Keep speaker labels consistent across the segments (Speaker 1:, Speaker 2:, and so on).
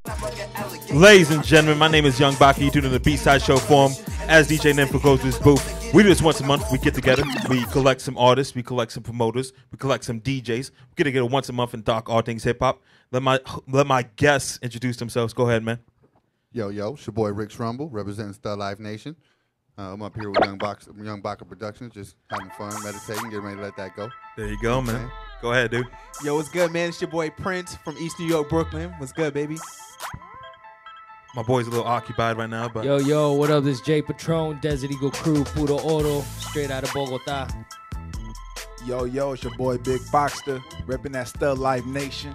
Speaker 1: Ladies and gentlemen, my name is Young Baki. You tune in the B-Side Show form as DJ Nympho goes to his booth. We do this once a month. We get together. We collect some artists. We collect some promoters. We collect some DJs. We get together once a month and talk all things hip-hop. Let my guests introduce themselves. Go ahead, man.
Speaker 2: Yo, it's your boy Rick Rumble, representing Star Live Nation. I'm up here with Young Baka Productions, just having fun, meditating, getting ready to let that go.
Speaker 1: There you go, man. Go ahead, dude.
Speaker 3: Yo, what's good, man? It's your boy Prince from East New York, Brooklyn. What's good, baby?
Speaker 1: My boy's a little occupied right now, but
Speaker 4: Yo, what up? This is Jay Patron, Desert Eagle Crew, Puro Oro, straight out of Bogota.
Speaker 5: Yo, it's your boy Big Boxster, repping that Stud Live Nation.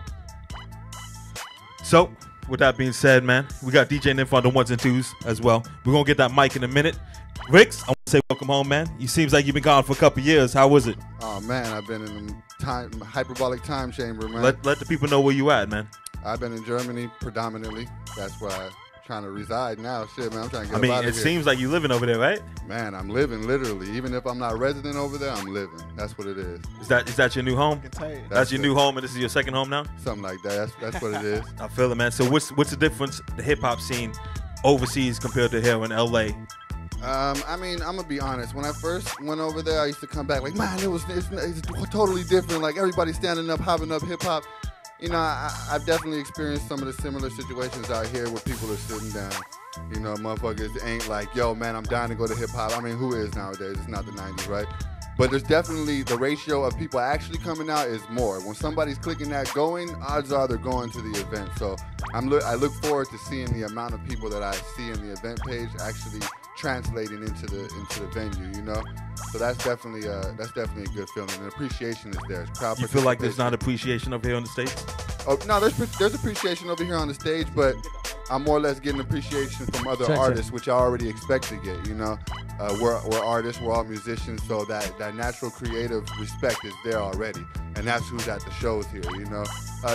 Speaker 1: So, with that being said, man, we got DJ Nympho on the ones and twos as well. We're going to get that mic in a minute. Ricks, I want to say welcome home, man. You seems like you've been gone for a couple years. How was it?
Speaker 2: Oh, man, I've been in a hyperbolic time chamber, man.
Speaker 1: Let the people know where you at, man.
Speaker 2: I've been in Germany predominantly. That's where I'm trying to reside now. Shit, man, I'm trying to get
Speaker 1: I mean,
Speaker 2: out of
Speaker 1: it
Speaker 2: here.
Speaker 1: seems like you're living over there, right?
Speaker 2: Man, I'm living literally. Even if I'm not resident over there, I'm living. That's what it is.
Speaker 1: Is that your new home? That's your new home, and this is your second home now?
Speaker 2: Something like that. That's what it is.
Speaker 1: I feel it, man. So what's the difference, the hip-hop scene overseas compared to here in L.A.?
Speaker 2: I mean, I'm gonna be honest. When I first went over there, I used to come back like, man, it's totally different. Like everybody standing up, hopping up, hip hop. You know, I've definitely experienced some of the similar situations out here where people are sitting down. You know, motherfuckers ain't like, yo, man, I'm dying to go to hip hop. I mean, who is nowadays? It's not the 90s, right? But there's definitely the ratio of people actually coming out is more. When somebody's clicking that going, odds are they're going to the event. So I look forward to seeing the amount of people that I see in the event page actually translating into the venue, you know. So that's definitely a good feeling. And appreciation is there. Crowd
Speaker 1: You feel like there's not appreciation over here on the States?
Speaker 2: Oh no, there's appreciation over here on the stage, but I'm more or less getting appreciation from other artists, which I already expect to get. You know, we're artists, we're all musicians, so that natural creative respect is there already, and that's who's at the shows here. You know,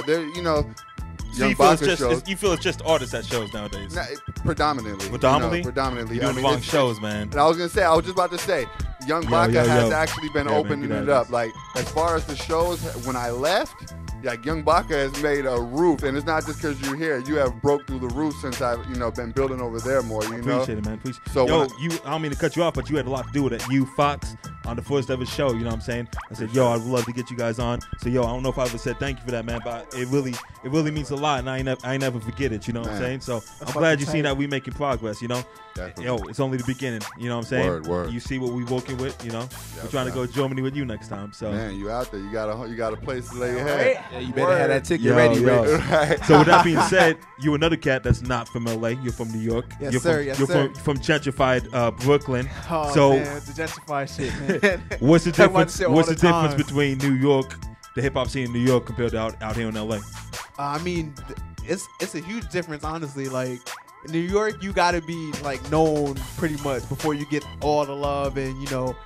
Speaker 1: So you feel it's just artists at shows nowadays?
Speaker 2: Predominantly.
Speaker 1: Predominantly. You're doing the wrong shows, man.
Speaker 2: And I was just about to say, Young Baka has actually been opening it up. Like, as far as the shows, when I left, like Young Baka has made a roof, and it's not just because you're here. You have broke through the roof since I've been building over there more. You know,
Speaker 1: appreciate it, man. So I don't mean to cut you off, but you had a lot to do with it. You, Fox, on the first ever show. You know what I'm saying? I said, yo, I'd love to get you guys on. So I don't know if I ever said thank you for that, man, but it really means a lot, and I ain't never forget it. You know what I'm saying? So I'm glad you seen that we making progress. You know,
Speaker 2: definitely.
Speaker 1: It's only the beginning. You know what I'm saying?
Speaker 2: Word.
Speaker 1: You see what we working with. You know, we're trying to go to Germany with you next time. So
Speaker 2: man, you out there? You got a place to lay your head.
Speaker 5: Yeah, you better have that ticket ready, Rick.
Speaker 2: Right.
Speaker 1: So with that being said, you another cat that's not from LA. You're from New York.
Speaker 3: Yes, sir.
Speaker 1: You're from gentrified Brooklyn.
Speaker 3: Oh,
Speaker 1: so
Speaker 3: man, the gentrified shit, man.
Speaker 1: What's the difference? What's the
Speaker 3: time.
Speaker 1: difference between New York, the hip hop scene in New York, compared to out here in LA?
Speaker 3: I mean, it's a huge difference, honestly. Like in New York, you gotta be like known pretty much before you get all the love, and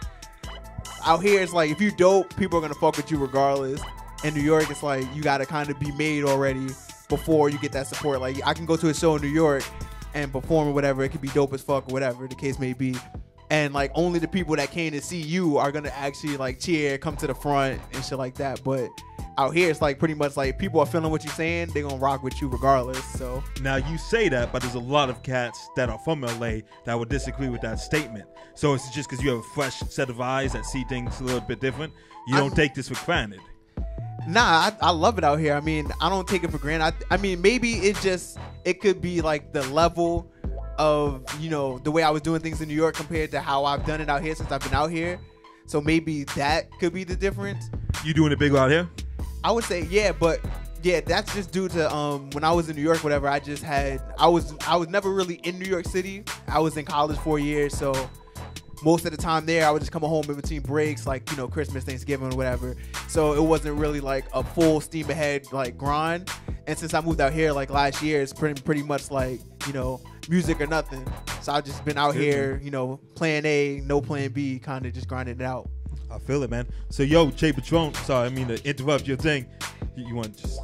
Speaker 3: out here it's like if you dope, people are gonna fuck with you regardless. In New York, it's like you gotta kind of be made already before you get that support. Like I can go to a show in New York and perform or whatever. It could be dope as fuck or whatever the case may be. And like only the people that came to see you are gonna actually like cheer, come to the front and shit like that. But out here, it's like pretty much like people are feeling what you're saying. They're gonna rock with you regardless. So
Speaker 1: now you say that, but there's a lot of cats that are from LA that would disagree with that statement. So it's just because you have a fresh set of eyes that see things a little bit different. You don't take this for granted.
Speaker 3: Nah, I love it out here. I mean, I don't take it for granted. I mean, maybe it could be like the level of, the way I was doing things in New York compared to how I've done it out here since I've been out here. So maybe that could be the difference.
Speaker 1: You doing it big out here?
Speaker 3: I would say, yeah, but yeah, that's just due to when I was in New York, whatever, I was never really in New York City. I was in college 4 years, so most of the time there, I would just come home in between breaks, like, Christmas, Thanksgiving, or whatever. So it wasn't really like a full steam ahead, like, grind. And since I moved out here, like, last year, it's pretty much like, music or nothing. So I've just been out here, plan A, no plan B, kind of just grinding it out.
Speaker 1: I feel it, man. So, Jay Patron, sorry, I mean to interrupt your thing. You want to just,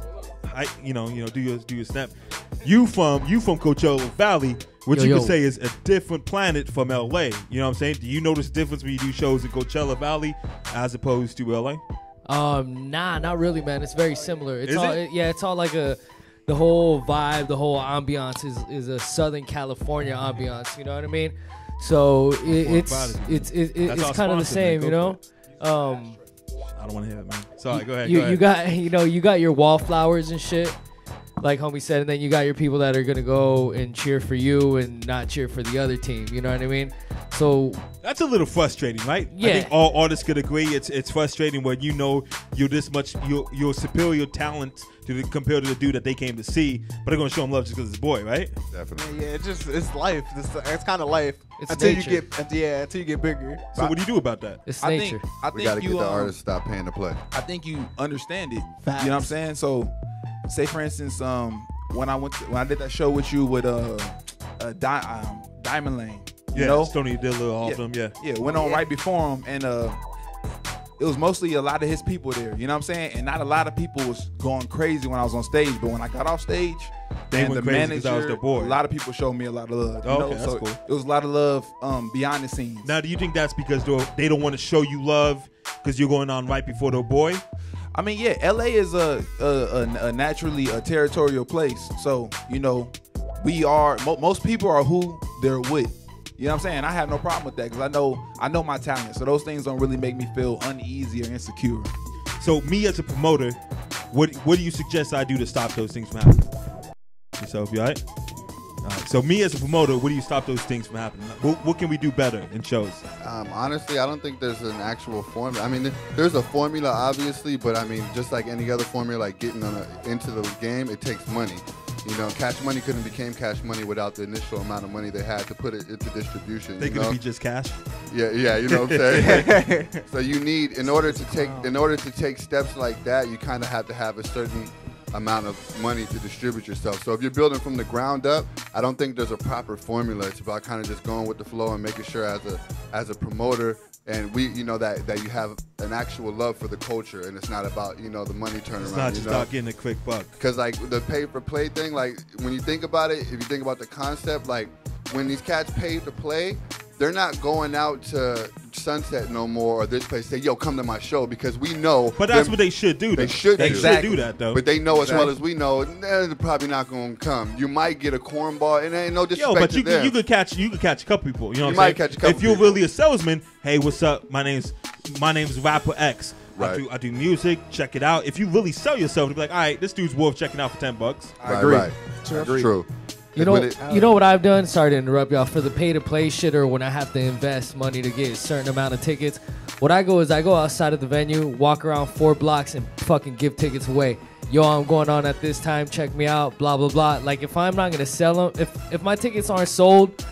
Speaker 1: do your snap. You from Coachella Valley, which you could say is a different planet from LA. You know what I'm saying? Do you notice the difference when you do shows in Coachella Valley as opposed to LA?
Speaker 4: Nah, not really, man. It's very similar. It's all like the the whole vibe, the whole ambiance is a Southern California ambiance. You know what I mean? So it's kind of the same, you know.
Speaker 1: I don't want to hear it, man. Sorry, go ahead.
Speaker 4: You got your wallflowers and shit, like homie said, and then you got your people that are gonna go and cheer for you and not cheer for the other team. You know what I mean? So
Speaker 1: that's a little frustrating, right?
Speaker 4: Yeah.
Speaker 1: I think all artists could agree it's frustrating when you know you're this much you're superior talent compared to the dude that they came to see, but they're gonna show him love just because it's boy, right?
Speaker 2: Definitely.
Speaker 3: Yeah, it's life. It's kind of life.
Speaker 4: It's
Speaker 3: until
Speaker 4: nature.
Speaker 3: until you get bigger.
Speaker 1: So what do you do about that?
Speaker 4: it's
Speaker 5: I
Speaker 4: nature.
Speaker 5: think
Speaker 2: We got to
Speaker 5: you
Speaker 2: get the artists to stop paying to play.
Speaker 5: I think you understand it.
Speaker 3: Facts.
Speaker 5: You know what I'm saying? So, say for instance, when I did that show with you with Diamond Lane, you
Speaker 1: Yeah,
Speaker 5: know,
Speaker 1: Stoney did a little off them, yeah.
Speaker 5: yeah, went on right before him, and it was mostly a lot of his people there. You know what I'm saying? And not a lot of people was going crazy when I was on stage, but when I got off stage,
Speaker 1: They
Speaker 5: and
Speaker 1: went
Speaker 5: the
Speaker 1: crazy 'cause
Speaker 5: manager,
Speaker 1: I was their boy.
Speaker 5: a lot of people showed me a lot of love.
Speaker 1: Oh,
Speaker 5: You know?
Speaker 1: okay, that's
Speaker 5: so
Speaker 1: cool.
Speaker 5: it was a lot of love behind the scenes.
Speaker 1: Now, do you think that's because they don't want to show you love because you're going on right before their boy?
Speaker 5: I mean, yeah, LA is a naturally a territorial place. So, you know, we are most people are who they're with. You know what I'm saying? I have no problem with that because I know my talent. So those things don't really make me feel uneasy or insecure.
Speaker 1: So me as a promoter, what do you suggest I do to stop those things from happening? Yourself, you all right? All right. So me as a promoter, what do you stop those things from happening? What can we do better in shows?
Speaker 2: Honestly, I don't think there's an actual formula. I mean, there's a formula, obviously, but I mean, just like any other formula, like getting into the game, it takes money. You know, Cash Money couldn't become Cash Money without the initial amount of money they had to put it into distribution.
Speaker 1: They
Speaker 2: you
Speaker 1: gonna
Speaker 2: know?
Speaker 1: be just cash.
Speaker 2: Yeah, you know what I'm saying? So you need, in order to take steps like that, you kind of have to have a certain amount of money to distribute yourself. So if you're building from the ground up, I don't think there's a proper formula. It's about kind of just going with the flow and making sure as a promoter and you know that you have an actual love for the culture, and it's not about, you know, the money turnaround.
Speaker 1: It's not just about getting a quick buck.
Speaker 2: Because like the pay for play thing, like when you think about it, if you think about the concept, like when these cats pay to play, they're not going out to Sunset no more or this place say, yo, come to my show, because we know.
Speaker 1: But that's what they should do.
Speaker 2: They should
Speaker 1: do that though.
Speaker 2: But they know as well as we know, they're probably not going to come. You might get a cornball, and ain't no disrespect
Speaker 1: but
Speaker 2: to
Speaker 1: you
Speaker 2: them.
Speaker 1: could catch a couple people. You know,
Speaker 2: You
Speaker 1: what I'm
Speaker 2: might
Speaker 1: saying?
Speaker 2: catch a couple
Speaker 1: If you're
Speaker 2: people.
Speaker 1: really a salesman, hey, what's up? My name's Rapper X.
Speaker 2: Right.
Speaker 1: I do music. Check it out. If you really sell yourself, to be like, all right, this dude's worth checking out for $10.
Speaker 5: I agree.
Speaker 2: Right.
Speaker 5: True.
Speaker 2: That's true.
Speaker 4: You know what I've done? Sorry to interrupt y'all. For the pay-to-play shit, or when I have to invest money to get a certain amount of tickets, what I go is I go outside of the venue, walk around 4 blocks, and fucking give tickets away. Yo, I'm going on at this time. Check me out. Blah blah blah. Like if I'm not gonna sell them, if my tickets aren't sold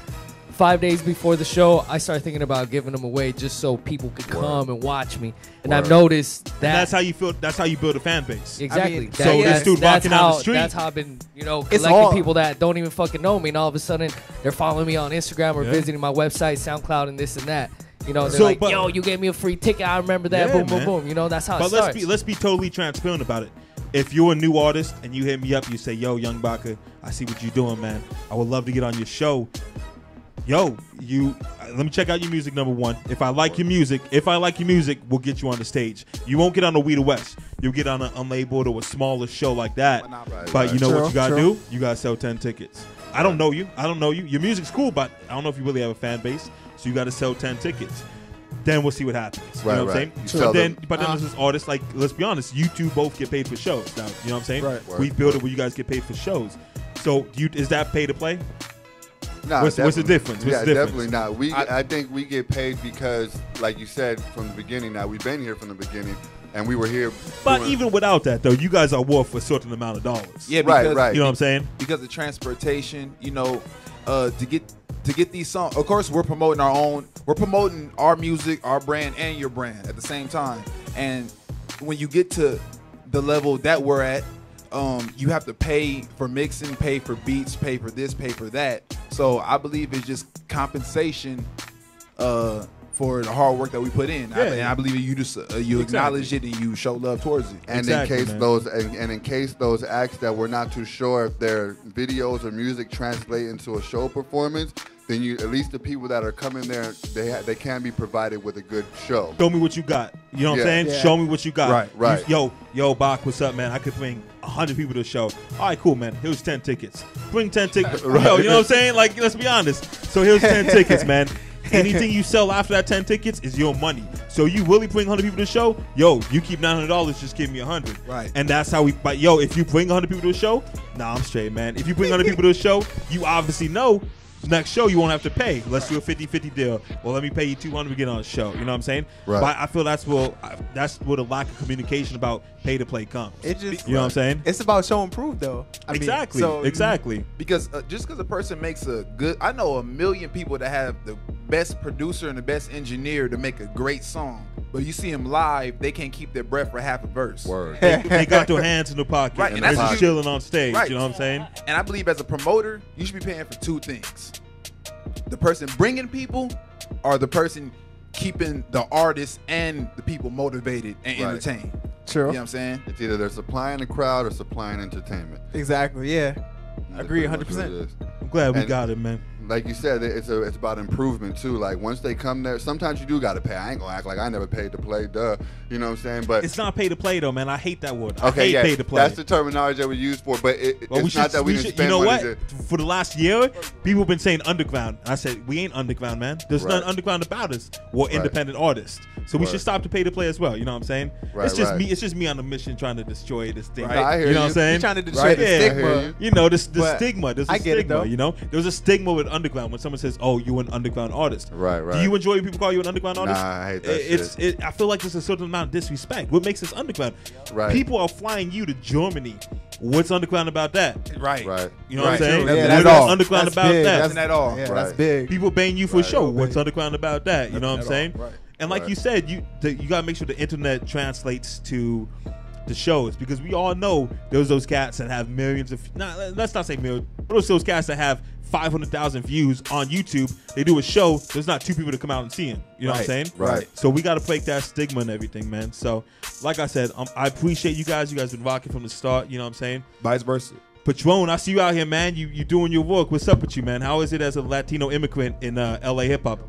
Speaker 4: 5 days before the show, I start thinking about giving them away just so people could come and watch me. And I've noticed that.
Speaker 1: And that's how you feel. That's how you build a fan base.
Speaker 4: Exactly.
Speaker 3: I mean,
Speaker 1: so this dude walking down the street.
Speaker 4: That's how I've been, you know,
Speaker 3: It's
Speaker 4: collecting
Speaker 3: all-
Speaker 4: people that don't even fucking know me, and all of a sudden they're following me on Instagram or
Speaker 1: Yeah.
Speaker 4: visiting my website, SoundCloud, and this and that. You know, they're
Speaker 1: So,
Speaker 4: like,
Speaker 1: but-
Speaker 4: yo, you gave me a free ticket. I remember that.
Speaker 1: Yeah,
Speaker 4: boom, boom,
Speaker 1: man.
Speaker 4: boom. You know, that's how it
Speaker 1: But
Speaker 4: starts.
Speaker 1: let's be totally transparent about it. If you're a new artist and you hit me up, you say, yo, Young Baka, I see what you're doing, man. I would love to get on your show. Yo, let me check out your music, number one. If I like your music, we'll get you on the stage. You won't get on the We the West. You'll get on an unlabeled or a smaller show like that. But you know what you gotta do? You gotta sell 10 tickets. I don't know you. Your music's cool, but I don't know if you really have a fan base. So you gotta sell 10 tickets. Then we'll see what happens. You know what I'm saying?
Speaker 2: You sell them.
Speaker 1: But then there's this artist, like, let's be honest, you two both get paid for shows. Now, you know what I'm saying?
Speaker 5: Right.
Speaker 1: We build it where you guys get paid for shows. So is that pay to play?
Speaker 2: Nah,
Speaker 1: What's the
Speaker 2: definitely.
Speaker 1: difference? What's
Speaker 2: Yeah,
Speaker 1: the difference?
Speaker 2: definitely not. I think we get paid because, like you said from the beginning. Now we've been here from the beginning, and we were here.
Speaker 1: But
Speaker 2: doing-
Speaker 1: even without that, though, you guys are worth a certain amount of dollars.
Speaker 5: Yeah,
Speaker 2: Right,
Speaker 5: because,
Speaker 2: right.
Speaker 1: You know what I'm saying?
Speaker 5: Because of transportation, you know, to get these songs. Of course, we're promoting our music, our brand, and your brand at the same time. And when you get to the level that we're at, you have to pay for mixing, pay for beats, pay for this, pay for that. So I believe it's just compensation for the hard work that we put in.
Speaker 1: Yeah.
Speaker 5: And I believe you just you acknowledge it and you show love towards it.
Speaker 2: And
Speaker 1: Exactly,
Speaker 2: in case
Speaker 1: man.
Speaker 2: in case those acts that we're not too sure if their videos or music translate into a show performance, then at least the people that are coming there, they can be provided with a good show.
Speaker 1: Show me what you got. You know what I'm
Speaker 2: Yeah.
Speaker 1: saying?
Speaker 3: Yeah.
Speaker 1: Show me what you got.
Speaker 2: Right.
Speaker 1: Yo, Bach, what's up, man? I could bring 100 people to the show. All right, cool, man. Here's 10 tickets. Bring 10 tickets. Yo, you know what I'm saying? Like, let's be honest. So here's 10 tickets, man. Anything you sell after that 10 tickets is your money. So you really bring 100 people to the show, yo, you keep $900, just give me 100.
Speaker 5: Right.
Speaker 1: And that's how we, but yo, if you bring 100 people to the show, nah, I'm straight, man. If you bring 100 people to the show, you obviously know next show you won't have to pay. Let's do a 50-50 deal. Well, let me pay you 200 to get on the show. You know what I'm saying?
Speaker 2: Right.
Speaker 1: But I feel that's where the lack of communication about pay to play comes.
Speaker 3: It just,
Speaker 1: you know what I'm saying?
Speaker 3: It's about show and prove, though. I mean,
Speaker 1: Exactly.
Speaker 3: so
Speaker 1: Exactly.
Speaker 5: Because just because a person makes a good, I know a million people that have the best producer and the best engineer to make a great song, but you see them live, they can't keep their breath for half a verse.
Speaker 2: Word.
Speaker 1: They got their hands in the pocket.
Speaker 5: Right,
Speaker 1: And
Speaker 5: and
Speaker 1: they're
Speaker 5: that's
Speaker 1: just
Speaker 5: you-
Speaker 1: chilling on stage.
Speaker 5: Right.
Speaker 1: You know what I'm saying?
Speaker 5: And I believe as a promoter, you should be paying for two things: the person bringing people, or the person keeping the artist and the people motivated and
Speaker 2: Right.
Speaker 5: entertained.
Speaker 3: True.
Speaker 5: You know what I'm saying?
Speaker 2: It's either they're supplying the crowd or supplying entertainment.
Speaker 3: Exactly. Yeah.
Speaker 2: That's
Speaker 3: Agree
Speaker 2: pretty much
Speaker 3: 100%.
Speaker 2: what it is.
Speaker 1: I'm glad we
Speaker 2: And-
Speaker 1: got it, man.
Speaker 2: Like you said, it's about improvement too. Like once they come there, sometimes you do got to pay. I ain't gonna act like I never paid to play, duh. You know what I'm saying? But
Speaker 1: It's not pay to play though, man. I hate that word. I
Speaker 2: okay,
Speaker 1: hate
Speaker 2: yeah,
Speaker 1: pay to play.
Speaker 2: that's the terminology that we use for. But
Speaker 1: Well,
Speaker 2: it's not that we didn't
Speaker 1: you
Speaker 2: spend
Speaker 1: know
Speaker 2: money.
Speaker 1: what? For the last year, people have been saying underground. I said we ain't underground, man. There's
Speaker 2: Right.
Speaker 1: nothing underground about us. We're independent artists, so we
Speaker 2: Right.
Speaker 1: should stop to pay to play as well. You know what I'm saying?
Speaker 2: Right,
Speaker 1: it's just
Speaker 2: right.
Speaker 1: me. It's just me on a mission trying to destroy this thing.
Speaker 2: Right. I hear
Speaker 1: you know what
Speaker 2: you.
Speaker 1: I'm saying?
Speaker 3: You're trying to destroy
Speaker 2: Right.
Speaker 3: the
Speaker 1: Yeah.
Speaker 2: I hear
Speaker 3: stigma.
Speaker 2: you.
Speaker 1: You know, the
Speaker 3: But
Speaker 1: stigma. There's a
Speaker 3: I get it,
Speaker 1: stigma.
Speaker 3: though.
Speaker 1: You know, there's a stigma with underground when someone says, "Oh, you an underground artist."
Speaker 2: Right, right.
Speaker 1: Do you enjoy when people call you an underground artist?
Speaker 2: Nah, I hate that
Speaker 1: I feel like there's a certain amount of disrespect. What makes us underground?
Speaker 2: Right.
Speaker 1: People are flying you to Germany. What's underground about that?
Speaker 5: Right.
Speaker 2: Right.
Speaker 1: You know what I'm
Speaker 5: Right.
Speaker 1: saying?
Speaker 5: True.
Speaker 3: Yeah,
Speaker 1: What
Speaker 3: that's
Speaker 1: is
Speaker 3: all.
Speaker 1: underground
Speaker 3: That's
Speaker 1: about
Speaker 3: big.
Speaker 1: that?
Speaker 5: That's not all.
Speaker 3: Yeah,
Speaker 2: Right.
Speaker 3: that's big.
Speaker 1: People paying you for a show.
Speaker 2: Right.
Speaker 1: What's underground about that? You know what I'm
Speaker 5: Not
Speaker 1: saying?
Speaker 5: all. Right.
Speaker 1: And like
Speaker 2: Right.
Speaker 1: you said, you gotta make sure the internet translates to the shows, because we all know there's those cats that have millions of. Let's not say millions, but those cats that have 500,000 views on YouTube. They do a show. There's not two people to come out and see him. You know what I'm saying?
Speaker 2: Right.
Speaker 1: So we got to break that stigma and everything, man. So, like I said, I appreciate you guys. You guys been rocking from the start. You know what I'm saying?
Speaker 5: Vice versa.
Speaker 1: Patron, I see you out here, man. You doing your work. What's up with you, man? How is it as a Latino immigrant in LA hip hop?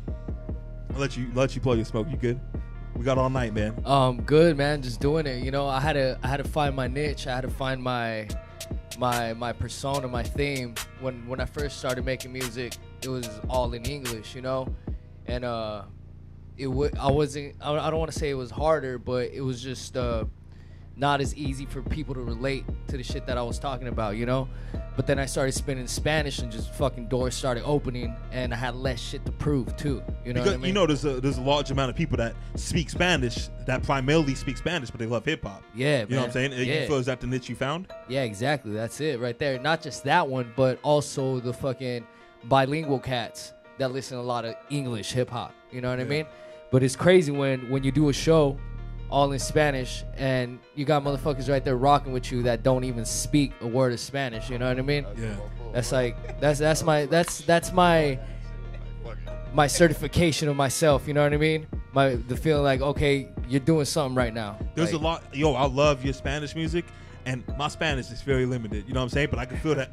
Speaker 1: I'll let you blow your smoke. You good? We got all night, man.
Speaker 4: Good, man. Just doing it. You know, I had to find my niche. I had to find my persona, my theme. When I first started making music, it was all in English, you know, and I don't want to say it was harder, but it was just not as easy for people to relate to the shit that I was talking about, you know. But then I started spinning Spanish, and just fucking doors started opening, and I had less shit to prove too. You know
Speaker 1: Because
Speaker 4: what I mean?
Speaker 1: you know there's a large amount of people that speak Spanish, that primarily speak Spanish, but they love hip hop.
Speaker 4: Yeah,
Speaker 1: You know what I'm
Speaker 4: man.
Speaker 1: saying? You
Speaker 4: Yeah.
Speaker 1: feel is that the niche you found?
Speaker 4: Yeah, exactly. That's it right there. Not just that one, but also the fucking bilingual cats that listen to a lot of English hip hop. You know what I mean? But it's crazy when you do a show all in Spanish and you got motherfuckers right there rocking with you that don't even speak a word of Spanish. You know what I mean?
Speaker 1: Yeah.
Speaker 4: That's like that's my certification of myself. You know what I mean? The feeling like, okay, you're doing something right now.
Speaker 1: There's
Speaker 4: Like,
Speaker 1: a lot. Yo, I love your Spanish music, and my Spanish is very limited. You know what I'm saying? But I can feel that.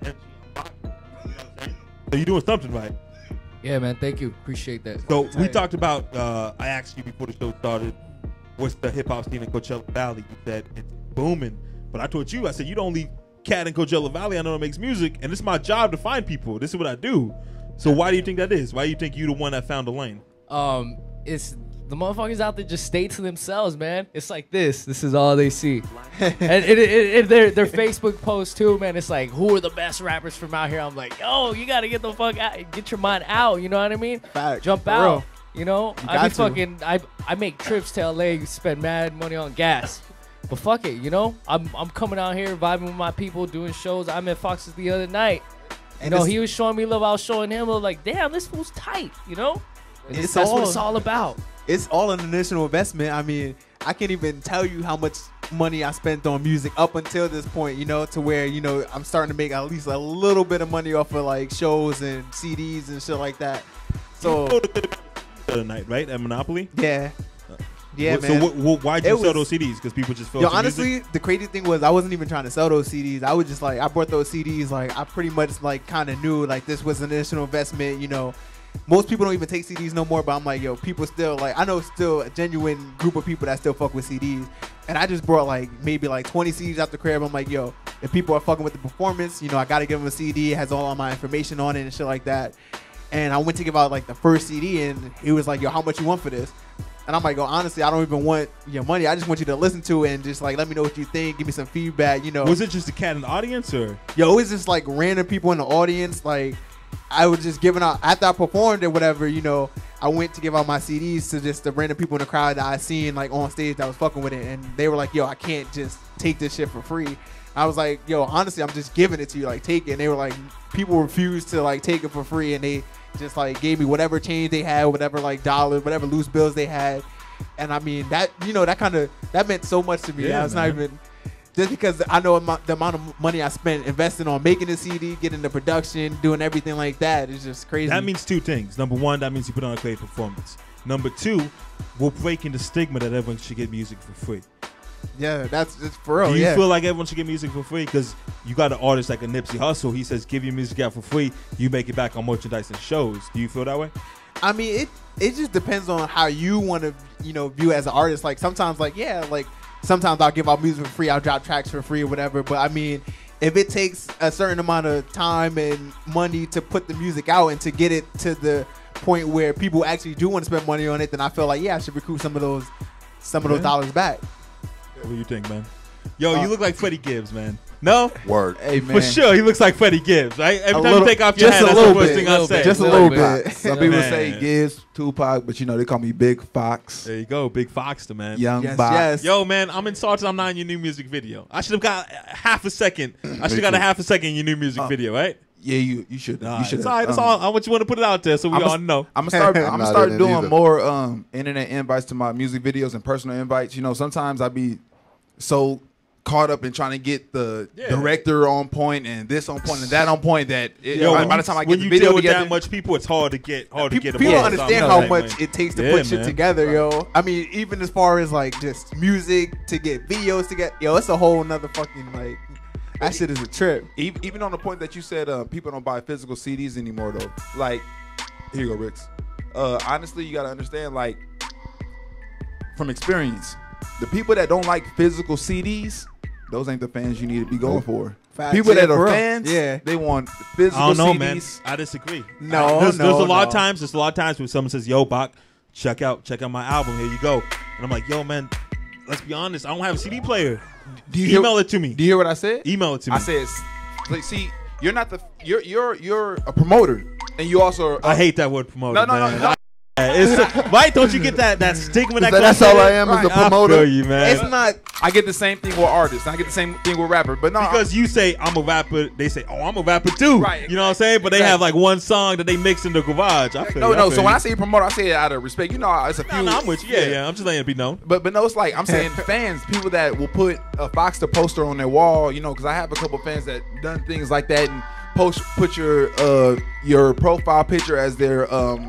Speaker 1: So you're doing something right.
Speaker 4: Yeah, man. Thank you. Appreciate that.
Speaker 1: So we talked about. I asked you before the show started, what's the hip hop scene in Coachella Valley? You said it's booming, but I told you, I said, you the only cat in Coachella Valley I know that makes music, and it's my job to find people. This is what I do. So why do you think that is? Why do you think you the one that found the lane?
Speaker 4: It's the motherfuckers out there just stay to themselves, man. It's like this. This is all they see. And their Facebook posts too, man. It's like, who are the best rappers from out here? I'm like, yo, you gotta get the fuck out, get your mind out. You know what I mean?
Speaker 3: Fact.
Speaker 4: Jump
Speaker 3: For
Speaker 4: out.
Speaker 3: real.
Speaker 4: You know, I make trips to LA, spend mad money on gas. But fuck it, you know, I'm coming out here vibing with my people, doing shows. I met Foxes the other night. You know, he was showing me love. I was showing him love. Like, damn, this fool's tight. You know, and
Speaker 3: It's
Speaker 4: that's what
Speaker 3: all-
Speaker 4: it's all about.
Speaker 3: It's all an initial investment. I mean, I can't even tell you how much money I spent on music up until this point, you know, to where, you know, I'm starting to make at least a little bit of money off of like shows and CDs and shit like that. So,
Speaker 1: The other night, right, at Monopoly.
Speaker 3: yeah. Yeah,
Speaker 1: So
Speaker 3: man.
Speaker 1: why'd you
Speaker 3: It
Speaker 1: sell
Speaker 3: was-
Speaker 1: those CDs? Because people just felt.
Speaker 3: Yo, honestly, the crazy thing was I wasn't even trying to sell those CDs. I was just like, I bought those CDs. Like, I pretty much like kind of knew like this was an initial investment. You know, most people don't even take CDs no more. But I'm like, yo, people still like, I know still a genuine group of people that still fuck with CDs. and I just brought like maybe like 20 CDs out the crib. I'm like, yo, if people are fucking with the performance, you know, I gotta give them a CD. It has all my information on it and shit like that. And I went to give out like the first CD, and he was like, yo, how much you want for this? And I'm like, yo, honestly, I don't even want your money. I just want you to listen to it and just like let me know what you think. Give me some feedback, you know.
Speaker 1: Was it just a cat in the audience or?
Speaker 3: Yo, it was just like random people in the audience. Like I was just giving out after I performed or whatever, you know. I went to give out my CDs to just the random people in the crowd that I seen like on stage that was fucking with it, and they were like, yo, I can't just take this shit for free. I was like, yo, honestly, I'm just giving it to you, like take it. And they were like, people refused to like take it for free, and they just like gave me whatever change they had, whatever like dollars, whatever loose bills they had. And I mean that, you know, that meant so much to me.
Speaker 1: Yeah,
Speaker 3: I was not even just because I know the amount of money I spent investing on making the CD, getting the production, doing everything like that is just crazy.
Speaker 1: That means two things. Number one, that means you put on a great performance. Number two, we're breaking the stigma that everyone should get music for free.
Speaker 3: yeah, that's for real.
Speaker 1: Do you
Speaker 3: yeah.
Speaker 1: feel like everyone should get music for free? Because you got an artist like a Nipsey Hussle. He says, give your music out for free. You make it back on merchandise and shows. Do you feel that way?
Speaker 3: I mean, it just depends on how you want to, you know, view as an artist. Like sometimes, like yeah, like sometimes I'll give out music for free. I'll drop tracks for free or whatever. But I mean, if it takes a certain amount of time and money to put the music out and to get it to the point where people actually do want to spend money on it, then I feel like yeah, I should recoup some of those dollars back.
Speaker 1: What do you think, man? Yo, you look like Freddie Gibbs, man. No?
Speaker 2: Word.
Speaker 3: Hey man,
Speaker 1: For sure, he looks like Freddie Gibbs, right? Every time
Speaker 3: little-
Speaker 1: you take off your
Speaker 3: just
Speaker 1: hat,
Speaker 3: a
Speaker 1: that's the
Speaker 3: little
Speaker 1: first
Speaker 3: bit,
Speaker 1: thing I
Speaker 4: little
Speaker 1: say.
Speaker 4: bit.
Speaker 3: just a
Speaker 4: Little
Speaker 3: little
Speaker 4: bit.
Speaker 3: bit.
Speaker 5: Some people
Speaker 1: Man.
Speaker 5: say Gibbs, Tupac, but you know they call me Big Fox,
Speaker 1: There you go, Big Foxter, man.
Speaker 5: Young
Speaker 3: Yes,
Speaker 5: Box.
Speaker 3: yes.
Speaker 1: Yo, man, I'm insulted I'm not in your new music video. I should have got half a second. I should have got a half a second in your new music video, right?
Speaker 5: Yeah, you should.
Speaker 1: Nah,
Speaker 5: You should.
Speaker 1: it's all right. That's all. I want you to put it out there so we all know.
Speaker 5: I'm gonna
Speaker 2: Not
Speaker 5: start
Speaker 2: in it
Speaker 5: doing
Speaker 2: either.
Speaker 5: more internet invites to my music videos and personal invites. You know, sometimes I be so caught up in trying to get the
Speaker 1: Yeah.
Speaker 5: director on point and this on point and that on point that
Speaker 1: Yo,
Speaker 5: by the time I get
Speaker 1: when
Speaker 5: the
Speaker 1: you
Speaker 5: video
Speaker 1: deal with
Speaker 5: together,
Speaker 1: that much people, it's hard to get
Speaker 3: People
Speaker 1: them
Speaker 3: don't
Speaker 1: all
Speaker 3: understand
Speaker 1: something
Speaker 3: how
Speaker 1: the
Speaker 3: much
Speaker 1: same way.
Speaker 3: it takes to
Speaker 1: Yeah,
Speaker 3: put shit
Speaker 1: man.
Speaker 3: together, yo. I mean, even as far as like just music to get videos to get, yo, it's a whole nother fucking like that shit is a trip.
Speaker 5: even on the point that you said people don't buy physical CDs anymore though. Like, here you go, Ricks. Honestly, you gotta understand, like, from experience, the people that don't like physical CDs, those ain't the fans you need to be going for.
Speaker 3: Facts.
Speaker 5: People
Speaker 3: Yeah,
Speaker 5: that
Speaker 3: for
Speaker 5: are
Speaker 3: real.
Speaker 5: fans,
Speaker 3: Yeah.
Speaker 5: they want physical
Speaker 1: I don't know,
Speaker 5: CDs.
Speaker 1: man. I disagree.
Speaker 3: No,
Speaker 1: there's a lot of
Speaker 3: no.
Speaker 1: times. There's a lot of times when someone says, "Yo, Bach, check out my album. Here you go." And I'm like, "Yo, man, let's be honest. I don't have a CD player.
Speaker 5: Do you
Speaker 1: Email it to me.
Speaker 5: Do you hear what I said?
Speaker 1: Email it to me."
Speaker 5: I said, like, see, you're not the you're a promoter, and you also
Speaker 1: I hate that word promoter.
Speaker 5: No,
Speaker 1: man. Right? Don't you get that stigma that
Speaker 2: That's
Speaker 1: comes
Speaker 2: all
Speaker 1: with
Speaker 2: I
Speaker 1: it?
Speaker 2: am is a
Speaker 1: I feel
Speaker 2: promoter.
Speaker 1: you, man.
Speaker 3: It's not.
Speaker 5: I get the same thing with artists. I get the same thing with rappers, but no,
Speaker 1: Because you say I'm a rapper, they say, "Oh, I'm a rapper too."
Speaker 5: Right,
Speaker 1: You know what I'm saying? But they have like one song that they mix in the garage. I feel you,
Speaker 5: no.
Speaker 1: feel
Speaker 5: So when
Speaker 1: you.
Speaker 5: I say promoter, I say it out of respect. You know, it's a few.
Speaker 1: No, I'm with you. Yeah. I'm just letting it be known.
Speaker 5: But no, it's like I'm saying fans, people that will put a Foxter poster on their wall. You know, because I have a couple fans that done things like that and put your profile picture as their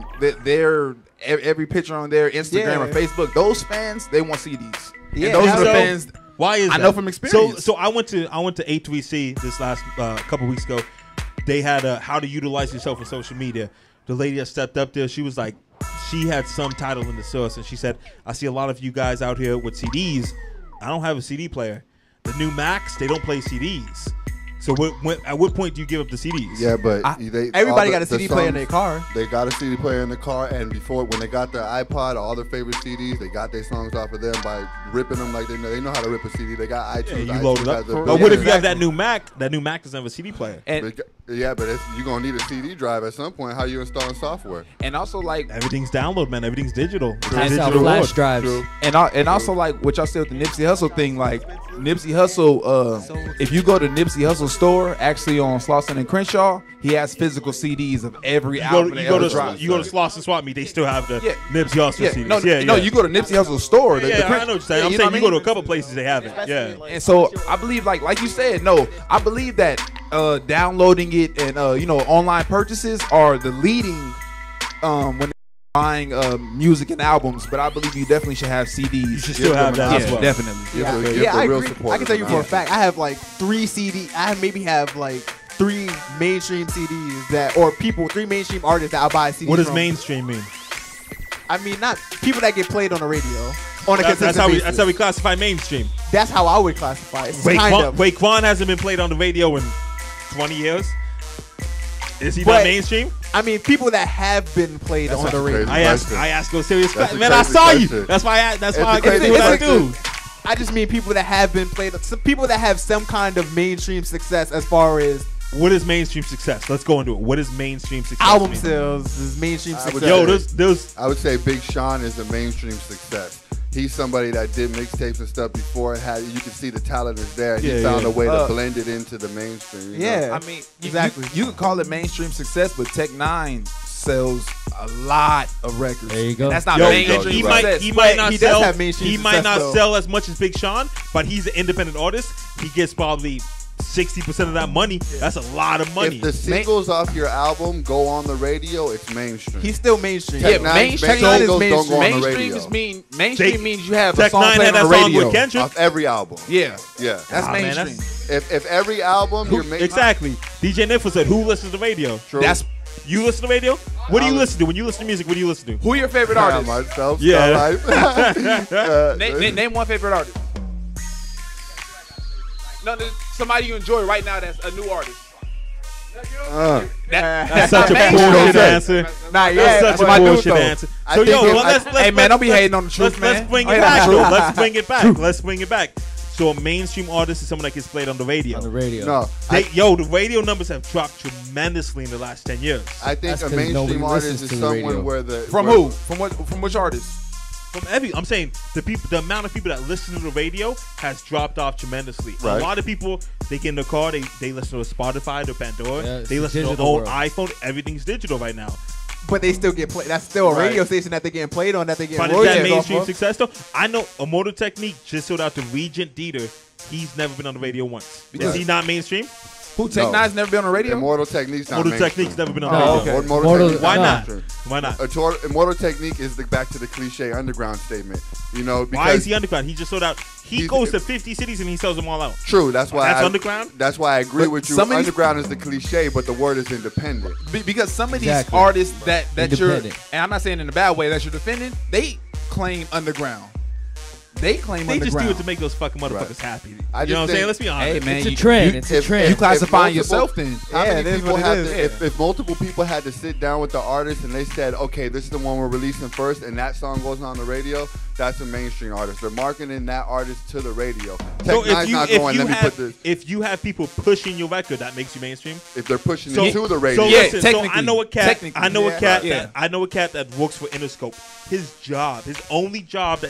Speaker 5: every picture on their Instagram or
Speaker 3: Yeah.
Speaker 5: Facebook. Those fans, they want CDs.
Speaker 3: Yeah,
Speaker 5: and those are the
Speaker 1: so-
Speaker 5: fans.
Speaker 1: Why is
Speaker 5: I
Speaker 1: that?
Speaker 5: know from experience.
Speaker 1: So I went to A3C this last couple weeks ago. They had a how to utilize yourself on social media. The lady that stepped up there, she was like, she had some title in the source, and she said, "I see a lot of you guys out here with CDs. I don't have a CD player. The new Macs, they don't play CDs. So at what point do you give up the CDs?"
Speaker 2: Yeah, but
Speaker 3: Everybody got a CD player in their
Speaker 2: songs-
Speaker 3: car.
Speaker 2: They got a CD player in the car, and before when they got their iPod, all their favorite CDs, they got their songs off of them by ripping them like they know how to rip a CD. They got iTunes.
Speaker 1: Yeah, you
Speaker 2: iTunes
Speaker 1: load it up.
Speaker 2: has a
Speaker 1: But
Speaker 2: built-in-
Speaker 1: what if you have that new Mac? That new Mac doesn't have a CD player.
Speaker 5: And
Speaker 2: Yeah, but you're gonna need a CD drive at some point. How you installing software?
Speaker 5: also like
Speaker 1: Everything's download, man. Everything's digital. It's a
Speaker 4: Pass out
Speaker 1: digital
Speaker 4: flash
Speaker 1: world.
Speaker 4: drives.
Speaker 2: True.
Speaker 5: and also like what y'all said with the Nipsey Hussle thing, like Nipsey Hussle, if you go to Nipsey Hussle store, actually on Slauson and Crenshaw, he has physical CDs of every album.
Speaker 1: You go to
Speaker 5: dropped.
Speaker 1: Sloss and Swap Meet. They still have the
Speaker 5: Yeah.
Speaker 1: Nipsey Hussle
Speaker 5: Yeah,
Speaker 1: CDs.
Speaker 5: no,
Speaker 1: yeah,
Speaker 5: no,
Speaker 1: yeah.
Speaker 5: you go to Nipsey Hussle's store. the
Speaker 1: Yeah,
Speaker 5: Crenshaw-
Speaker 1: I know what you're saying.
Speaker 5: Yeah,
Speaker 1: I'm
Speaker 5: you
Speaker 1: saying
Speaker 5: know
Speaker 1: you
Speaker 5: what
Speaker 1: go
Speaker 5: I
Speaker 1: to a couple places they have it. Yeah.
Speaker 5: And so I believe, like you said, no, I believe that downloading it and online purchases are the leading when they're buying music and albums. But I believe you definitely should have CDs. You
Speaker 1: should still have that as well.
Speaker 5: Definitely.
Speaker 2: Give
Speaker 3: I
Speaker 2: the real
Speaker 3: agree.
Speaker 2: support
Speaker 3: I can tell you for a
Speaker 2: out.
Speaker 3: fact, I have like 3 CD. I maybe have like 3 mainstream CDs that, or 3 mainstream artists that I buy CDs
Speaker 1: What does
Speaker 3: from.
Speaker 1: mainstream mean?
Speaker 3: I mean, not people that get played on the radio. on a consistent basis.
Speaker 1: That's how we classify mainstream.
Speaker 3: That's how I would classify it. Kind of.
Speaker 1: Raekwon hasn't been played on the radio in 20 years. Is he not mainstream?
Speaker 3: I mean, people that have been played on the radio.
Speaker 1: I ask a serious question. Man, I saw you. That's why I can do what I do.
Speaker 3: I just mean people that have been played. Some people that have some kind of mainstream success as far as.
Speaker 1: What is mainstream success? Let's go into it. What is mainstream success?
Speaker 3: Album sales is mainstream success.
Speaker 2: I would say Big Sean is a mainstream success. He's somebody that did mixtapes and stuff before it had. You can see the talent is there. He found a way to blend it into the mainstream.
Speaker 3: Yeah,
Speaker 5: I mean,
Speaker 3: exactly.
Speaker 5: You could call it mainstream success, but Tech Nine sells a lot of records.
Speaker 4: There you go.
Speaker 5: And that's not mainstream success.
Speaker 1: He might not sell.
Speaker 3: He might
Speaker 1: not sell as much as Big Sean, but he's an independent artist. He gets probably 60% of that money. That's a lot of money.
Speaker 2: If the singles off your album go on the radio, it's mainstream.
Speaker 3: He's still mainstream.
Speaker 5: Mainstream
Speaker 2: singles don't go on the radio.
Speaker 5: Mainstream means you have
Speaker 1: Tech
Speaker 5: a song
Speaker 1: Nine
Speaker 5: playing
Speaker 1: had
Speaker 5: on
Speaker 1: that
Speaker 5: the
Speaker 1: song
Speaker 5: radio.
Speaker 1: with Kendrick.
Speaker 2: Off every album.
Speaker 5: Yeah.
Speaker 2: That's
Speaker 5: mainstream.
Speaker 2: If every album you're making
Speaker 1: Exactly. DJ Nifl said, "Who listens to the radio?"
Speaker 2: True.
Speaker 1: You listen to radio. What do you listen to when you listen to music? What do you listen to?
Speaker 5: Who are your favorite artists?
Speaker 2: Myself,
Speaker 1: Yeah.
Speaker 5: Name one favorite artist. No, somebody you enjoy right now that's a new artist.
Speaker 1: That's such a bullshit answer.
Speaker 3: Not
Speaker 1: That's
Speaker 3: yet.
Speaker 1: such a bullshit answer.
Speaker 2: I
Speaker 1: So
Speaker 2: think
Speaker 1: yo,
Speaker 2: it-
Speaker 1: let's
Speaker 5: Hey man, don't be hating on the truth, man.
Speaker 1: Let's bring it
Speaker 5: Hate on
Speaker 1: back.
Speaker 5: the
Speaker 1: Though.
Speaker 5: truth.
Speaker 1: Let's bring it back. Let's bring it back. So a mainstream artist is someone that gets played on the radio.
Speaker 4: On the radio.
Speaker 2: No,
Speaker 1: The radio numbers have dropped tremendously in the last 10 years.
Speaker 2: I think
Speaker 4: That's
Speaker 2: a
Speaker 4: 'cause
Speaker 2: mainstream
Speaker 4: nobody
Speaker 2: artist
Speaker 4: listens
Speaker 2: is
Speaker 4: to the radio.
Speaker 2: someone where the
Speaker 5: From
Speaker 2: where-
Speaker 5: who? From which artist?
Speaker 1: I'm saying the amount of people that listen to the radio has dropped off tremendously.
Speaker 2: Right.
Speaker 1: A lot of people, they get in the car, they listen to Spotify, to Pandora,
Speaker 4: Yeah, it's
Speaker 1: they
Speaker 4: the
Speaker 1: listen to their
Speaker 4: digital
Speaker 1: own
Speaker 4: world.
Speaker 1: iPhone. Everything's digital right now.
Speaker 3: But they still get played. That's still a
Speaker 2: Right.
Speaker 3: radio station that they getting played on. That they get
Speaker 1: But is that
Speaker 3: royalties off
Speaker 1: mainstream
Speaker 3: of.
Speaker 1: success though? I know a Motor Technique just sold out to Regent Dieter. He's never been on the radio once. Is he not mainstream?
Speaker 5: Who? Tech Nine's never been on the radio?
Speaker 2: Immortal Technique's not
Speaker 1: Motor
Speaker 2: mainstream.
Speaker 1: Technique's never been on
Speaker 4: No,
Speaker 1: the radio.
Speaker 3: okay.
Speaker 2: Or Immortal
Speaker 4: Mortal-
Speaker 2: Technique's
Speaker 1: Why not?
Speaker 2: mainstream.
Speaker 1: Why not?
Speaker 2: Immortal Technique is back to the cliche underground statement. You know, because
Speaker 1: Why is he underground? He just sold out. He
Speaker 2: He's-
Speaker 1: goes to 50 cities and he sells them all out.
Speaker 2: True. That's why
Speaker 1: That's underground?
Speaker 2: That's why I agree
Speaker 5: But
Speaker 2: with you.
Speaker 5: some of these-
Speaker 2: Underground is the cliche, but the word is independent.
Speaker 5: Because some of these
Speaker 4: Exactly.
Speaker 5: artists that you're,
Speaker 4: Independent.
Speaker 5: and I'm not saying in a bad way, that you're defending, they claim underground. They claim
Speaker 1: They just
Speaker 5: underground.
Speaker 1: do it to make those fucking motherfuckers happy.
Speaker 2: I
Speaker 1: You know what I'm
Speaker 2: just
Speaker 1: saying?
Speaker 2: think-
Speaker 1: Let's be honest.
Speaker 5: Hey man,
Speaker 4: It's a
Speaker 5: you-
Speaker 4: trend.
Speaker 5: you-
Speaker 4: It's a trend.
Speaker 5: You classifying
Speaker 2: multiple-
Speaker 5: yourself then.
Speaker 2: How
Speaker 3: Yeah,
Speaker 2: many
Speaker 3: it is
Speaker 2: people
Speaker 3: what it
Speaker 2: had
Speaker 3: is.
Speaker 2: to, if multiple people had to sit down with the artist and they said, okay, this is the one we're releasing first, and that song goes on the radio, that's a mainstream artist. They're marketing that artist to the radio.
Speaker 1: So
Speaker 2: Tech Nine's not going, let me put this.
Speaker 1: if you have people pushing your record, that makes you mainstream.
Speaker 2: If they're pushing
Speaker 1: So,
Speaker 2: it to the radio.
Speaker 1: so
Speaker 5: Yeah,
Speaker 1: listen, so I
Speaker 5: technically.
Speaker 1: know a cat.
Speaker 5: Technically.
Speaker 1: I know a cat.
Speaker 5: Yeah.
Speaker 1: That, I know a cat that works for Interscope. His only job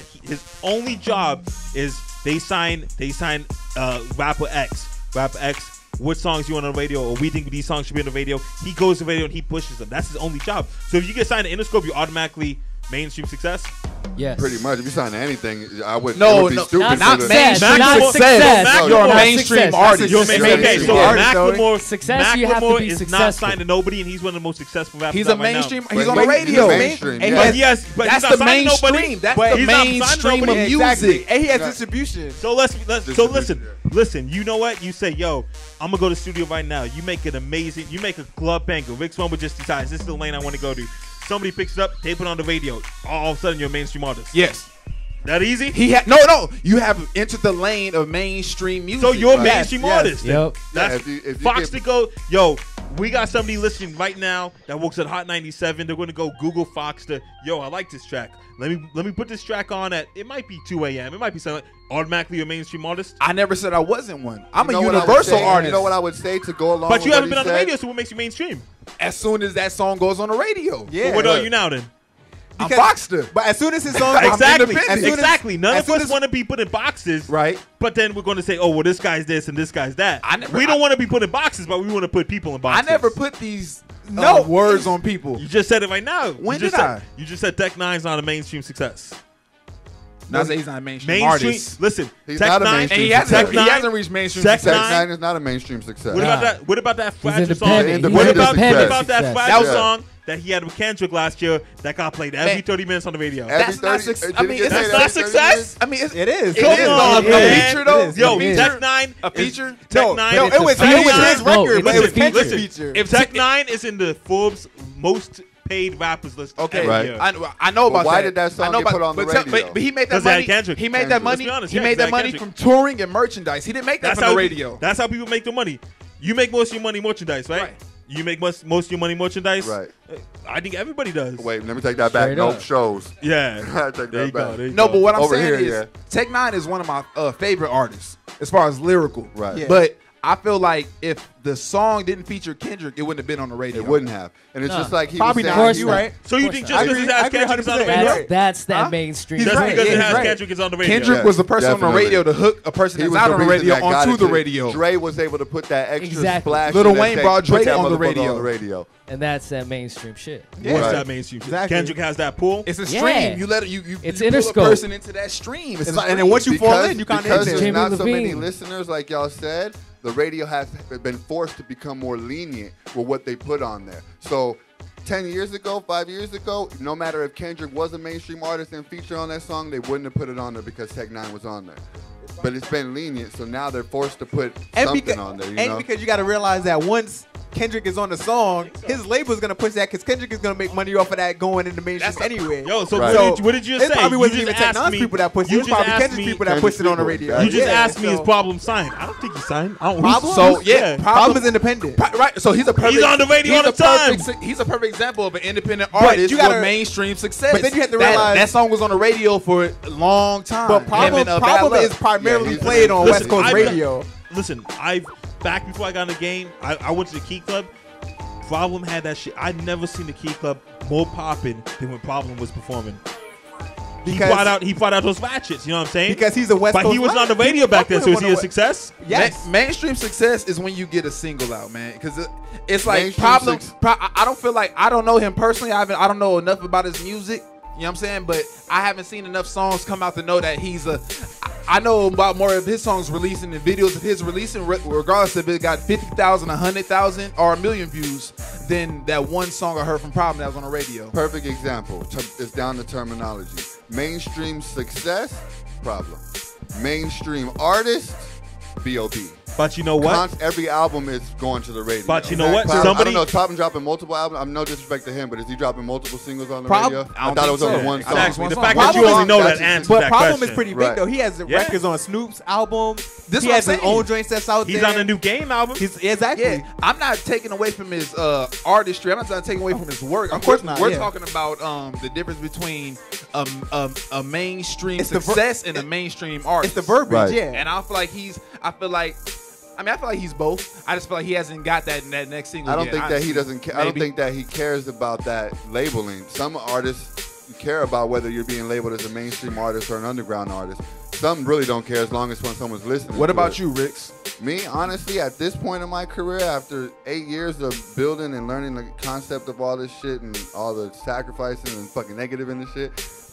Speaker 1: is they sign rapper X. Rapper X. What songs you want on the radio, or we think these songs should be on the radio. He goes to the radio and he pushes them. That's his only job. So if you get signed to Interscope, you automatically mainstream success.
Speaker 4: Yes.
Speaker 2: Pretty much. If you sign to anything, I would.
Speaker 5: No,
Speaker 2: it would be
Speaker 5: no,
Speaker 2: stupid.
Speaker 4: Not
Speaker 2: to
Speaker 4: success.
Speaker 1: Macklemore-
Speaker 4: Not success.
Speaker 1: Macklemore-
Speaker 5: You're a
Speaker 1: Not
Speaker 5: mainstream
Speaker 4: success.
Speaker 5: artist.
Speaker 1: You're
Speaker 2: You're
Speaker 1: mainstream. Okay, so
Speaker 2: mainstream
Speaker 3: artist,
Speaker 1: Macklemore,
Speaker 4: Success, you have to be
Speaker 1: is not
Speaker 4: successful.
Speaker 1: signed to nobody, and he's one of the most successful rappers.
Speaker 5: He's a
Speaker 1: out right now.
Speaker 5: mainstream.
Speaker 2: But
Speaker 5: He's on the
Speaker 2: he's
Speaker 5: radio.
Speaker 2: mainstream,
Speaker 3: And
Speaker 2: yeah.
Speaker 1: But yes, but
Speaker 5: That's
Speaker 1: he's
Speaker 5: the
Speaker 1: not signing to nobody.
Speaker 5: mainstream. That's
Speaker 1: But
Speaker 5: the
Speaker 1: he's not signing to
Speaker 5: mainstream
Speaker 1: nobody.
Speaker 5: of
Speaker 3: Exactly.
Speaker 5: music.
Speaker 3: And he has
Speaker 2: Right.
Speaker 3: distribution.
Speaker 1: So let's
Speaker 2: Distribution,
Speaker 1: listen. You know what? You say, yo, I'm gonna go to the studio right now. You make it amazing. You make a club banger. Rick Swan just decides this is the lane I want to go to. Somebody picks it up, they put it on the radio. All of a sudden, you're a mainstream artist.
Speaker 5: Yes.
Speaker 1: That easy?
Speaker 5: No. You have entered the lane of mainstream music.
Speaker 1: So you're a
Speaker 2: Right.
Speaker 1: mainstream
Speaker 3: Yes.
Speaker 1: artist. then.
Speaker 4: Yep.
Speaker 1: That's
Speaker 2: Yeah, if you
Speaker 1: Fox
Speaker 2: get-
Speaker 1: to go. Yo, we got somebody listening right now that works at Hot 97. They're going to go Google Fox to. Yo, I like this track. Let me put this track on at. It might be 2 a.m. It might be something. Automatically, you're a mainstream artist.
Speaker 5: I never said I wasn't one. I'm
Speaker 2: You know
Speaker 5: a
Speaker 2: what I would
Speaker 5: universal
Speaker 2: say?
Speaker 5: artist.
Speaker 2: You know what I would say to go along
Speaker 1: But
Speaker 2: with
Speaker 1: you
Speaker 2: what
Speaker 1: haven't
Speaker 2: he
Speaker 1: been on the
Speaker 2: said?
Speaker 1: radio, so what makes you mainstream?
Speaker 5: As soon as that song goes on the radio.
Speaker 3: Yeah.
Speaker 1: What are you now then?
Speaker 5: I'm
Speaker 3: Because-
Speaker 5: Boxster.
Speaker 3: But as soon as his song,
Speaker 1: Exactly.
Speaker 3: as soon as-
Speaker 1: Exactly. None
Speaker 3: as
Speaker 1: of
Speaker 3: soon
Speaker 1: us
Speaker 3: as-
Speaker 1: want to be put in boxes.
Speaker 5: Right.
Speaker 1: But then we're going to say, oh, well, this guy's this and this guy's that. We don't want to be put in boxes, but we want to put people in
Speaker 5: I
Speaker 1: boxes.
Speaker 5: never put these
Speaker 3: No.
Speaker 5: words on people.
Speaker 1: You just said it right now.
Speaker 5: When
Speaker 1: you just
Speaker 5: did
Speaker 1: said,
Speaker 5: I?
Speaker 1: You just said Tech Nine's not a mainstream success.
Speaker 5: Not say he's not a mainstream
Speaker 1: Mainstream.
Speaker 5: artist.
Speaker 1: Listen,
Speaker 2: He's
Speaker 1: Tech
Speaker 2: not a
Speaker 1: Nine.
Speaker 2: mainstream
Speaker 5: And he
Speaker 2: success.
Speaker 5: hasn't,
Speaker 1: Tech Nine-
Speaker 5: he hasn't reached mainstream
Speaker 1: Tech
Speaker 5: success.
Speaker 2: Tech
Speaker 1: Nine-
Speaker 2: Nine is not a mainstream success.
Speaker 1: What about that? What about that
Speaker 4: He's
Speaker 1: fragile song?
Speaker 4: independent. He's
Speaker 1: What
Speaker 2: independent
Speaker 1: about
Speaker 2: success.
Speaker 1: what about that
Speaker 4: Success.
Speaker 1: fragile
Speaker 2: Yeah.
Speaker 1: song that he had with Kendrick last year that got played every 30 minutes on the radio?
Speaker 2: Every
Speaker 5: That's not
Speaker 2: 30
Speaker 5: success.
Speaker 2: did
Speaker 5: I
Speaker 2: he
Speaker 5: mean,
Speaker 2: just
Speaker 5: that's
Speaker 2: say
Speaker 1: not
Speaker 2: every 30
Speaker 1: success?
Speaker 2: minutes?
Speaker 5: I mean,
Speaker 3: It is.
Speaker 1: Come
Speaker 3: It is.
Speaker 1: on,
Speaker 3: It
Speaker 1: man.
Speaker 3: is.
Speaker 5: feature, though?
Speaker 3: It is.
Speaker 1: Yo,
Speaker 3: It is.
Speaker 1: Tech Nine.
Speaker 5: A feature?
Speaker 1: Tech Nine.
Speaker 3: No,
Speaker 4: But
Speaker 3: it was
Speaker 4: it's a
Speaker 3: his
Speaker 4: feature.
Speaker 3: record, but it was
Speaker 1: Listen,
Speaker 3: featured.
Speaker 1: listen. If Tech Nine is in the Forbes most paid rappers list.
Speaker 5: Okay,
Speaker 1: every
Speaker 2: Right.
Speaker 1: year.
Speaker 5: I know about
Speaker 2: why
Speaker 5: that.
Speaker 2: did that song
Speaker 5: I know
Speaker 2: get put on the
Speaker 5: but
Speaker 2: radio?
Speaker 5: But he made that
Speaker 1: 'Cause they had
Speaker 5: money.
Speaker 1: Kendrick.
Speaker 5: He made that
Speaker 2: Kendrick.
Speaker 5: money.
Speaker 1: Let's be honest,
Speaker 5: He
Speaker 1: yeah,
Speaker 5: made that
Speaker 1: exactly,
Speaker 5: money
Speaker 1: Kendrick.
Speaker 5: from touring and merchandise. He didn't make that
Speaker 1: That's
Speaker 5: from
Speaker 1: how
Speaker 5: the radio.
Speaker 1: That's how people make their money. You make most of your money merchandise, right?
Speaker 5: Right.
Speaker 1: You make most of your money merchandise.
Speaker 2: Right.
Speaker 1: I think everybody does.
Speaker 2: Wait, let me take that back.
Speaker 4: Straight
Speaker 2: Nope,
Speaker 4: up.
Speaker 2: shows.
Speaker 1: Yeah.
Speaker 2: Take
Speaker 1: There you
Speaker 2: that
Speaker 1: go.
Speaker 2: back.
Speaker 1: There you
Speaker 5: No,
Speaker 1: go.
Speaker 5: but what I'm
Speaker 2: Over
Speaker 5: saying
Speaker 2: here,
Speaker 5: is
Speaker 2: yeah.
Speaker 5: Tech Nine is one of my favorite artists as far as lyrical.
Speaker 2: Right.
Speaker 3: Yeah.
Speaker 5: But I feel like if the song didn't feature Kendrick, it wouldn't have been on the radio.
Speaker 2: It wouldn't have. And it's
Speaker 4: Nah.
Speaker 2: just like he
Speaker 3: Probably
Speaker 2: was
Speaker 3: not.
Speaker 2: saying.
Speaker 4: course
Speaker 3: You
Speaker 4: not.
Speaker 3: right.
Speaker 1: So you
Speaker 4: Of
Speaker 1: think
Speaker 4: course
Speaker 1: just
Speaker 3: not.
Speaker 1: because it
Speaker 3: I
Speaker 1: has
Speaker 3: agree
Speaker 1: Kendrick is on the
Speaker 3: 100%.
Speaker 1: radio?
Speaker 3: Right.
Speaker 4: That's that
Speaker 3: Huh?
Speaker 4: mainstream.
Speaker 3: He's
Speaker 1: Just
Speaker 3: right.
Speaker 1: because
Speaker 3: Yeah,
Speaker 1: it
Speaker 3: he's
Speaker 1: has
Speaker 3: right.
Speaker 1: Kendrick is on the radio.
Speaker 5: Kendrick
Speaker 2: Yes,
Speaker 5: was the person on
Speaker 2: definitely.
Speaker 5: the radio to hook a person
Speaker 2: He
Speaker 5: that's
Speaker 2: was
Speaker 5: out
Speaker 2: the
Speaker 5: on the
Speaker 2: reason
Speaker 5: radio
Speaker 2: that got
Speaker 5: onto
Speaker 2: it
Speaker 5: the
Speaker 2: to-
Speaker 5: radio.
Speaker 2: Dre was able to put that extra
Speaker 4: Exactly.
Speaker 2: splash.
Speaker 5: Lil
Speaker 2: in that
Speaker 5: Wayne
Speaker 2: say,
Speaker 5: brought
Speaker 2: put
Speaker 5: Drake
Speaker 2: that
Speaker 5: on the
Speaker 2: motherfucker
Speaker 5: radio.
Speaker 2: On the radio.
Speaker 4: And that's that mainstream shit.
Speaker 3: Yeah.
Speaker 1: What's
Speaker 2: Right.
Speaker 1: that mainstream?
Speaker 3: Exactly.
Speaker 1: Kendrick has that pool.
Speaker 5: It's a
Speaker 4: Yeah.
Speaker 5: stream. You let it. You
Speaker 4: It's
Speaker 5: you pull a
Speaker 4: Interscope.
Speaker 5: person into that stream. It's
Speaker 3: It's
Speaker 5: a
Speaker 3: like, and then
Speaker 5: stream.
Speaker 3: once you fall in, you kind of
Speaker 2: because
Speaker 3: in
Speaker 2: there's
Speaker 3: there.
Speaker 4: Jamie
Speaker 2: not so many
Speaker 4: Levine.
Speaker 2: listeners, like y'all said, the radio has been forced to become more lenient with what they put on there. So 10 years ago, 5 years ago, no matter if Kendrick was a mainstream artist and featured on that song, they wouldn't have put it on there because Tech Nine was on there. But it's been lenient, so now they're forced to put something on there, you know?
Speaker 3: because you got to realize that once Kendrick is on the song, his label is gonna push that because Kendrick is gonna make money off of that going in the mainstream anyway.
Speaker 1: Yo, so
Speaker 2: Right.
Speaker 1: what did you
Speaker 3: it
Speaker 1: just say?
Speaker 3: probably wasn't
Speaker 1: You
Speaker 3: even
Speaker 1: just
Speaker 3: Tech
Speaker 1: asked
Speaker 3: Nine's
Speaker 1: me.
Speaker 3: people that pushed it.
Speaker 1: You
Speaker 3: It was
Speaker 1: just
Speaker 3: probably
Speaker 1: asked
Speaker 3: Kendrick's
Speaker 1: me.
Speaker 3: people that
Speaker 2: Kendrick's
Speaker 3: pushed it on the
Speaker 2: people,
Speaker 3: radio.
Speaker 2: exactly.
Speaker 1: You just
Speaker 3: Yeah,
Speaker 1: asked me,
Speaker 3: so-
Speaker 1: is Problem signed? I don't think he signed. I don't.
Speaker 3: Problem?
Speaker 5: So yeah,
Speaker 3: Problem's independent.
Speaker 5: Right, so he's a perfect.
Speaker 1: He's on the radio
Speaker 5: he's
Speaker 1: all
Speaker 5: a
Speaker 1: the time.
Speaker 5: perfect- He's a perfect example of an independent
Speaker 3: But
Speaker 5: artist
Speaker 3: you gotta-
Speaker 5: with mainstream success.
Speaker 3: but then you have to
Speaker 5: That-
Speaker 3: realize-
Speaker 5: that song was on the radio for a long time.
Speaker 3: But
Speaker 5: Him
Speaker 3: problem,
Speaker 5: and, Bad
Speaker 3: problem
Speaker 5: Luck.
Speaker 3: is primarily
Speaker 2: Yeah, he's
Speaker 3: played on
Speaker 1: Listen,
Speaker 3: West Coast
Speaker 1: I've-
Speaker 3: radio.
Speaker 1: Listen, back before I got in the game, I went to the Key Club. Problem had that shit. I'd never seen the Key Club more popping than when Problem was performing. He brought out those ratchets. You know what I'm saying?
Speaker 3: Because he's a West
Speaker 1: But
Speaker 3: Coast
Speaker 1: he was on
Speaker 3: rapper.
Speaker 1: the radio back then, so is he a success?
Speaker 3: Yes.
Speaker 5: Mainstream success is when you get a single out, man. Because it's like
Speaker 2: Mainstream
Speaker 5: Problem.
Speaker 2: suc-
Speaker 5: I don't feel like I don't know him personally. I don't know enough about his music. You know what I'm saying? But I haven't seen enough songs come out to know that he's a. I know about more of his songs releasing and videos of his releasing, regardless if it got 50,000, 100,000, or a million views, than that one song I heard from Problem that was on the radio.
Speaker 2: Perfect example. It's down to terminology. Mainstream success, Problem. Mainstream artist, B.O.B.
Speaker 1: But you know what?
Speaker 2: Every album is going to the radio.
Speaker 1: But you know what?
Speaker 2: Problem, I
Speaker 1: Somebody-
Speaker 2: don't know. Is Problem dropping multiple albums? I'm no disrespect to him, but is he dropping multiple singles on the
Speaker 3: Prob-
Speaker 2: radio?
Speaker 5: I don't
Speaker 2: thought it
Speaker 5: think
Speaker 2: was only
Speaker 5: so.
Speaker 2: one
Speaker 5: Yeah,
Speaker 2: song.
Speaker 1: Exactly. The
Speaker 5: One
Speaker 1: fact
Speaker 5: song.
Speaker 1: that you only know that
Speaker 2: That's
Speaker 1: answers
Speaker 3: But
Speaker 1: that
Speaker 3: Problem
Speaker 1: question.
Speaker 3: is pretty big
Speaker 2: Right.
Speaker 3: though. He has
Speaker 1: Yeah.
Speaker 3: records on Snoop's album.
Speaker 5: This
Speaker 3: He
Speaker 5: what
Speaker 3: has
Speaker 5: I'm
Speaker 3: his
Speaker 5: saying.
Speaker 3: own joints that's out
Speaker 1: He's
Speaker 3: there.
Speaker 1: on the new Game album.
Speaker 3: He's exactly.
Speaker 5: Yeah, I'm not taking away from his artistry. I'm not trying to take away from his work.
Speaker 3: Of course not,
Speaker 5: We're
Speaker 3: yeah.
Speaker 5: talking about the difference between a mainstream
Speaker 3: It's the ver-
Speaker 5: success and a mainstream artist.
Speaker 3: It's the verbiage,
Speaker 2: Right.
Speaker 3: yeah.
Speaker 5: And I feel like he's both. I just feel like he hasn't got that next single.
Speaker 2: I don't
Speaker 5: yet,
Speaker 2: think that he
Speaker 5: honestly.
Speaker 2: doesn't. I don't
Speaker 5: Maybe.
Speaker 2: think that he cares about that labeling. Some artists care about whether you're being labeled as a mainstream artist or an underground artist. Some really don't care as long as when someone's listening.
Speaker 5: What
Speaker 2: to
Speaker 5: about
Speaker 2: it.
Speaker 5: you, Ricks?
Speaker 2: Me, honestly, at this point in my career, after 8 years of building and learning the concept of all this shit and all the sacrificing and fucking negative in this shit,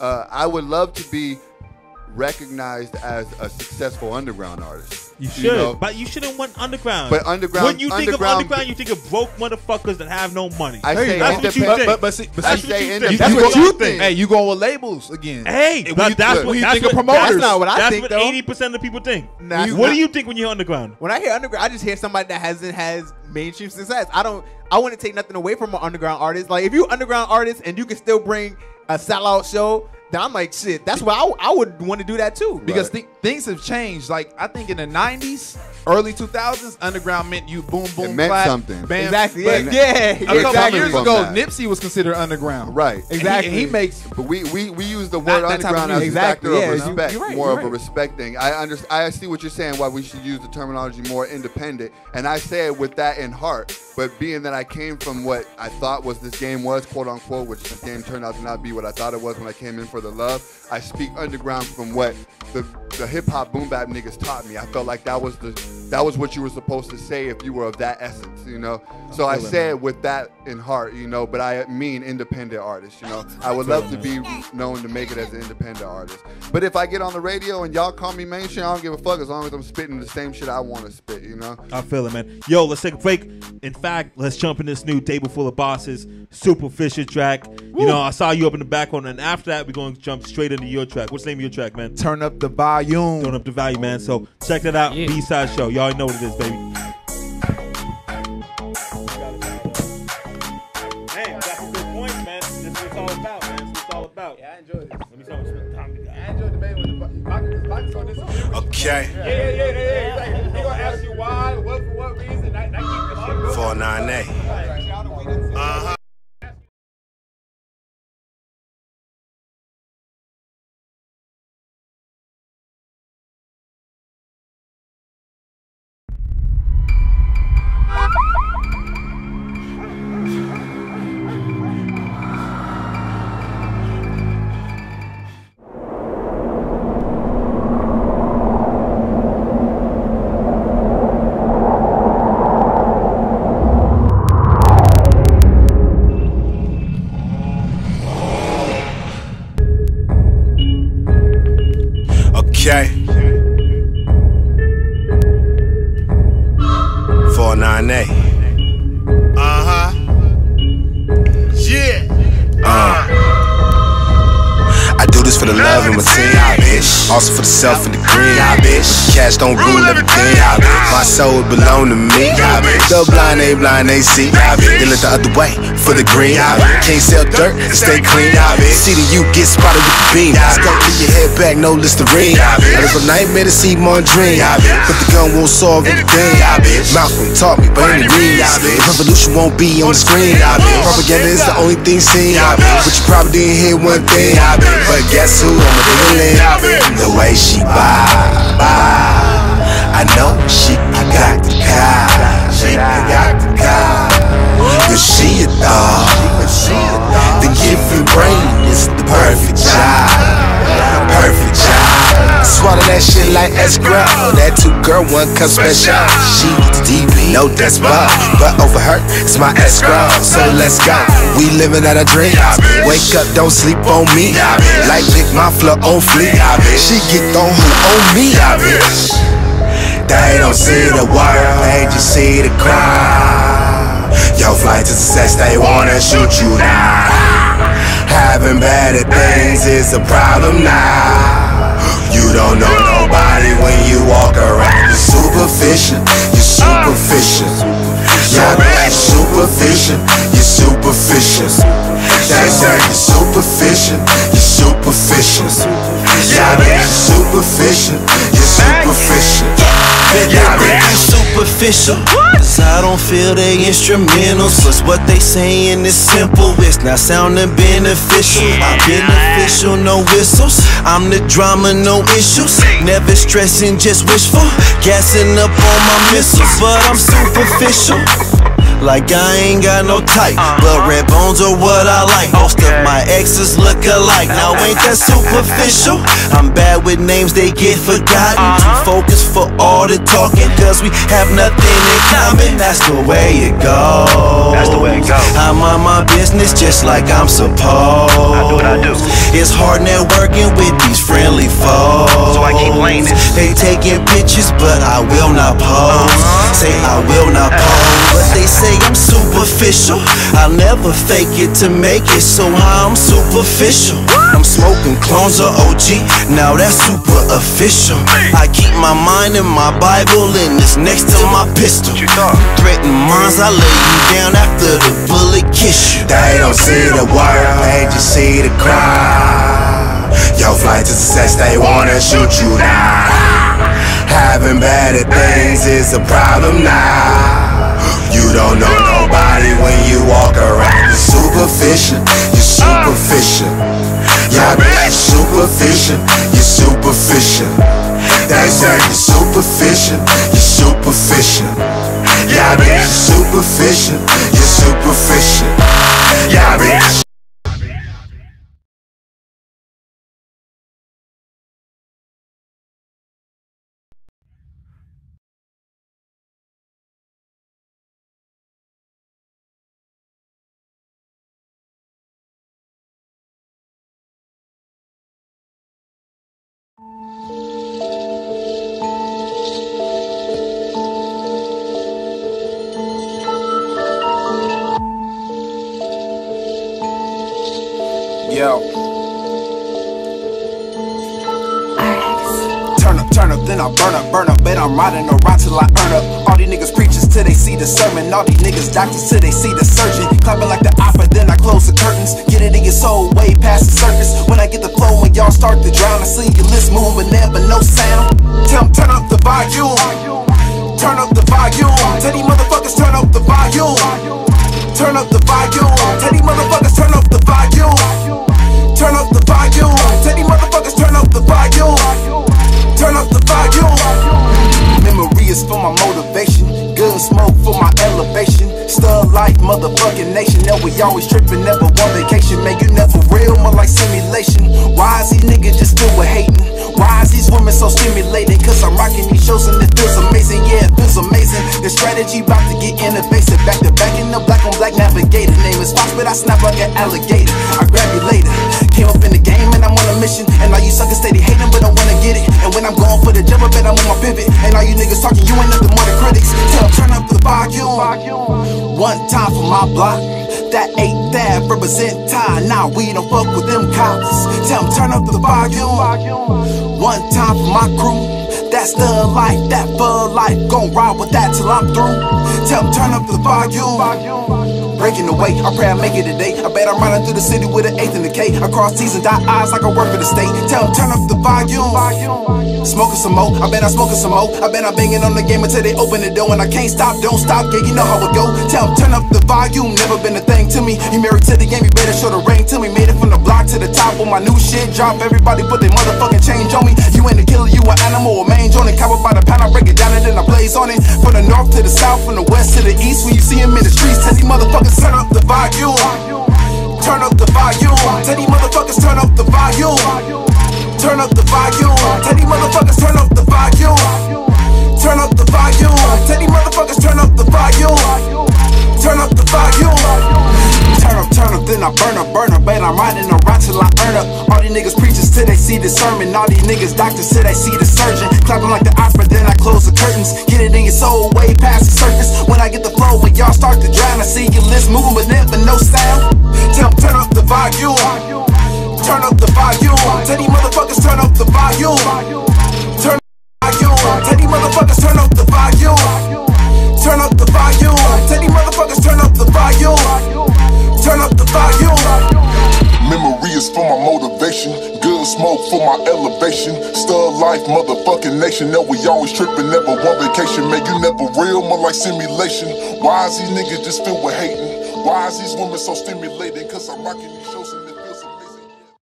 Speaker 2: I would love to be recognized as a successful underground artist.
Speaker 1: You should,
Speaker 2: know?
Speaker 1: but you shouldn't want underground.
Speaker 2: But underground-
Speaker 1: When you think of
Speaker 2: underground-
Speaker 1: underground, you think of broke motherfuckers that have no money.
Speaker 2: I say
Speaker 1: That's what you
Speaker 2: independent.
Speaker 1: think.
Speaker 5: But see,
Speaker 1: That's
Speaker 2: I
Speaker 1: what
Speaker 2: say
Speaker 1: you think.
Speaker 2: independent.
Speaker 3: That's what you think.
Speaker 5: Hey, you going with labels again?
Speaker 1: Hey,
Speaker 5: When
Speaker 1: but
Speaker 5: you-
Speaker 1: that's
Speaker 5: when
Speaker 1: what
Speaker 5: you
Speaker 1: that's
Speaker 5: think
Speaker 1: what,
Speaker 5: of promoters.
Speaker 3: That's not what I
Speaker 1: that's
Speaker 3: think,
Speaker 1: what
Speaker 3: though.
Speaker 1: 80% of people think.
Speaker 3: Nah,
Speaker 1: what
Speaker 3: nah.
Speaker 1: do you think when you hear underground?
Speaker 3: When I hear underground, I just hear somebody that has mainstream success. I wouldn't take nothing away from an underground artist. Like if you underground artist and you can still bring a sellout show, then I'm like shit. That's why I would want to do that too.
Speaker 5: Because
Speaker 2: Right.
Speaker 5: things have changed. Like I think in the 90s, early 2000s, underground meant you boom boom
Speaker 2: It meant
Speaker 5: clap,
Speaker 2: something.
Speaker 5: bam.
Speaker 3: Exactly.
Speaker 5: But
Speaker 3: Yeah.
Speaker 5: a couple
Speaker 2: Exactly.
Speaker 5: years
Speaker 2: From
Speaker 5: ago,
Speaker 2: that.
Speaker 5: Nipsey was considered underground.
Speaker 2: Right.
Speaker 5: And
Speaker 3: Exactly.
Speaker 5: he makes.
Speaker 2: But we use the word
Speaker 5: That type of
Speaker 2: underground as
Speaker 5: music.
Speaker 2: a
Speaker 3: Exactly,
Speaker 2: factor
Speaker 3: yeah,
Speaker 2: of
Speaker 3: you-
Speaker 2: respect,
Speaker 3: you're right,
Speaker 2: more
Speaker 3: you're
Speaker 2: of a
Speaker 3: right.
Speaker 2: respect thing. I see what you're saying. Why we should use the terminology more independent, and I say it with that in heart. But being that I came from what I thought was this game was, quote unquote, which this game turned out to not be what I thought it was when I came in for the love. I speak underground from what the hip hop boom bap niggas taught me. I felt like that was what you were supposed to say if you were of that essence, you know. So I say it with that in heart, you know. But I mean independent artists, you know. I would love to be known to make it as an independent artist. But if I get on the radio and y'all call me mainstream, I don't give a fuck as long as I'm spitting the same shit I want to spit, you know.
Speaker 1: I feel it, man. Yo, let's take a break. In fact, let's jump in this new Table Full of Bosses Super Fisher track. You know, I saw you up in the background, and after that, we're going to jump straight into your track. What's the name of your track, man?
Speaker 5: Turn up the volume.
Speaker 1: Turn up the value, man. So check that out.
Speaker 4: Yeah.
Speaker 1: B-Side Show. You already know what it is, baby. Man, you got some good points, man.
Speaker 6: 498. Uh-huh. Okay. 498. Uh-huh. Yeah. I do this for the love in my team, bitch. Also for the self and the green, bitch. Cash don't rule everything, bitch. My soul belong to me, bitch. The blind they see, they look the other way for the green, can't sell dirt and stay clean, see the you get spotted with the beam. Stuck to your head back, no Listerine. I live a nightmare to see my dream, but the gun won't solve everything. Malcolm taught me, but in the reads, the revolution won't be on the screen. Propaganda is the only thing seen, but you probably didn't hear one thing. But guess who? I'm a nigga. The way she buy, I know she got the car. She got the car. Cause she a dog. The gift and brain is the perfect job. Perfect job. Swallow that shit like escrow. That 2-girl, 1-cup special. She DB, no that's bar. But over her, it's my escrow. So let's go. We living out our dreams. Wake up, don't sleep on me. Like pick my floor on fleek. She get on who on me. They don't see the world, they just see the crowd. Your flight to success, they wanna shoot you now. Having better things is a problem now. You don't know nobody when you walk around. You're superficial, you're superficial. Yeah, you're superficial, you're superficial. They say you're superficial, you're superficial. Yeah, you're superficial, you're superficial.
Speaker 7: Yeah, you superficial, cause I don't feel they instrumentals. Plus what they saying is simple, it's not sounding beneficial. I'm beneficial, no whistles. I'm the drama, no issues. Never stressing, just wishful. Gassing up on my missiles, but I'm superficial. Like I ain't got no type, but red bones are what I like. Most of my exes look alike, now ain't that superficial? I'm bad with names, they get forgotten. Too focused for all the talking, cause we have nothing in common. That's the way it goes.
Speaker 6: That's the way it goes.
Speaker 7: I'm on my business just like I'm supposed.
Speaker 6: I do what I do.
Speaker 7: It's hard networking with these friendly folks,
Speaker 6: So I keep laying it.
Speaker 7: They taking pictures, but I will not pose. Say I will not pose, but they say I'm superficial. I'll never fake it to make it, so I'm superficial. I'm smoking clones of OG, now that's super official. I keep my mind in my Bible and it's next to my pistol. Threaten minds, I lay you down after the bullet kiss you.
Speaker 6: They don't see the world, they just see the crowd. Your flight to success, they wanna shoot you now. Having better things is a problem now. You don't know nobody when you walk around. You're superficial, you're superficial. Yeah, you're superficial, you're superficial. They say you're superficial, you're superficial. Yeah, you're superficial, you're superficial. Yeah, bitch.
Speaker 5: Yo. Turn up, then I burn up. Bet I'm riding around till I earn up. All these niggas preachers till they see the sermon. All these niggas doctors till they see the surgeon. Clapping like the opera, then I close the curtains. Get it in your soul, way past the surface. When I get the flow, when y'all start to drown, I see your lips move, but never no sound. Tell 'em turn up the volume. Turn up the volume. Tell these motherfuckers turn up the volume.
Speaker 7: turn up the volume. Tell these motherfuckers turn up the volume. Turn up the volume. Tell these motherfuckers turn up the volume. Turn up the volume. Memory is for my motivation. Good smoke for my elevation. Stud like motherfucking nation. Know we always tripping, never one vacation. Man, you never real, more like simulation. Why is these niggas just filled with hating? Why is these women so stimulated? Cause I'm rocking these shows and it feels amazing. Yeah, it feels amazing. The strategy about to get innovative. Back to back in the black on black navigator. Name is Fox, but I snap like an alligator. I grab you later. Came up in the game and I'm on a mission. And all you suckers steady hating, but I wanna get it. And when I'm going for the jump, I bet I'm on my pivot. And all you niggas talking, you ain't nothing more than critics. Tell them turn up the volume. One time for my block. That ain't that represent time. Nah, we don't fuck with them cops. Tell them turn up the volume. One time for my crew. That's the life, that for life. Gon' ride with that till I'm through. Tell them turn up the volume. Breaking away, I pray I make it today. I bet I'm running through the city with an eighth in the K. Across T's and dot I's like I work for the state. Tell them turn up the volume. Smoking some more, I bet I'm smoking some more. I bet I'm banging on the game until they open the door. And I can't stop, don't stop, yeah, you know how it go. Tell them turn up the volume, never been a thing to me. You married to the game, you better show the ring to me. Made it from the block to the top when my new shit drop. Everybody put their motherfucking change on me. You ain't a killer, you an animal, a mange on it. Copper by the pound, I break it down and then I blaze on it. From the north to the south, from the west to the east. When you see him in the streets, tell these motherfuckers turn up the volume. Turn up the volume. Tell these motherfuckers turn up the volume. Turn up the volume. Tell these motherfuckers turn up the volume. Turn up the volume. Tell these motherfuckers turn up the volume. Turn up the volume. Turn up, then I burn up. Bet I'm riding around till I earn up. All these niggas preachers till they see the sermon. All these niggas doctors till they see the surgeon. Clapping like the opera, then I close the curtains. Get it in your soul, way past the surface. When I get the flow, when y'all start to drown, I see your lips moving but never no sound. Tell them turn up the volume. Turn up the volume. Tell these motherfuckers turn up the volume. Turn up the volume. Tell these motherfuckers turn up the volume. Turn up the volume. Tell these motherfuckers turn up the volume. Turn up the volume.
Speaker 8: Memory is for my motivation. Good smoke for my elevation. Stud life, motherfucking nation. Know we always tripping, never one vacation. Man, you never real, more like simulation. Why is these niggas just filled with hating? Why is these women so stimulating? Cause I'm rocking these shows and it feels amazing.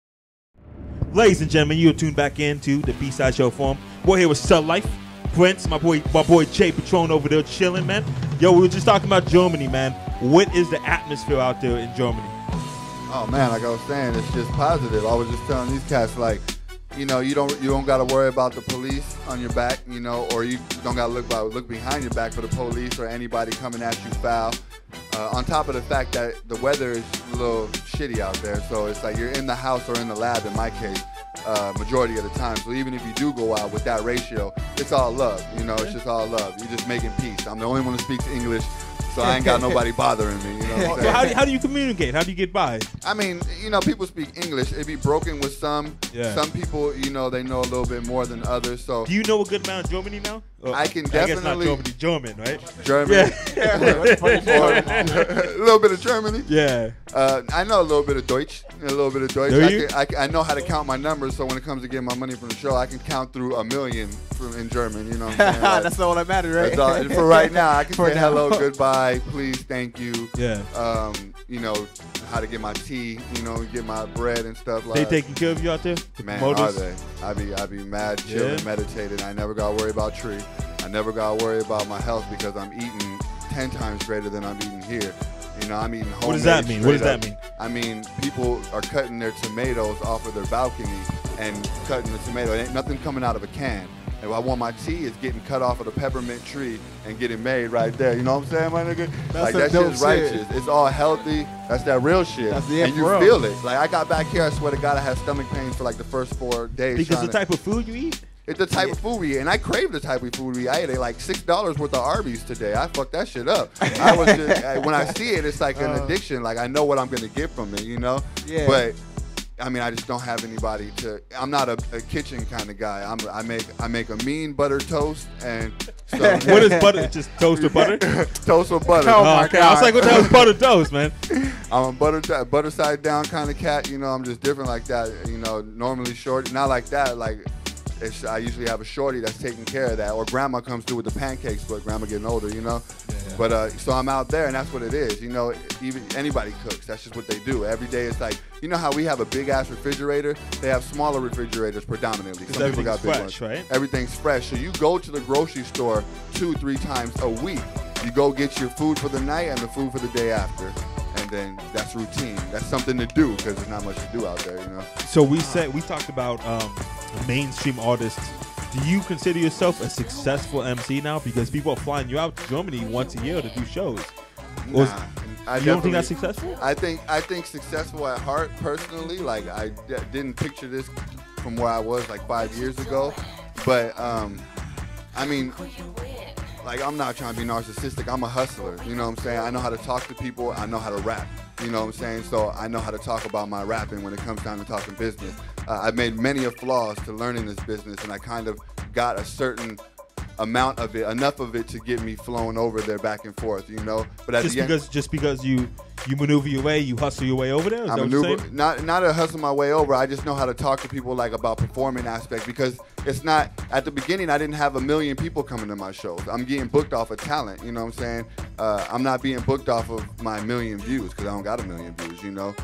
Speaker 1: Ladies and gentlemen, you're tuned back into the B-Side Show Forum. We're here with Stud Life, Prince, my boy Jay Patron over there chilling, man. Yo, we were just talking about Germany, man. What is the atmosphere out there in Germany?
Speaker 2: Oh man, like I was saying, it's just positive. I was just telling these cats, like, you know, you don't gotta worry about the police on your back, you know, or you don't gotta look behind your back for the police or anybody coming at you foul. On top of the fact that the weather is a little shitty out there, so it's like you're in the house or in the lab in my case, majority of the time. So even if you do go out with that ratio, it's all love, you know, it's just all love. You're just making peace. I'm the only one who speaks English, so I ain't got nobody bothering me, you know what I'm
Speaker 1: So
Speaker 2: saying?
Speaker 1: how do you communicate? How do you get by?
Speaker 2: I mean, you know, people speak English. It be broken with some.
Speaker 1: Yeah.
Speaker 2: Some people, you know, they know a little bit more than others. So
Speaker 1: Do you know a good amount of Germany now?
Speaker 2: I can
Speaker 1: I guess not
Speaker 2: definitely
Speaker 1: German, right?
Speaker 2: German.
Speaker 1: Yeah.
Speaker 2: A little bit of Germany.
Speaker 1: Yeah.
Speaker 2: I know a little bit of Deutsch. Do
Speaker 1: you?
Speaker 2: I know how to count my numbers, so when it comes to getting my money from the show, I can count through 1,000,000 in German. You know what I'm saying? Like,
Speaker 3: That's not what I matter, right?
Speaker 2: that's all, for right now, I can
Speaker 3: For
Speaker 2: say
Speaker 3: now.
Speaker 2: hello, goodbye, please, thank you.
Speaker 1: Yeah.
Speaker 2: You know how to get my tea. You know, get my bread and stuff like.
Speaker 1: They taking care of you out there? The
Speaker 2: Man, are
Speaker 1: promoters?
Speaker 2: they? I be mad, chilling,
Speaker 1: Yeah.
Speaker 2: meditating. I never got to worry about tree. I never got to worry about my health because I'm eating 10 times greater than I'm eating here. You know, I'm eating homemade.
Speaker 1: What does that mean? What does
Speaker 2: straight
Speaker 1: that
Speaker 2: up.
Speaker 1: mean?
Speaker 2: I mean, people are cutting their tomatoes off of their balcony and cutting the tomato. It ain't nothing coming out of a can. And I want my tea is getting cut off of the peppermint tree and getting made right there. You know what I'm saying, my nigga? Like,
Speaker 3: some
Speaker 2: that
Speaker 3: dope
Speaker 2: shit's
Speaker 3: shit.
Speaker 2: righteous. It's all healthy. That's that real shit.
Speaker 3: That's the
Speaker 2: and you
Speaker 3: bro.
Speaker 2: feel it. Like, I got back here, I swear to God, I had stomach pains for like the first 4 days.
Speaker 1: Because
Speaker 2: trying
Speaker 1: the
Speaker 2: to-
Speaker 1: type of food you eat?
Speaker 2: It's the type of food we eat, and I crave the type of food we eat. I ate like $6 worth of Arby's today. I fucked that shit up. I was just, when I see it, it's like an addiction. Like I know what I'm gonna get from it, you know.
Speaker 3: Yeah.
Speaker 2: But I mean, I just don't have anybody to. I'm not a kitchen kind of guy. I make a mean butter toast and so
Speaker 1: What is butter? Just toasted butter?
Speaker 2: toast with butter.
Speaker 3: Oh, my
Speaker 1: okay. I was like, what the hell is butter toast, man?
Speaker 2: I'm a butter side down kind of cat. You know, I'm just different like that. You know, normally short, not like that. Like I usually have a shorty that's taking care of that, or grandma comes through with the pancakes, but grandma getting older, you know. But so I'm out there, and that's what it is, you know. Even anybody cooks. That's just what they do. Every day it's like, you know how we have a big ass refrigerator? They have smaller refrigerators predominantly. Some people got big ones.
Speaker 1: Right?
Speaker 2: Everything's fresh. So you go to the grocery store 2-3 times a week. You go get your food for the night and the food for the day after. And then that's routine. That's something to do because there's not much to do out there, you know.
Speaker 1: So we talked about mainstream artists. Do you consider yourself a successful MC now? Because people are flying you out to Germany once a year to do shows.
Speaker 2: Nah,
Speaker 1: you don't think that's successful?
Speaker 2: I think successful at heart, personally. Like, I didn't picture this from where I was like 5 years ago. But, I mean, like, I'm not trying to be narcissistic. I'm a hustler. You know what I'm saying? I know how to talk to people. I know how to rap. You know what I'm saying? So I know how to talk about my rapping when it comes down to talking business. I've made many of flaws to learning this business, and I kind of got a certain amount of it, enough of it to get me flowing over there back and forth, you know. But at the end,
Speaker 1: just because you maneuver your way, you hustle your way over there. Is
Speaker 2: I
Speaker 1: that what you're
Speaker 2: maneuver,
Speaker 1: saying?
Speaker 2: not to hustle my way over. I just know how to talk to people like about performing aspect, because it's not at the beginning. I didn't have 1 million people coming to my shows. I'm getting booked off of talent. You know what I'm saying? I'm not being booked off of my 1 million views because I don't got 1 million views. You know.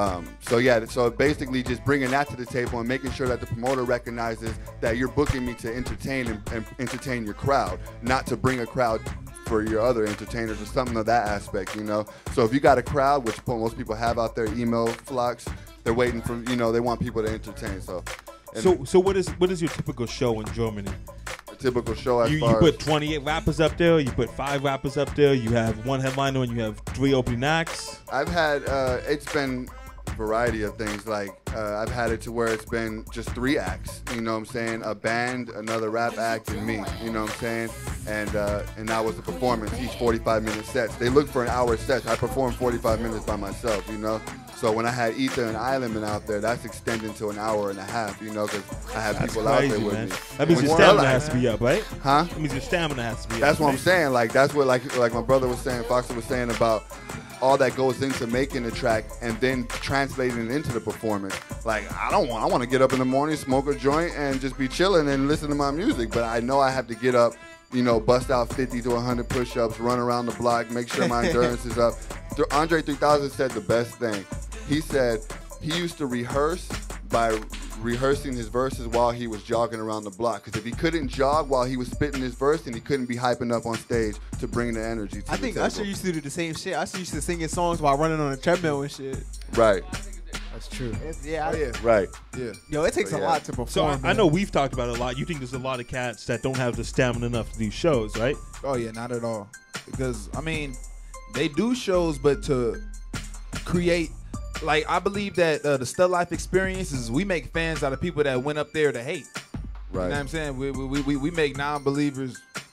Speaker 2: So basically just bringing that to the table and making sure that the promoter recognizes that you're booking me to entertain and entertain your crowd, not to bring a crowd for your other entertainers or something of that aspect, you know. So if you got a crowd, which most people have out there, email flocks, they're waiting for, you know, they want people to entertain. So
Speaker 1: what is your typical show in Germany?
Speaker 2: Typical show
Speaker 1: you put 28 rappers up there, you put 5 rappers up there, you have 1 headliner, and you have 3 opening acts.
Speaker 2: I've had it's been a variety of things. Like I've had it to where it's been just 3 acts, you know what I'm saying, a band, another rap act, and me, you know what I'm saying, and that was the performance, each 45-minute sets. They look for an hour sets. I performed 45 minutes by myself, you know. So when I had Ether and Islandman out there, that's extending to an hour and a half, you know, because I have people out there with me.
Speaker 1: That means your stamina has to be up, right?
Speaker 2: Huh?
Speaker 1: That means your stamina has to be up.
Speaker 2: That's what I'm saying. Like, that's what, like my brother was saying, Foxer was saying about all that goes into making the track and then translating it into the performance. Like, I want to get up in the morning, smoke a joint, and just be chilling and listen to my music. But I know I have to get up, you know, bust out 50 to 100 push-ups, run around the block, make sure my endurance is up. Andre 3000 said the best thing. He said he used to rehearse by rehearsing his verses while he was jogging around the block. Because if he couldn't jog while he was spitting his verse, then he couldn't be hyping up on stage to bring the energy to
Speaker 3: I think
Speaker 2: the table.
Speaker 3: Usher used to do the same shit. Usher used to singing songs while running on a treadmill and shit.
Speaker 2: Right.
Speaker 4: That's true.
Speaker 3: Yeah.
Speaker 2: Right.
Speaker 5: Yeah.
Speaker 3: Yo, it takes a lot to perform.
Speaker 1: So I
Speaker 3: man.
Speaker 1: know we've talked about it a lot. You think there's a lot of cats that don't have the stamina enough to do shows, right?
Speaker 5: Oh yeah, not at all. Because I mean, they do shows, but to create, like, I believe that the Stud Life experiences, we make fans out of people that went up there to hate.
Speaker 2: Right.
Speaker 5: You know what I'm saying? We make non-believers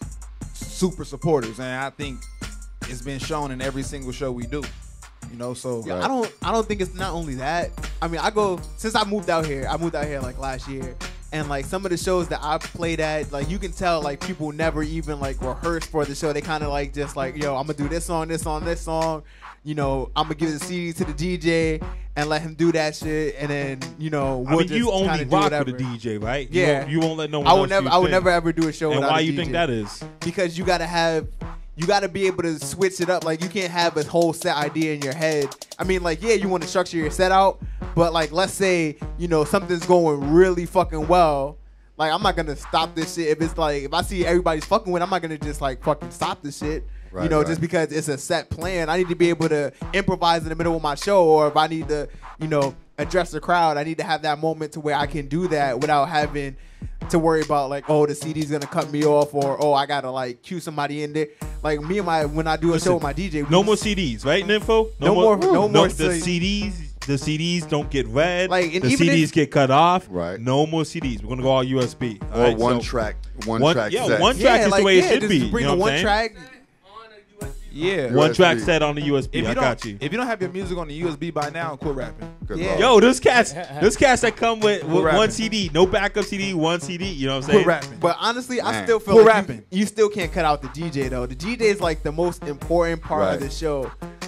Speaker 5: super supporters, and I think it's been shown in every single show we do. You know, so
Speaker 3: Yeah, I don't think it's not only that. I mean, since I moved out here like last year, and like some of the shows that I've played at, like you can tell like people never even like rehearsed for the show. They kind of like just like, yo, I'm gonna do this song, this song. You know, I'm gonna give the CD to the DJ and let him do that shit, and then you know we'll
Speaker 1: you only rock
Speaker 3: with
Speaker 1: with the DJ, right?
Speaker 3: Yeah,
Speaker 1: you won't let no one.
Speaker 3: I would never ever do a show.
Speaker 1: And
Speaker 3: without
Speaker 1: why
Speaker 3: a
Speaker 1: you
Speaker 3: DJ.
Speaker 1: think that is?
Speaker 3: Because you gotta be able to switch it up. Like you can't have a whole set idea in your head. I mean, like, yeah, you want to structure your set out, but like, let's say, you know, something's going really fucking well. Like, I'm not gonna stop this shit. If I see everybody's fucking with, I'm not gonna just like fucking stop this shit.
Speaker 2: Right,
Speaker 3: you know,
Speaker 2: right.
Speaker 3: just because it's a set plan. I need to be able to improvise in the middle of my show, or if I need to, you know, address the crowd, I need to have that moment to where I can do that without having to worry about like, oh, the CD's gonna cut me off, or oh, I gotta like cue somebody in there. Like when I do a show with my DJ,
Speaker 1: no more CDs, right, Nympho?
Speaker 3: No more
Speaker 1: the CDs don't get read.
Speaker 3: Like, and
Speaker 1: the
Speaker 3: even
Speaker 1: CDs get cut off.
Speaker 2: Right.
Speaker 1: No more CDs. We're gonna go all USB. All
Speaker 2: Or
Speaker 1: right,
Speaker 2: one
Speaker 1: so
Speaker 2: track set.
Speaker 1: one track is the way it should
Speaker 3: just
Speaker 1: be.
Speaker 3: Bring
Speaker 1: you know
Speaker 3: a
Speaker 1: what
Speaker 3: one
Speaker 1: I'm saying?
Speaker 3: track.
Speaker 5: yeah.
Speaker 1: One
Speaker 2: USB.
Speaker 1: track set on the USB. I got you.
Speaker 5: If you don't have your music on the USB by now, quit rapping.
Speaker 2: Good
Speaker 3: Yeah.
Speaker 2: Lord.
Speaker 1: Yo, there's cats that come with one
Speaker 5: rapping.
Speaker 1: CD, no backup CD, one CD. You know what I'm
Speaker 5: Quit
Speaker 1: saying?
Speaker 5: rapping.
Speaker 3: But honestly, I
Speaker 2: Man.
Speaker 3: still feel
Speaker 5: Quit
Speaker 3: like
Speaker 5: rapping.
Speaker 3: you still can't cut out the DJ though. The DJ is like the most important part
Speaker 2: Right.
Speaker 3: of the show.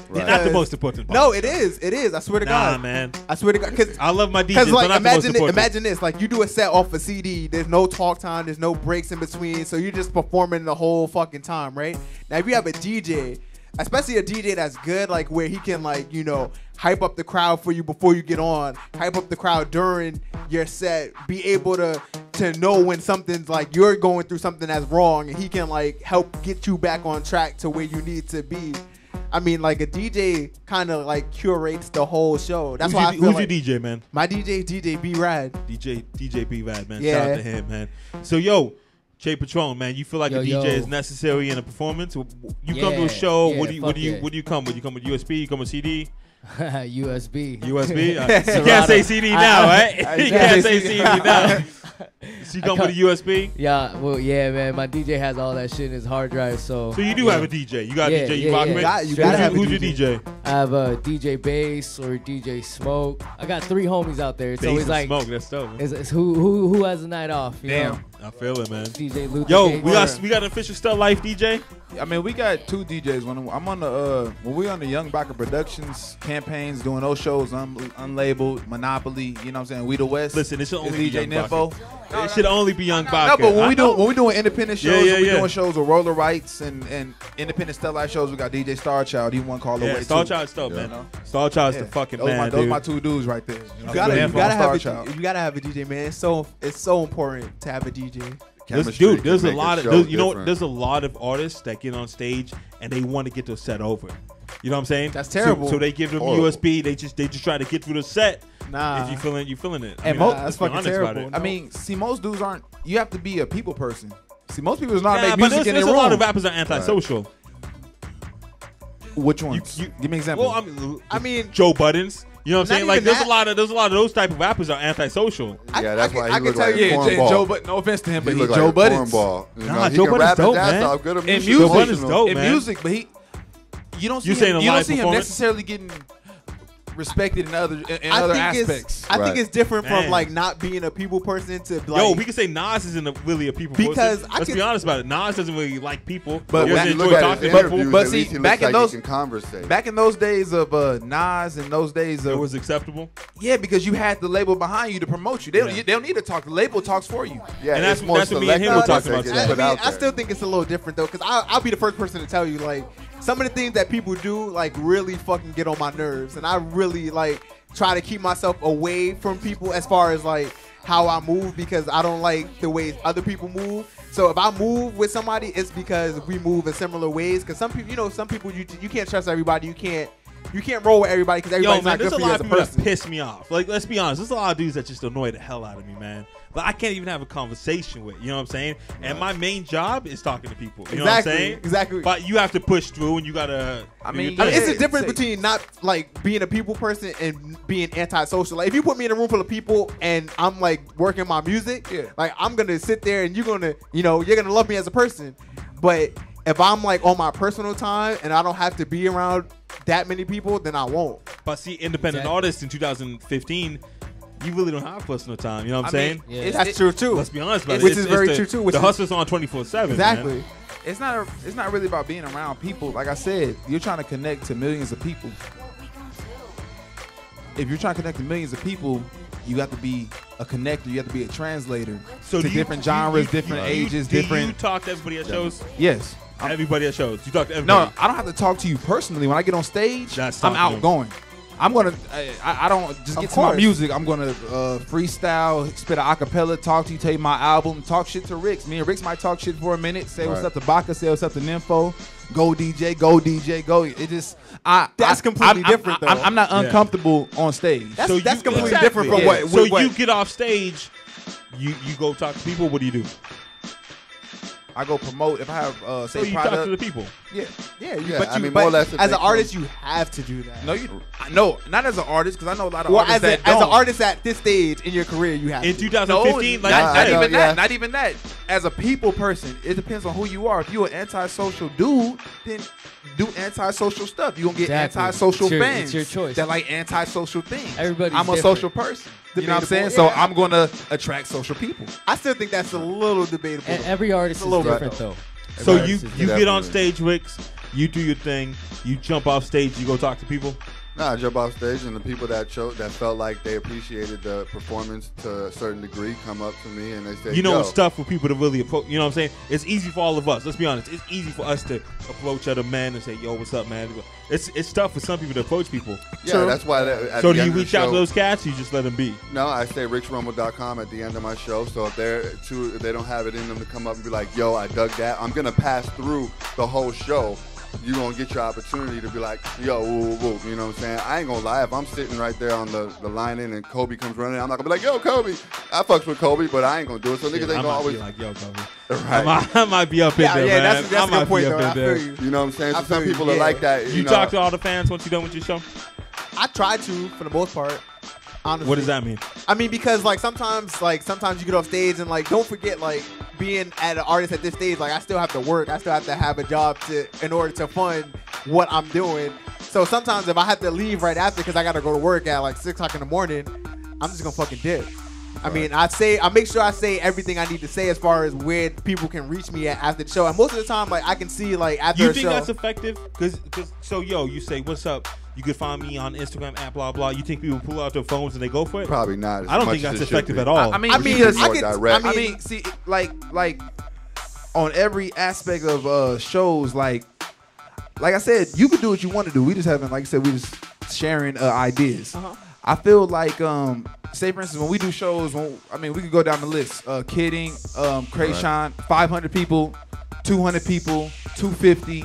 Speaker 1: They're not the most important part.
Speaker 3: No, it is. It is. I swear to God.
Speaker 1: Nah, man.
Speaker 3: I swear to God. Because
Speaker 1: I love my DJs.
Speaker 3: Because like,
Speaker 1: but not the most important.
Speaker 3: imagine this. Like you do a set off a CD. There's no talk time. There's no breaks in between. So you're just performing the whole fucking time, right? Now if you have a DJ, especially a DJ that's good, like where he can like, you know, hype up the crowd for you before you get on, hype up the crowd during your set, be able to know when something's like you're going through something that's wrong, and he can like help get you back on track to where you need to be. I mean, like a DJ kind of like curates the whole show. That's why I feel
Speaker 1: who's
Speaker 3: like
Speaker 1: your DJ, man?
Speaker 3: My DJ B Rad.
Speaker 1: DJ B Rad, man.
Speaker 3: Yeah.
Speaker 1: Shout out to him, man. So yo, Che Patron, man, you feel like a DJ is necessary in a performance? You come to a show. What do you come with? You come with USB? You come with CD?
Speaker 4: USB.
Speaker 1: USB. You can't say CD now, right? You can't say CD now. So you come with a USB?
Speaker 4: Yeah, well, yeah, man. My DJ has all that shit in his hard drive, so.
Speaker 1: So you do have a DJ. You got a DJ you rock with?
Speaker 3: You gotta have
Speaker 1: who's your DJ?
Speaker 4: I have a DJ Bass or DJ Smoke. I got 3 homies out there. It's
Speaker 1: Bass
Speaker 4: always
Speaker 1: and
Speaker 4: like
Speaker 1: Smoke. That's dope.
Speaker 4: It's who has a night off? You know?
Speaker 1: I feel it, man.
Speaker 4: DJ Luther.
Speaker 1: Yo, we got an official Still Life DJ.
Speaker 5: I mean, we got 2 DJs. When I'm on the when we on the Young Backer Productions campaigns, doing those shows, unlabeled, Monopoly. You know what I'm saying? We the West.
Speaker 1: Listen, it should only be
Speaker 5: DJ
Speaker 1: Young
Speaker 5: Nympho.
Speaker 1: It should only be Young Backer.
Speaker 5: No, but when we doing independent shows,
Speaker 1: Yeah,
Speaker 5: when we
Speaker 1: yeah.
Speaker 5: doing shows with Roller Rights and independent Still Life shows, we got DJ Starchild. He one call away.
Speaker 1: Star
Speaker 5: too.
Speaker 1: Child's dope,
Speaker 5: You
Speaker 1: man.
Speaker 5: know?
Speaker 1: Star Child's the fucking man,
Speaker 5: Those
Speaker 1: dude.
Speaker 5: my 2 dudes right there.
Speaker 3: You gotta have
Speaker 5: Starchild.
Speaker 3: a DJ, man. It's so important to have a DJ.
Speaker 1: There's a lot of
Speaker 2: there's
Speaker 1: a lot of artists that get on stage and they want to get their set over. You know what I'm saying?
Speaker 3: That's terrible.
Speaker 1: So they give them
Speaker 2: Horrible.
Speaker 1: USB. They just try to get through the set.
Speaker 3: Nah.
Speaker 1: If you feeling it.
Speaker 5: And
Speaker 3: that's
Speaker 1: let's be
Speaker 3: fucking
Speaker 1: honest about
Speaker 3: terrible.
Speaker 1: it.
Speaker 5: I mean, see, most dudes aren't. You have to be a people person. See, most people does not
Speaker 1: Yeah,
Speaker 5: make
Speaker 1: but
Speaker 5: music in
Speaker 1: there's
Speaker 5: their
Speaker 1: a lot
Speaker 5: room.
Speaker 1: of rappers that are antisocial.
Speaker 5: Which ones? Give me an example.
Speaker 1: Well,
Speaker 3: I mean,
Speaker 1: Joe Buttons. You know what I'm
Speaker 3: Not
Speaker 1: saying? Like
Speaker 3: even
Speaker 1: there's
Speaker 3: that.
Speaker 1: a lot of those type of rappers are antisocial.
Speaker 2: Yeah, that's why
Speaker 3: I
Speaker 2: he
Speaker 3: can
Speaker 2: look
Speaker 3: tell
Speaker 2: like
Speaker 3: you-
Speaker 2: a
Speaker 5: yeah,
Speaker 2: cornball.
Speaker 5: Joe Budden. No offense to him, but
Speaker 2: He
Speaker 5: he
Speaker 2: look
Speaker 5: Joe
Speaker 2: like a
Speaker 5: Buttons.
Speaker 2: cornball. You
Speaker 1: Nah,
Speaker 2: know, he
Speaker 1: Joe
Speaker 2: can
Speaker 1: Budden's
Speaker 2: rap his
Speaker 1: dope,
Speaker 2: ass
Speaker 1: man.
Speaker 2: off. Good at
Speaker 5: In
Speaker 2: music.
Speaker 5: music,
Speaker 1: Joe Budden's dope,
Speaker 5: in
Speaker 1: man.
Speaker 5: music, but you don't see
Speaker 1: You saying
Speaker 5: him.
Speaker 1: a
Speaker 5: You don't
Speaker 1: live
Speaker 5: see him
Speaker 1: performance?
Speaker 5: necessarily getting respected in other aspects.
Speaker 3: I think
Speaker 2: Right.
Speaker 3: it's different
Speaker 1: Man.
Speaker 3: from like not being a people person to like.
Speaker 1: Yo, we can say Nas isn't really a people
Speaker 3: Because
Speaker 1: person.
Speaker 3: I
Speaker 1: Let's
Speaker 3: could-
Speaker 1: be honest about it. Nas doesn't really like people.
Speaker 5: But
Speaker 1: he
Speaker 5: back-
Speaker 1: doesn't
Speaker 2: Look
Speaker 1: enjoy
Speaker 2: at
Speaker 1: talking
Speaker 2: his
Speaker 1: to people.
Speaker 2: interviews.
Speaker 5: but
Speaker 2: At
Speaker 5: see,
Speaker 2: least he
Speaker 5: back
Speaker 2: looks
Speaker 5: in
Speaker 2: like
Speaker 5: those-
Speaker 2: he can conversate.
Speaker 5: Back in those days of Nas and those days
Speaker 1: It
Speaker 5: of
Speaker 1: was acceptable.
Speaker 5: yeah, because you had the label behind you to promote you. They don't need to talk. The label talks for you.
Speaker 2: Yeah,
Speaker 1: And that's
Speaker 2: it's more
Speaker 1: what me and him
Speaker 2: selective
Speaker 1: were talking
Speaker 2: that
Speaker 1: about
Speaker 2: gets
Speaker 1: today.
Speaker 2: put out
Speaker 3: I
Speaker 2: there.
Speaker 3: still think it's a little different though, because I'll be the first person to tell you like some of the things that people do like really fucking get on my nerves, and I really like try to keep myself away from people as far as like how I move, because I don't like the way other people move. So if I move with somebody, it's because we move in similar ways. Because some people, you can't trust everybody. You can't roll with everybody because
Speaker 1: Yo,
Speaker 3: everybody's
Speaker 1: man,
Speaker 3: not
Speaker 1: there's
Speaker 3: good
Speaker 1: a
Speaker 3: for you
Speaker 1: lot
Speaker 3: as
Speaker 1: of
Speaker 3: a
Speaker 1: people that
Speaker 3: person.
Speaker 1: piss me off. Like, let's be honest. There's a lot of dudes that just annoy the hell out of me, man. But I can't even have a conversation with. You know what I'm saying? And my main job is talking to people. You know what I'm saying?
Speaker 3: Exactly.
Speaker 1: But you have to push through, and you gotta.
Speaker 5: I
Speaker 1: do your
Speaker 5: mean,
Speaker 1: thing.
Speaker 3: It's a
Speaker 5: Yeah,
Speaker 3: difference
Speaker 5: say-
Speaker 3: between not like being a people person and being antisocial. Like if you put me in a room full of people and I'm like working my music,
Speaker 5: Yeah.
Speaker 3: like I'm gonna sit there and you're gonna love me as a person. But if I'm like on my personal time and I don't have to be around that many people, then I won't.
Speaker 1: But see, independent
Speaker 4: Exactly.
Speaker 1: artists in 2015, you really don't have personal time. You know what I'm saying?
Speaker 4: Yeah.
Speaker 3: That's true too.
Speaker 1: Let's be honest about it.
Speaker 3: Which
Speaker 1: It's-
Speaker 3: is very
Speaker 1: it's
Speaker 3: true too. Which
Speaker 1: The
Speaker 3: is-
Speaker 1: hustle's on 24/7.
Speaker 3: Exactly.
Speaker 5: It's not really about being around people. Like I said, you're trying to connect to millions of people. If you're trying to connect to millions of people, you have to be a connector. You have to be a translator
Speaker 1: So
Speaker 5: to
Speaker 1: do you-
Speaker 5: different genres,
Speaker 1: do
Speaker 5: different
Speaker 1: you-
Speaker 5: ages,
Speaker 1: do
Speaker 5: different.
Speaker 1: you talk to everybody at shows?
Speaker 5: Yes.
Speaker 1: Everybody at shows. You talk to everybody.
Speaker 5: No, I don't have to talk to you personally. When I get on stage,
Speaker 1: That's
Speaker 5: I'm
Speaker 1: talking to
Speaker 5: outgoing. I'm gonna. I don't just
Speaker 3: Of
Speaker 5: get to my
Speaker 3: course.
Speaker 5: music. I'm gonna freestyle, spit a acapella, talk to you, tell you my album, talk shit to Ricks. Me and Ricks might talk shit for a minute. Say what's
Speaker 2: Right.
Speaker 5: up to Baka, say what's up to Nympho. Go DJ, go DJ, go. It just
Speaker 3: That's completely different, though.
Speaker 5: I'm not uncomfortable on stage.
Speaker 3: That's
Speaker 1: So
Speaker 3: that's
Speaker 1: you-
Speaker 3: completely
Speaker 1: Exactly.
Speaker 3: different from
Speaker 5: Yeah.
Speaker 3: what.
Speaker 1: So
Speaker 3: what
Speaker 1: you get off stage, you go talk to people. What do you do?
Speaker 5: I go promote if I have
Speaker 1: So
Speaker 5: say
Speaker 1: you talk to the
Speaker 5: product.
Speaker 1: people.
Speaker 5: Yeah.
Speaker 3: yeah,
Speaker 2: Yeah,
Speaker 3: but
Speaker 2: I
Speaker 3: you,
Speaker 2: mean,
Speaker 3: but
Speaker 2: more or less if
Speaker 3: as
Speaker 2: they
Speaker 3: an artist,
Speaker 2: come-
Speaker 3: you have to do that.
Speaker 5: No, not as an artist because I know a lot of
Speaker 3: Well,
Speaker 5: artists
Speaker 3: as
Speaker 5: that
Speaker 3: an
Speaker 5: don't.
Speaker 3: artist at this stage in your career, you have
Speaker 1: In
Speaker 3: to.
Speaker 1: 2015, like
Speaker 5: not,
Speaker 1: I said,
Speaker 5: even
Speaker 2: yeah.
Speaker 5: that. Not even that. As a people person, it depends on who you are. If you're an antisocial dude, then do antisocial stuff. You're gonna get
Speaker 4: Exactly.
Speaker 5: antisocial
Speaker 4: It's your-
Speaker 5: fans
Speaker 4: it's your choice.
Speaker 5: that like antisocial things.
Speaker 4: Everybody's
Speaker 5: I'm a
Speaker 4: different.
Speaker 5: social person. You know what I'm saying?
Speaker 3: Debatable,
Speaker 5: So
Speaker 3: yeah.
Speaker 5: I'm gonna attract social people.
Speaker 3: I still think that's a little debatable.
Speaker 4: And every artist
Speaker 3: It's a
Speaker 4: is
Speaker 3: little
Speaker 4: different
Speaker 3: bit,
Speaker 4: though.
Speaker 1: So
Speaker 4: Every
Speaker 1: you
Speaker 4: artist is
Speaker 1: you
Speaker 4: different.
Speaker 1: get on stage, Ricks. You do your thing. You jump off stage. You go talk to people.
Speaker 2: Nah, I jump off stage, and the people that felt like they appreciated the performance to a certain degree come up to me and they say,
Speaker 1: You know,
Speaker 2: Yo.
Speaker 1: it's tough for people to really approach. You know what I'm saying? It's easy for all of us. Let's be honest. It's easy for us to approach other men and say, "Yo, what's up, man?" It's tough for some people to approach people.
Speaker 2: Yeah, that's why.
Speaker 1: So do you reach out to those cats? Or you just let them be?
Speaker 2: No, I say richrumble.com at the end of my show. So if they don't have it in them to come up and be like, "Yo, I dug that," I'm gonna pass through the whole show. You're going to get your opportunity to be like, yo, woo, woo, woo. You know what I'm saying? I ain't going to lie. If I'm sitting right there on the line in and Kobe comes running, I'm not going to be like, yo, Kobe. I fucks with Kobe, but I ain't going to do it. So niggas ain't going to always.
Speaker 1: Be like, yo, Kobe.
Speaker 2: Right.
Speaker 1: I might be up in there, man.
Speaker 3: That's a good point, though. I feel you.
Speaker 2: You know what I'm saying? So some people are like that.
Speaker 1: You talk to all the fans once you're done with your show?
Speaker 3: I try to, for the most part. Honestly.
Speaker 1: What does that mean?
Speaker 3: I mean, because sometimes you get off stage and don't forget being at an artist at this stage. I still have to work. I still have to have a job in order to fund what I'm doing. So sometimes if I have to leave right after because I got to go to work at 6 o'clock in the morning, I'm just gonna fucking dip. I mean, I make sure I say everything I need to say as far as where people can reach me at after the show. And most of the time, I can see after a show.
Speaker 1: You think that's effective? Because you say, what's up? You can find me on Instagram at blah blah. You think people pull out their phones and they go for it?
Speaker 2: Probably not.
Speaker 1: I don't think that's effective at all.
Speaker 5: I mean, see, like on every aspect of shows, like I said, you can do what you want to do. We just haven't, like I said, we just sharing ideas. I feel like, say for instance, when we do shows, we could go down the list. Kidding, Krayshawn, 500 people, 200 people, 250.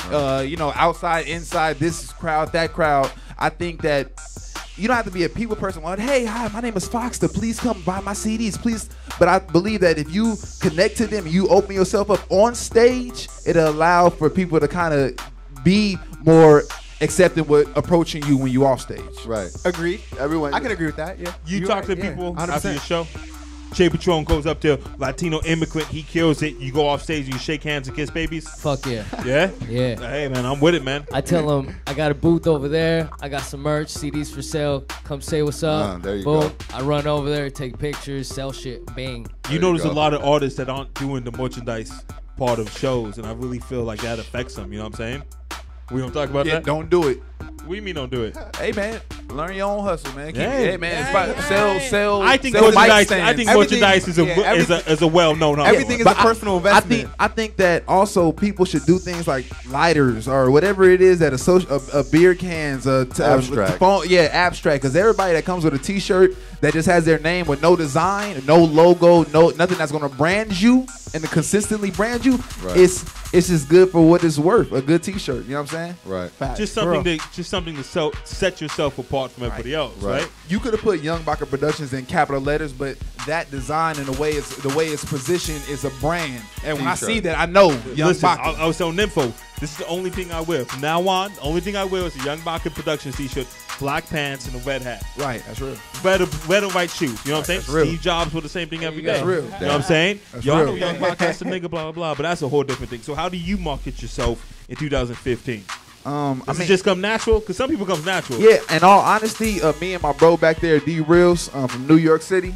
Speaker 5: Outside, inside, this crowd, that crowd. I think that you don't have to be a people person. Well, hey, hi, my name is Foxter. Please come buy my CDs, please. But I believe that if you connect to them, you open yourself up on stage, it'll allow for people to kind of be more accepting with approaching you when you off stage.
Speaker 2: Right.
Speaker 3: Agree.
Speaker 2: Everyone.
Speaker 3: I can agree with that. Yeah.
Speaker 1: You talk to people
Speaker 3: 100%.
Speaker 1: after your show. Che Patron goes up to Latino immigrant. He kills it. You go off stage. You shake hands and kiss babies.
Speaker 4: Fuck yeah.
Speaker 1: Yeah?
Speaker 4: Yeah.
Speaker 1: Hey, man, I'm with it, man.
Speaker 4: I tell them, I got a booth over there. I got some merch, CDs for sale. Come say what's up.
Speaker 2: There you
Speaker 4: Boom.
Speaker 2: go.
Speaker 4: I run over there, take pictures, sell shit. Bang.
Speaker 1: You notice a lot of artists that aren't doing the merchandise part of shows, and I really feel like that affects them. You know what I'm saying? We don't talk about that?
Speaker 5: Don't do it.
Speaker 1: What do you mean don't do it?
Speaker 5: Hey, man, learn your own hustle, man.
Speaker 1: Hey,
Speaker 5: man, it's about sell.
Speaker 1: I think
Speaker 5: sell mic
Speaker 1: merchandise.
Speaker 5: stands.
Speaker 1: I think merchandise is a well-known hustle.
Speaker 3: Everything is a personal investment.
Speaker 5: I think that also people should do things like lighters or whatever it is that a beer cans,
Speaker 2: Abstract.
Speaker 5: phone, abstract. Because everybody that comes with a T-shirt that just has their name with no design, no logo, nothing that's gonna brand you and to consistently brand you, it's just good for what it's worth. A good T-shirt, you know what I'm saying?
Speaker 2: Right.
Speaker 5: Facts.
Speaker 1: Just something to set yourself apart from everybody else, right?
Speaker 5: You could have put Young Baka Productions in capital letters, but that design and the way it's positioned is a brand. And when I see that, I know Young
Speaker 1: Listen,
Speaker 5: Baka.
Speaker 1: I was telling Nympho, this is the only thing I wear. From now on, the only thing I wear is a Young Baka Productions t-shirt, black pants, and a red hat.
Speaker 5: Right, that's real.
Speaker 1: Red and white shoes. You know what I'm saying?
Speaker 5: That's real.
Speaker 1: Steve Jobs wore the same thing every day.
Speaker 5: That's real.
Speaker 1: You know what I'm saying?
Speaker 5: That's
Speaker 1: I
Speaker 5: real.
Speaker 1: know Young Baka, that's the nigga, blah, blah, blah. But that's a whole different thing. So how do you market yourself in 2015? Does it just come natural? Because some people come natural.
Speaker 5: Yeah, in all honesty, me and my bro back there, D Reels from New York City.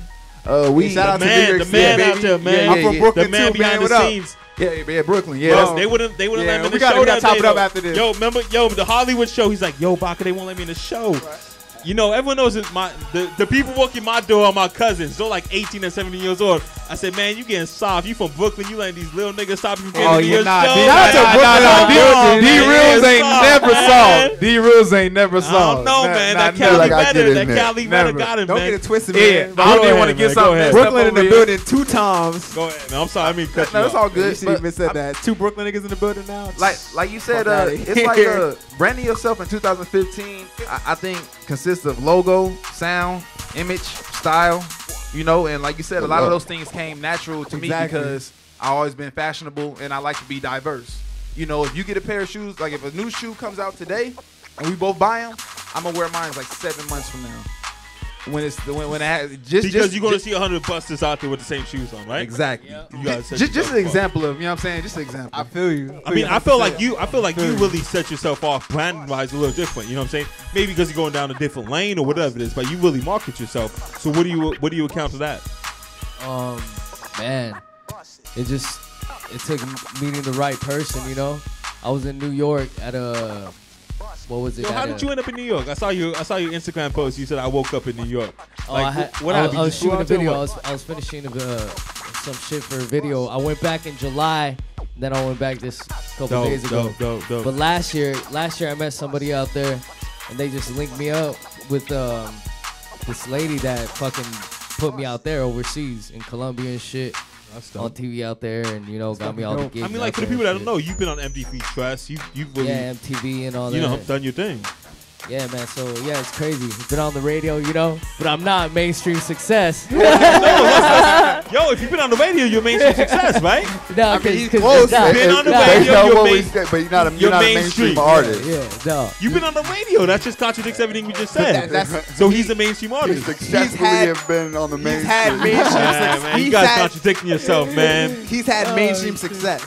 Speaker 5: We
Speaker 3: shout out to New York
Speaker 1: the
Speaker 3: City,
Speaker 1: man
Speaker 3: baby.
Speaker 1: out there, man.
Speaker 3: I'm from Brooklyn
Speaker 1: the man
Speaker 3: too,
Speaker 1: behind
Speaker 3: man.
Speaker 1: the
Speaker 3: What up?
Speaker 1: scenes.
Speaker 5: Yeah, Brooklyn. Yeah,
Speaker 1: Bro, they wouldn't let me in the show.
Speaker 3: We gotta
Speaker 1: that
Speaker 3: chop it
Speaker 1: day,
Speaker 3: up
Speaker 1: though.
Speaker 3: after this.
Speaker 1: Yo, remember, the Hollywood show. He's like, yo, Baka, they won't let me in the show. You know, everyone knows the people walking my door are my cousins. They're like 18 and 17 years old. I said, man, you getting soft. You from Brooklyn. You letting these little niggas stop you from getting into your show.
Speaker 5: D-Reels ain't never soft. D-Reels ain't never soft.
Speaker 1: I don't know, man. That Cali better. That Cali better got him, man.
Speaker 3: Don't get it twisted,
Speaker 5: Yeah,
Speaker 3: man.
Speaker 5: I don't even want to get something messed up
Speaker 3: Brooklyn in the
Speaker 5: over here.
Speaker 3: building 2 times.
Speaker 1: Go ahead. No, I'm sorry. I mean, cut you
Speaker 5: No, it's
Speaker 1: off.
Speaker 5: all good.
Speaker 3: You should
Speaker 5: but
Speaker 3: even said that. 2 Brooklyn niggas in the building now.
Speaker 5: like you said,
Speaker 3: Fuck outta
Speaker 5: it's like branding yourself in 2015. I think consists of logo, sound, image, style. You know, and like you said, a lot of those things came natural to me because I've always been fashionable and I like to be diverse. You know, if you get a pair of shoes, like if a new shoe comes out today and we both buy them, I'm gonna wear mine like 7 months from now. When it has
Speaker 1: Because you're going to see 100 busters out there with the same shoes on, right?
Speaker 5: Exactly.
Speaker 1: You gotta set
Speaker 5: Just
Speaker 1: yourself
Speaker 5: an
Speaker 1: apart.
Speaker 5: example of, you know what I'm saying? Just an example.
Speaker 3: I feel you.
Speaker 1: I mean, I feel like you really set yourself off brand-wise a little different. You know what I'm saying? Maybe because you're going down a different lane or whatever it is, but you really market yourself. So what do you account to that?
Speaker 4: Man, it took meeting the right person, you know. I was in New York at a what was it?
Speaker 1: Yo, how did you end up in New York? I saw your Instagram post. You said I woke up in New York. What happened?
Speaker 4: I was
Speaker 1: You
Speaker 4: shooting a
Speaker 1: just flew
Speaker 4: video.
Speaker 1: out there?
Speaker 4: I was finishing some shit for a video. I went back in July. Then I went back this couple days ago.
Speaker 1: Dope.
Speaker 4: But last year I met somebody out there, and they just linked me up with this lady that fucking put me out there overseas in Colombia and shit.
Speaker 1: That's
Speaker 4: On
Speaker 1: dope.
Speaker 4: TV out there, and got me all the gigs.
Speaker 1: I mean, like,
Speaker 4: out
Speaker 1: for the
Speaker 4: there
Speaker 1: people that
Speaker 4: and
Speaker 1: don't
Speaker 4: shit.
Speaker 1: know, you've been on MTV Trust. You've really,
Speaker 4: MTV and all that.
Speaker 1: you know, done your thing.
Speaker 4: Yeah, man. So yeah, it's crazy. Been on the radio, but I'm not mainstream success.
Speaker 1: Yo, if you've been on the radio, you're mainstream success, right?
Speaker 4: No,
Speaker 2: he's
Speaker 4: because
Speaker 2: close.
Speaker 1: Been on the
Speaker 2: Based
Speaker 1: radio,
Speaker 2: on
Speaker 1: you're
Speaker 2: what we
Speaker 1: main-
Speaker 2: said, but you're not a
Speaker 1: you're
Speaker 2: mainstream
Speaker 1: mainstream.
Speaker 2: artist.
Speaker 4: yeah, no.
Speaker 1: You've been on the radio. That just contradicts everything we just said.
Speaker 3: that's-
Speaker 1: So he's a mainstream
Speaker 2: He's
Speaker 1: artist.
Speaker 2: successfully
Speaker 3: had-
Speaker 2: have been on the
Speaker 3: He's
Speaker 2: mainstream.
Speaker 3: had mainstream success.
Speaker 1: Man, you
Speaker 3: He's
Speaker 1: guys
Speaker 3: had-
Speaker 1: contradicting yourself, man.
Speaker 3: He's had mainstream success.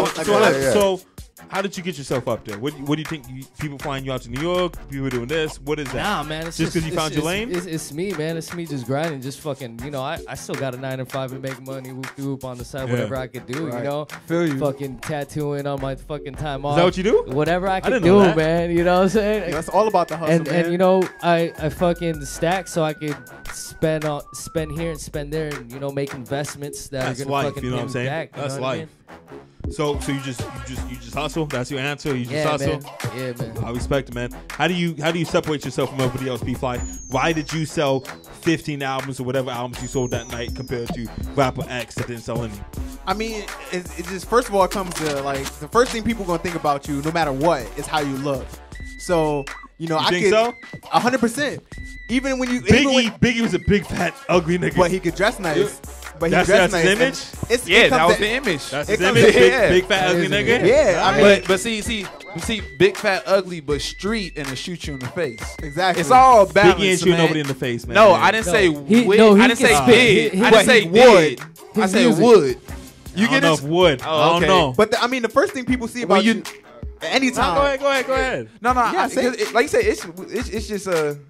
Speaker 1: So how did you get yourself up there? What do you think? People flying you out to New York? People doing this? What is that?
Speaker 4: Nah, man. It's
Speaker 1: Just 'cause you found your lane?
Speaker 4: It's me, man. It's me just grinding, just fucking. I still got a 9 to 5 and make money, whoop on the side,
Speaker 1: Yeah.
Speaker 4: whatever I could do.
Speaker 3: Feel you.
Speaker 4: Fucking tattooing on my fucking time off.
Speaker 1: Is that what you do?
Speaker 4: Whatever I can
Speaker 1: didn't know
Speaker 4: do,
Speaker 1: that.
Speaker 4: man. You know what I'm saying?
Speaker 3: Yeah, it's all about the hustle, man.
Speaker 4: And I fucking stack so I could spend here and spend there, and make investments that
Speaker 1: That's
Speaker 4: are gonna
Speaker 1: life.
Speaker 4: fucking
Speaker 1: You know what
Speaker 4: pay
Speaker 1: I'm
Speaker 4: me
Speaker 1: saying?
Speaker 4: back, you
Speaker 1: That's
Speaker 4: know what I
Speaker 1: life. So you just hustle. That's your answer. You just
Speaker 4: Yeah,
Speaker 1: hustle.
Speaker 4: man. Yeah, man.
Speaker 1: I respect it, man. How do you separate yourself from everybody else, B-Fly? Why did you sell 15 albums or whatever albums you sold that night compared to rapper X that didn't sell any?
Speaker 3: I mean, it just first of all it comes to like the first thing people gonna think about you, no matter what, is how you look. So I
Speaker 1: think
Speaker 3: could
Speaker 1: so?
Speaker 3: 100%. Even when you
Speaker 1: Biggie was a big fat ugly nigga.
Speaker 3: but he could dress nice. But he
Speaker 1: That's
Speaker 3: dressed
Speaker 1: his
Speaker 3: nice.
Speaker 1: image?
Speaker 3: It's,
Speaker 5: Yeah,
Speaker 3: it
Speaker 5: that
Speaker 3: comes
Speaker 5: was
Speaker 3: to-
Speaker 5: the image.
Speaker 1: That's
Speaker 3: it
Speaker 1: his
Speaker 3: comes
Speaker 1: image.
Speaker 3: to-
Speaker 5: Yeah.
Speaker 1: Big fat ugly
Speaker 4: That is
Speaker 1: nigga.
Speaker 4: it.
Speaker 3: Yeah, I mean,
Speaker 5: But see, big fat ugly, but street and to shoot you in the face.
Speaker 3: exactly.
Speaker 5: It's all balanced.
Speaker 1: Biggie ain't shooting
Speaker 5: man.
Speaker 1: nobody in the face, man.
Speaker 5: No, I didn't
Speaker 4: No.
Speaker 5: say
Speaker 4: He-
Speaker 5: wig.
Speaker 4: no, he
Speaker 5: I didn't
Speaker 4: can
Speaker 5: say
Speaker 4: spit.
Speaker 5: big.
Speaker 4: He-
Speaker 5: I
Speaker 4: but
Speaker 5: didn't say
Speaker 3: he would.
Speaker 5: wood. I
Speaker 4: His
Speaker 5: said
Speaker 4: music.
Speaker 5: wood.
Speaker 1: You get enough wood.
Speaker 5: Oh,
Speaker 1: I don't
Speaker 5: okay.
Speaker 1: know.
Speaker 3: But I mean, the first thing people see about you, anytime.
Speaker 1: Go ahead.
Speaker 5: No,
Speaker 3: Yeah,
Speaker 5: like you said, it's just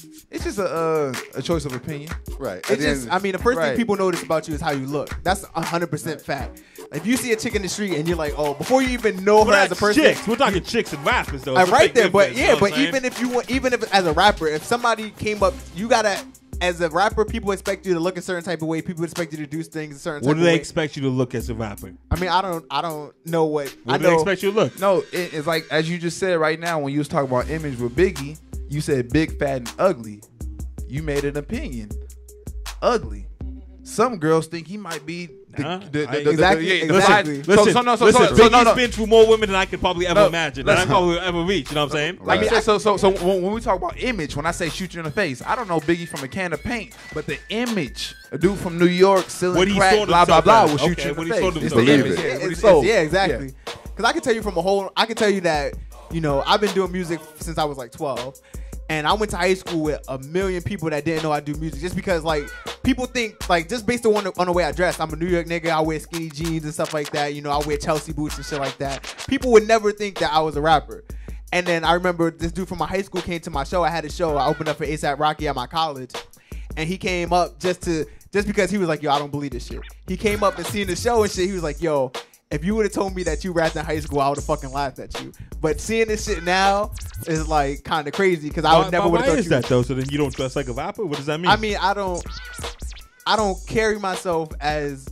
Speaker 5: a choice of opinion.
Speaker 2: Right. At
Speaker 3: It's
Speaker 2: the
Speaker 3: just,
Speaker 2: end-
Speaker 3: I mean, the first thing
Speaker 5: Right.
Speaker 3: people notice about you is how you look. That's 100% fact. If you see a chick in the street and you're like, oh, before you even know her
Speaker 1: Well,
Speaker 3: as a
Speaker 1: that's
Speaker 3: person,
Speaker 1: chicks. We're talking chicks and rappers, though. It's a
Speaker 3: right
Speaker 1: big
Speaker 3: there. But
Speaker 1: difference, you know what I'm saying?
Speaker 3: even if as a rapper, if somebody came up, you gotta. As a rapper, people expect you to look a certain type of way. People expect you to do things a certain
Speaker 1: What
Speaker 3: type
Speaker 1: do
Speaker 3: of
Speaker 1: they
Speaker 3: way.
Speaker 1: expect you to look as a rapper?
Speaker 3: I mean, I don't know what. I
Speaker 1: What do
Speaker 3: know.
Speaker 1: they expect you to look?
Speaker 5: No, it's like as you just said right now when you was talking about image with Biggie, you said big, fat, and ugly. You made an opinion. Ugly. Some girls think he might be
Speaker 3: Exactly.
Speaker 1: Listen,
Speaker 5: no.
Speaker 1: Biggie's been through more women than I could probably ever
Speaker 5: No,
Speaker 1: imagine. That I
Speaker 5: listen.
Speaker 1: probably ever reach. You know what I'm saying?
Speaker 5: Like you said, so when we talk about image, when I say shoot you in the face, I don't know Biggie from a can of paint, but the image, a dude from New York selling
Speaker 1: What he
Speaker 5: crack,
Speaker 1: sold
Speaker 5: blah blah
Speaker 1: himself
Speaker 5: blah,
Speaker 1: as.
Speaker 5: will shoot
Speaker 1: Okay,
Speaker 5: you in
Speaker 1: what
Speaker 5: the
Speaker 1: he sold
Speaker 5: face. It's
Speaker 1: himself
Speaker 5: the
Speaker 1: as.
Speaker 5: image.
Speaker 2: Yeah,
Speaker 5: Yeah, what he
Speaker 3: It's-
Speaker 5: sold.
Speaker 3: yeah, exactly. Because I can tell you I can tell you that I've been doing music since I was like 12. And I went to high school with a million people that didn't know I do music, just because like people think like just based on the way I dress. I'm a New York nigga. I wear skinny jeans and stuff like that. I wear Chelsea boots and shit like that. People would never think that I was a rapper. And then I remember this dude from my high school came to my show. I had a show. I opened up for ASAP Rocky at my college, and he came up just because he was like, yo, I don't believe this shit. He came up and seen the show and shit. He was like, yo, if you would have told me that you rapped in high school, I would have fucking laughed at you. But seeing this shit now is like kind of crazy because I would never would have
Speaker 1: Why
Speaker 3: thought
Speaker 1: is
Speaker 3: you.
Speaker 1: that though? So then you don't dress like a rapper? What does that mean?
Speaker 3: I mean, I don't carry myself as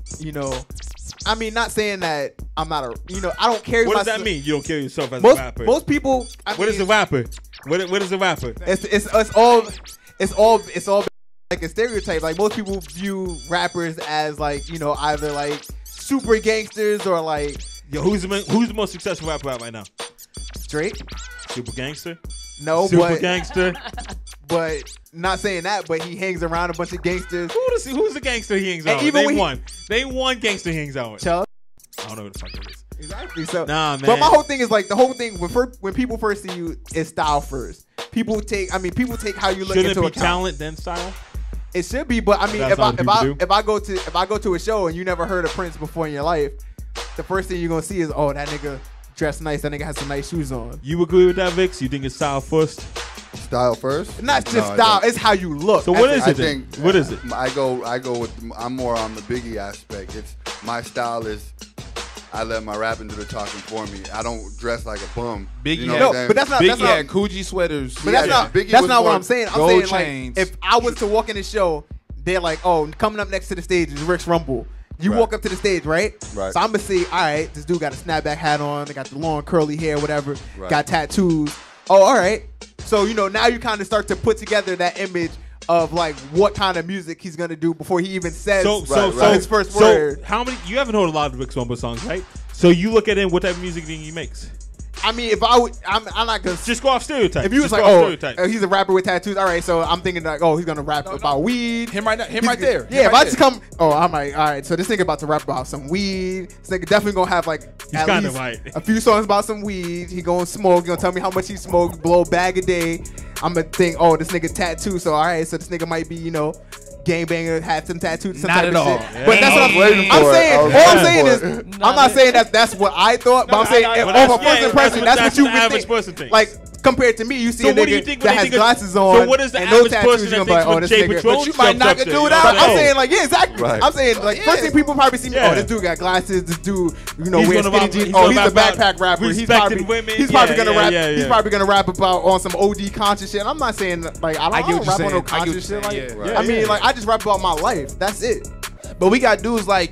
Speaker 3: I mean, not saying that I'm not a I don't carry
Speaker 1: what does
Speaker 3: myself.
Speaker 1: that mean? You don't carry yourself as a
Speaker 3: Most
Speaker 1: rapper?
Speaker 3: most people.
Speaker 1: What is a rapper? What is a rapper?
Speaker 3: It's all like a stereotype. Like most people view rappers as like either like super gangsters or like
Speaker 1: Yo, who's the most successful rapper out right now?
Speaker 3: Drake.
Speaker 1: Super gangster.
Speaker 3: No,
Speaker 1: Super
Speaker 3: but
Speaker 1: gangster.
Speaker 3: but not saying that. But he hangs around a bunch of gangsters.
Speaker 1: Who's the gangster he hangs
Speaker 3: And
Speaker 1: out?
Speaker 3: even
Speaker 1: Name
Speaker 3: when he-
Speaker 1: one. Name one gangster he hangs out with.
Speaker 3: Chubb.
Speaker 1: I don't know who the fuck it is.
Speaker 3: Exactly. So,
Speaker 1: Nah, man.
Speaker 3: But my whole thing is like the whole thing when people first see you is style first. People take how you look
Speaker 1: Shouldn't
Speaker 3: into
Speaker 1: it be
Speaker 3: account.
Speaker 1: talent then style?
Speaker 3: It should be, but I mean,
Speaker 1: That's how people do.
Speaker 3: if I go to a show and you never heard of Prince before in your life, the first thing you're gonna see is, oh, that nigga dressed nice. That nigga has some nice shoes on.
Speaker 1: You agree with that, Vix? You think it's style first?
Speaker 2: Style first?
Speaker 3: Not just
Speaker 2: No, I
Speaker 3: style;
Speaker 2: don't.
Speaker 3: it's how you look.
Speaker 1: So what is
Speaker 2: I
Speaker 1: it then?
Speaker 2: think
Speaker 1: What is it?
Speaker 2: I go with I'm more on the Biggie aspect. It's my style is I let my rapping do the talking for me. I don't dress like a bum.
Speaker 5: Biggie,
Speaker 2: you know
Speaker 5: had,
Speaker 2: what I'm saying?
Speaker 3: but that's not.
Speaker 5: Biggie
Speaker 3: That's not.
Speaker 5: had Coogee sweaters.
Speaker 3: But that's not.
Speaker 2: Biggie
Speaker 3: That's
Speaker 2: was
Speaker 3: not what
Speaker 2: more
Speaker 3: I'm saying. I'm
Speaker 5: gold
Speaker 3: saying
Speaker 5: chains.
Speaker 3: like if I was to walk in the show, they're like, oh, coming up next to the stage is Rick's Rumble. You
Speaker 2: Right.
Speaker 3: walk up to the stage, right?
Speaker 2: Right.
Speaker 3: So I'm gonna see, all right, this dude got a snapback hat on, they got the long curly hair, whatever,
Speaker 2: Right.
Speaker 3: got tattoos. Oh, all right. So now you kind of start to put together that image of like what kind of music he's gonna do before he even says his first word.
Speaker 1: How many? You haven't heard a lot of Rick Rumble songs, right? So you look at him. What type of music do he makes?
Speaker 3: I mean, if I would, I'm not gonna
Speaker 1: Just go off stereotypes.
Speaker 3: If you was
Speaker 1: Just
Speaker 3: like,
Speaker 1: go off
Speaker 3: oh,
Speaker 1: stereotypes.
Speaker 3: he's a rapper with tattoos, all right. So I'm thinking like, oh, he's gonna rap about weed.
Speaker 5: Him right there.
Speaker 3: Yeah, if I just come, I'm like, all right. So this nigga about to rap about some weed. This nigga definitely gonna have like at
Speaker 1: kinda
Speaker 3: least
Speaker 1: right.
Speaker 3: a few songs about some weed. He gonna smoke. He gonna tell me how much he smoked, blow a bag a day. I'm gonna think, oh, this nigga tattoo. So all right, so this nigga might be, gangbanger, had some tattoos, some
Speaker 5: Not
Speaker 3: type
Speaker 5: at
Speaker 3: of
Speaker 5: all.
Speaker 3: shit.
Speaker 1: Yeah.
Speaker 3: But that's what
Speaker 2: waiting
Speaker 3: I'm
Speaker 2: for it.
Speaker 3: saying.
Speaker 2: I was
Speaker 3: All I'm
Speaker 2: waiting
Speaker 3: saying
Speaker 2: for
Speaker 3: is,
Speaker 2: it.
Speaker 3: I'm not saying that's what I thought, but I'm saying
Speaker 1: but
Speaker 3: off
Speaker 1: that's-
Speaker 3: a first
Speaker 1: yeah,
Speaker 3: impression, that's
Speaker 1: that's
Speaker 3: what you
Speaker 1: what the
Speaker 3: would
Speaker 1: average
Speaker 3: think.
Speaker 1: person thinks.
Speaker 3: Like compared to me, you see
Speaker 1: So
Speaker 3: a
Speaker 1: what do you
Speaker 3: nigga
Speaker 1: think when
Speaker 3: that
Speaker 1: they
Speaker 3: has
Speaker 1: think of-
Speaker 3: glasses
Speaker 1: so
Speaker 3: on
Speaker 1: what is the
Speaker 3: and no
Speaker 1: average
Speaker 3: tattoos.
Speaker 1: person
Speaker 3: You're
Speaker 1: that
Speaker 3: gonna be like,
Speaker 1: thinks
Speaker 3: oh,
Speaker 1: when
Speaker 3: this
Speaker 1: Jay
Speaker 3: nigga.
Speaker 1: Patron
Speaker 5: But you might
Speaker 1: jumps
Speaker 5: not
Speaker 1: up
Speaker 5: could
Speaker 1: there?
Speaker 5: do it
Speaker 1: You're
Speaker 5: out.
Speaker 1: like,
Speaker 3: I'm
Speaker 1: oh,
Speaker 3: saying like, yeah, exactly.
Speaker 2: Right.
Speaker 3: I'm saying like first thing people probably see me.
Speaker 1: Yeah.
Speaker 3: Oh, this dude got glasses. This dude,
Speaker 1: He's
Speaker 3: wears
Speaker 1: gonna
Speaker 3: skinny
Speaker 1: rap-
Speaker 3: jeans.
Speaker 1: he's
Speaker 3: Oh,
Speaker 1: gonna
Speaker 3: he's a
Speaker 1: rap about
Speaker 3: backpack rapper. He's
Speaker 1: respecting
Speaker 3: probably
Speaker 1: women.
Speaker 3: He's probably
Speaker 1: Yeah,
Speaker 3: gonna
Speaker 1: yeah,
Speaker 3: rap.
Speaker 1: yeah,
Speaker 3: He's
Speaker 1: yeah.
Speaker 3: probably gonna rap about on some OD conscious shit. I'm not saying like I
Speaker 5: I get
Speaker 3: don't
Speaker 5: what
Speaker 3: rap
Speaker 5: you're
Speaker 3: on no
Speaker 5: saying. I get what
Speaker 3: conscious
Speaker 5: you're
Speaker 3: shit.
Speaker 5: saying,
Speaker 3: Like
Speaker 5: yeah.
Speaker 3: I mean, like I just rap about my life. That's it.
Speaker 5: But we got dudes like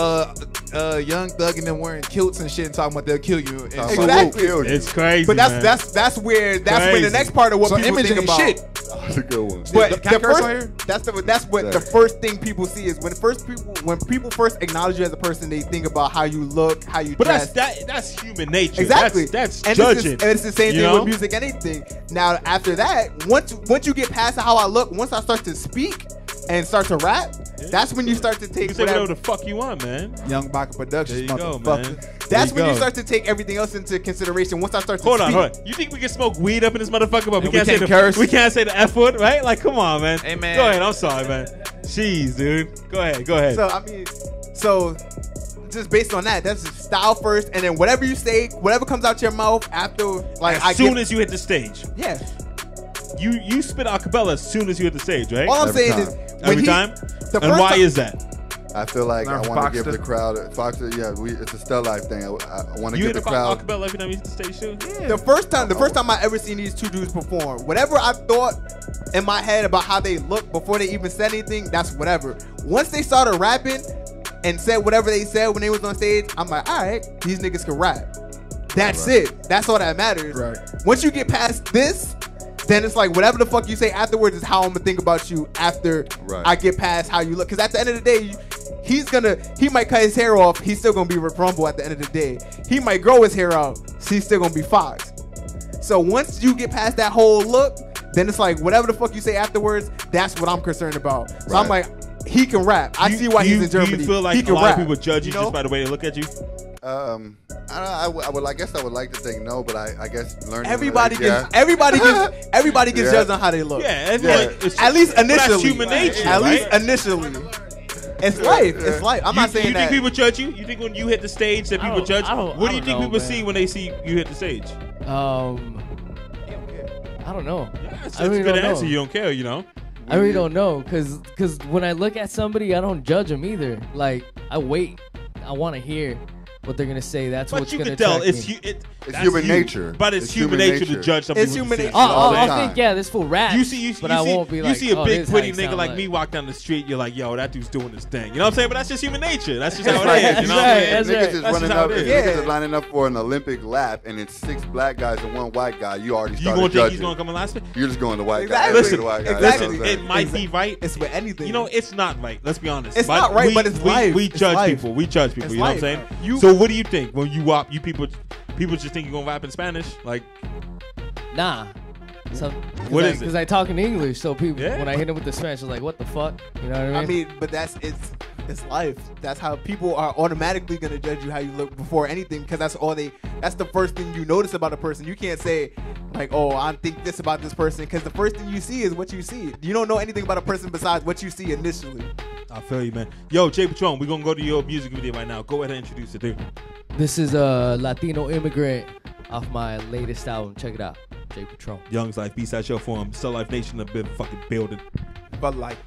Speaker 5: Young Thug and them wearing kilts and shit and talking about they'll kill you. And
Speaker 2: Talking
Speaker 5: so-
Speaker 2: about
Speaker 3: Exactly.
Speaker 2: who killed you.
Speaker 1: It's crazy.
Speaker 3: But
Speaker 1: man.
Speaker 3: that's where the
Speaker 1: Crazy.
Speaker 3: next part of what
Speaker 5: So
Speaker 3: people
Speaker 5: image
Speaker 3: think
Speaker 5: ain't
Speaker 3: about.
Speaker 5: shit.
Speaker 2: That's a good one.
Speaker 3: But
Speaker 5: Can I
Speaker 3: the
Speaker 5: curse
Speaker 3: first,
Speaker 5: on here?
Speaker 3: that's what the
Speaker 2: Exactly.
Speaker 3: first thing people see is when people first acknowledge you as a person, they think about how you look, how you
Speaker 1: But
Speaker 3: dress.
Speaker 1: that's human nature.
Speaker 3: Exactly.
Speaker 1: That's
Speaker 3: and
Speaker 1: judging.
Speaker 3: It's the same
Speaker 1: you
Speaker 3: thing
Speaker 1: know?
Speaker 3: with music, anything. Now after that, once you get past how I look, once I start to speak and start to rap, that's when you start to
Speaker 1: You
Speaker 3: take
Speaker 1: can say
Speaker 3: whatever.
Speaker 1: whatever the fuck you want, man.
Speaker 5: Young Baka Productions,
Speaker 1: There you go,
Speaker 5: motherfucker.
Speaker 1: man.
Speaker 3: That's
Speaker 1: There
Speaker 3: when you
Speaker 1: go.
Speaker 3: start to take everything else into consideration. Once I start to
Speaker 1: Hold
Speaker 3: speak.
Speaker 1: on. You think we can smoke weed up in this motherfucker, but we
Speaker 5: And
Speaker 1: can't,
Speaker 5: we
Speaker 1: say
Speaker 5: can't curse?
Speaker 1: we can't say the F word, right? Like, come on, man.
Speaker 5: Hey, man.
Speaker 1: Go ahead. I'm sorry, man. Jeez, dude. Go ahead.
Speaker 3: So I mean, just based on that, that's just style first, and then whatever you say, whatever comes out your mouth after, like
Speaker 1: as soon as you hit the stage,
Speaker 3: yeah.
Speaker 1: you spit a cappella as soon as you hit the stage, right?
Speaker 3: All I'm
Speaker 2: Every
Speaker 3: saying
Speaker 2: time.
Speaker 3: is
Speaker 1: Every time.
Speaker 3: the
Speaker 1: And
Speaker 3: first
Speaker 1: why
Speaker 3: time-
Speaker 1: is that?
Speaker 2: I feel like
Speaker 5: Not
Speaker 2: I want to give
Speaker 5: Foxter.
Speaker 2: the crowd Foxter. Yeah, it's a still life thing. I want to
Speaker 1: You
Speaker 2: give
Speaker 1: hit
Speaker 2: the
Speaker 1: a
Speaker 2: crowd.
Speaker 1: cappella every time you hit the stage too?
Speaker 3: The first time I ever seen these two dudes perform, whatever I thought in my head about how they looked before they even said anything, that's whatever. Once they started rapping and said whatever they said when they was on stage, I'm like, all right, these niggas can rap. That's it. That's all that matters.
Speaker 5: Right.
Speaker 3: Once you get past this, then it's like whatever the fuck you say afterwards is how I'm gonna think about you after
Speaker 2: Right.
Speaker 3: I get past how you look. Because at the end of the day, he might cut his hair off. He's still gonna be Rick Rumble at the end of the day. He might grow his hair out. He's still gonna be Fox. So once you get past that whole look, then it's like whatever the fuck you say afterwards. That's what I'm concerned about. So I'm
Speaker 2: Right.
Speaker 3: like, he can rap. I see why he's in Germany.
Speaker 1: Do you feel like
Speaker 3: he
Speaker 1: a
Speaker 3: can
Speaker 1: lot
Speaker 3: rap,
Speaker 1: of people judge you
Speaker 3: know?
Speaker 1: just by the way they look at you?
Speaker 2: I guess I would like to think no, but I guess learning.
Speaker 3: Everybody
Speaker 2: like,
Speaker 3: gets everybody gets
Speaker 2: Yeah.
Speaker 3: judged on how they look.
Speaker 1: Yeah, it's
Speaker 2: Yeah.
Speaker 1: like it's,
Speaker 3: At least
Speaker 1: but
Speaker 3: initially.
Speaker 1: that's human nature.
Speaker 3: At
Speaker 1: right?
Speaker 3: least initially. It's life. It's life. I'm not saying
Speaker 1: you
Speaker 3: that.
Speaker 1: think people judge you? You think when you hit the stage that
Speaker 4: I
Speaker 1: people
Speaker 4: don't-
Speaker 1: judge?
Speaker 4: I don't-
Speaker 1: What
Speaker 4: I
Speaker 1: do you
Speaker 4: don't
Speaker 1: think
Speaker 4: know,
Speaker 1: people
Speaker 4: man.
Speaker 1: see when they see you hit the stage?
Speaker 4: I don't know.
Speaker 1: That's
Speaker 4: I really
Speaker 1: a good
Speaker 4: don't
Speaker 1: answer.
Speaker 4: know.
Speaker 1: You don't care, you know.
Speaker 4: I really don't know, cause when I look at somebody, I don't judge them either. Like I wait, I want to hear what they're gonna say. That's
Speaker 1: But
Speaker 4: what's
Speaker 1: you
Speaker 4: gonna
Speaker 1: can tell
Speaker 4: attract
Speaker 1: it's
Speaker 4: me.
Speaker 1: that's
Speaker 2: human
Speaker 1: you.
Speaker 2: nature.
Speaker 1: But it's
Speaker 2: It's
Speaker 1: human
Speaker 2: human
Speaker 1: nature to
Speaker 2: nature.
Speaker 1: judge something.
Speaker 3: It's
Speaker 1: when
Speaker 3: human
Speaker 1: you see
Speaker 3: nature.
Speaker 1: it.
Speaker 2: all the
Speaker 4: I'll
Speaker 2: time.
Speaker 4: think, yeah, this fool rap.
Speaker 1: But I won't be like, you see a
Speaker 4: oh,
Speaker 1: big
Speaker 4: this is
Speaker 1: pretty
Speaker 4: how he
Speaker 1: nigga
Speaker 4: sound
Speaker 1: like me walk down the street. You're like, yo, that dude's doing this thing. You know what I'm saying? But that's just human nature. That's just how
Speaker 3: right.
Speaker 1: it is. You know what
Speaker 4: That's
Speaker 1: I'm
Speaker 4: right.
Speaker 1: saying?
Speaker 4: That's
Speaker 2: Niggas
Speaker 4: right.
Speaker 2: is
Speaker 1: That's
Speaker 2: running
Speaker 1: just how
Speaker 2: up.
Speaker 1: it is.
Speaker 2: Niggas
Speaker 3: Yeah.
Speaker 2: is lining up for an Olympic lap, and it's 6 black guys and 1 white guy. You already
Speaker 1: You
Speaker 2: started
Speaker 1: gonna think
Speaker 2: judging.
Speaker 1: he's gonna come in last?
Speaker 2: You're just going to white
Speaker 3: Exactly.
Speaker 2: guy.
Speaker 1: Listen,
Speaker 2: The white guy.
Speaker 3: exactly.
Speaker 2: That's what I'm
Speaker 1: Listen,
Speaker 2: saying.
Speaker 1: it might be right.
Speaker 3: It's with anything.
Speaker 1: You know, it's not right. Let's be honest.
Speaker 3: It's not right, but it's life.
Speaker 1: We
Speaker 3: It's
Speaker 1: judge
Speaker 3: life.
Speaker 1: people. We judge people.
Speaker 3: It's
Speaker 1: You know what I'm
Speaker 3: life.
Speaker 1: saying? So what do you think when you WAP? You people just think you're gonna rap in Spanish? Like,
Speaker 4: Nah. So,
Speaker 1: What is it?
Speaker 4: Because I talk in English, so people
Speaker 1: Yeah.
Speaker 4: when I hit them with the Spanish, they're like, "What the fuck?" You know what I mean?
Speaker 3: I mean, but it's life. That's how people are automatically gonna judge you how you look before anything, because that's the first thing you notice about a person. You can't say like, oh, I think this about this person, because the first thing you see is what you see. You don't know anything about a person besides what you see initially.
Speaker 1: I feel you, man. Yo, Jay Patron, we're gonna go to your music video right now. Go ahead and introduce it, dude.
Speaker 4: This is a Latino Immigrant off my latest album. Check it out, Jay Patron.
Speaker 1: Young's Life, B-Side Show Forum, Still Life Nation, a bit fucking building.
Speaker 5: But like,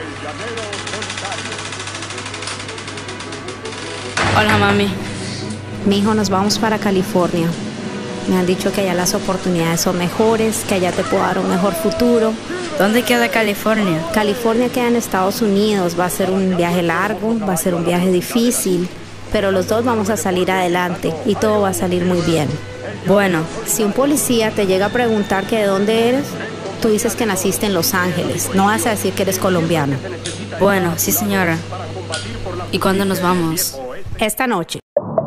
Speaker 9: Hola, mami.
Speaker 10: Mijo, nos vamos para California. Me han dicho que allá las oportunidades son mejores, que allá te puedo dar un mejor futuro.
Speaker 9: ¿Dónde queda California?
Speaker 10: California queda en Estados Unidos. Va a ser un viaje largo, va a ser un viaje difícil, pero los dos vamos a salir adelante y todo va a salir muy bien. Bueno, si un policía te llega a preguntar que de dónde eres, tú dices que naciste en Los Ángeles. No vas a decir que eres colombiana.
Speaker 9: Bueno, sí, señora. ¿Y cuándo nos vamos?
Speaker 10: Esta noche.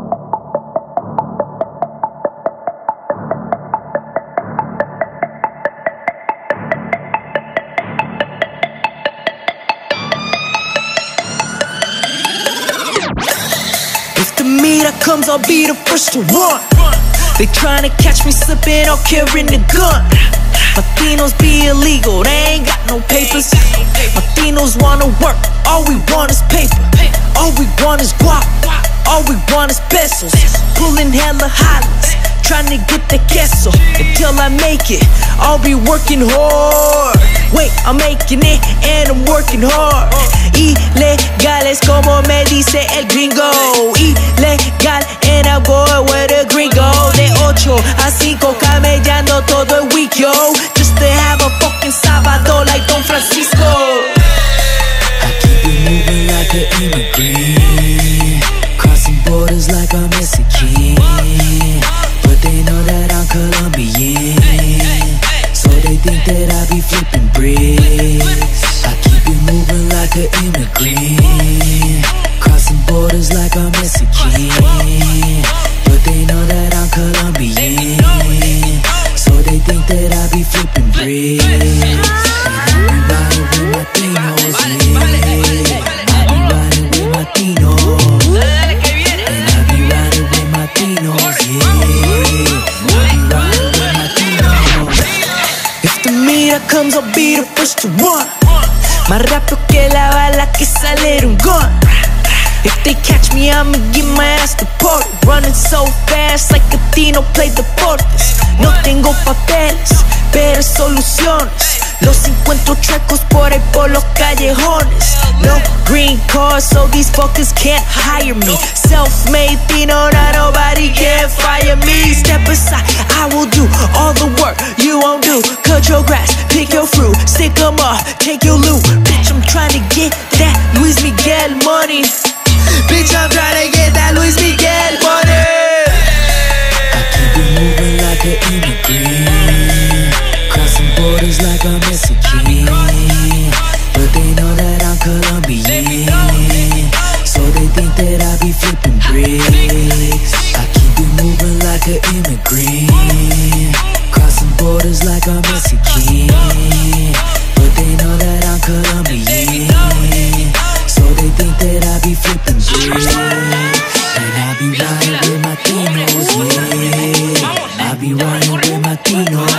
Speaker 7: If the meter comes, I'll be the first to run. They tryna catch me slipping or carrying a gun. Latinos be illegal, they ain't got no papers. Latinos wanna work, all we want is paper. All we want is guap, all we want is pesos. Pulling hella hollies, tryna get the queso. Until I make it, I'll be working hard. Wait, I'm making it and I'm working hard. Ilegales como me dice el gringo. Ilegal and I'm going with the gringo. De 8 a 5 camellando todo el week, yo. Just to have a fucking sábado like Don Francisco. I keep it moving like an immigrant, crossing borders like I'm Mexican. But they know that I'm Colombian, so they think that I be flipping bricks. I keep it moving like an immigrant, crossing borders like I'm Mexican. But they know that I'm Colombian, so they think that I be flipping bricks. And I be riding with Latinos, yeah. I be riding with Latinos, and I be riding with Latinos, yeah. I be riding with Latinos. If the meter comes, I'll be the first to run. Más rápido que la bala que sale de un gun. If they catch me, I'ma get my ass deported. Running so fast like a Tino play deportes. No tengo papeles, pero soluciones. Los encuentro chuecos por ahí por los callejones. No green card, so these fuckers can't hire me. Self-made Tino, now nobody can fire me. Step aside, I will do all the work you won't do. Cut your grass, pick your fruit, stick 'em up, take your loot. Bitch, I'm trying to get that Luis Miguel money. Bitch, I'm tryna get that Luis Miguel money. I keep it moving like an immigrant, crossing borders like I'm Mexican. But they know that I'm Colombian, so they think that I be flipping bricks. I keep it moving like an immigrant, crossing borders like I'm Mexican. But they know that I'm Colombian, so they think that I be flipping bricks. And I be riding with Latinos, yeah. I be riding with Latinos,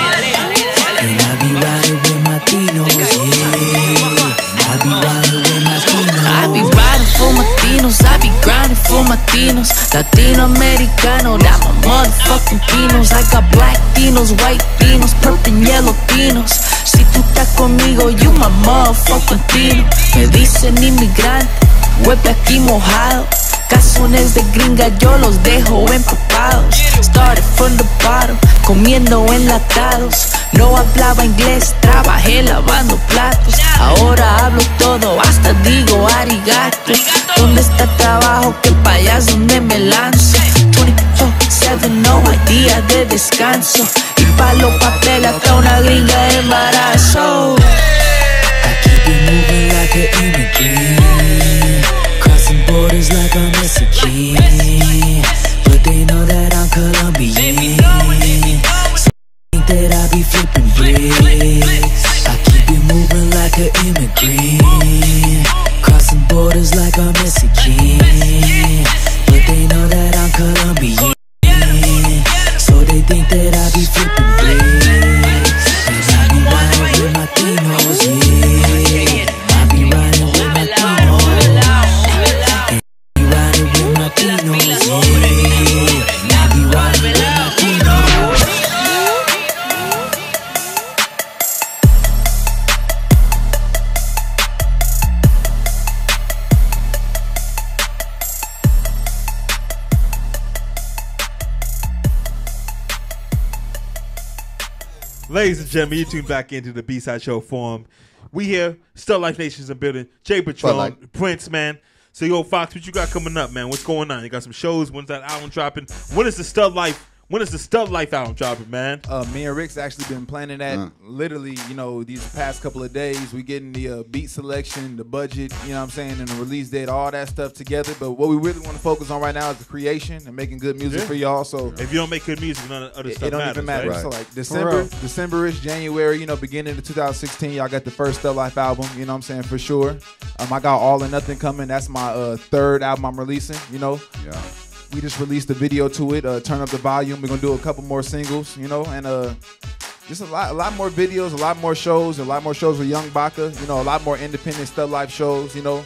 Speaker 7: and I be riding with Latinos, yeah. I be riding with Latinos. I be riding for Latinos, I be grinding for Latinos. Latino-americano, that my motherfucking Tinos. I got black Tinos, white Tinos, purple and yellow Tinos. Si tú estás conmigo, you my motherfucking Tino. Me dicen inmigrante, huepe aquí mojado. Cazones de gringa yo los dejo empapados. Started from the bottom, comiendo enlatados. No hablaba inglés, trabajé lavando platos. Ahora hablo todo, hasta digo arigato. ¿Dónde está el trabajo? Que pa' allá es donde me lanzo. 24/7, no hay día de descanso. Y pa' los papeles hasta una gringa de embarazo. I keep it moving like an immigrant, crossing borders like I'm Mexican. But they know that I'm Colombian, so they think that I be flipping bricks. I keep it moving like an immigrant, crossing borders like I'm Mexican. But they know that I'm Colombian, so they think that I be flipping bricks. And I be riding with Latinos, yeah. I be riding with Latinos.
Speaker 1: Ladies and gentlemen, you tuned back into the B-Side Show Forum. We here, Still Life Nation's in building. Jay Patron, Prince, man. So, yo, Fox, what you got coming up, man? What's going on? You got some shows? When's that album dropping? When is the Stud Life album dropping, man?
Speaker 5: Me and Rick's actually been planning that literally, these past couple of days. We getting the beat selection, the budget, you know what I'm saying, and the release date, all that stuff together. But what we really want to focus on right now is the creation and making good music for y'all. So
Speaker 1: if you don't make good music, none of other stuff
Speaker 5: it don't even matter.
Speaker 1: Right?
Speaker 5: So like December-ish, January, beginning of 2016, y'all got the first Stud Life album, you know what I'm saying, for sure. I got All or Nothing coming. That's my third album I'm releasing, Yeah. We just released a video to it, Turn Up the Volume. We're going to do a couple more singles, and just a lot more videos, a lot more shows with Young Baka, a lot more independent Stud Life shows, a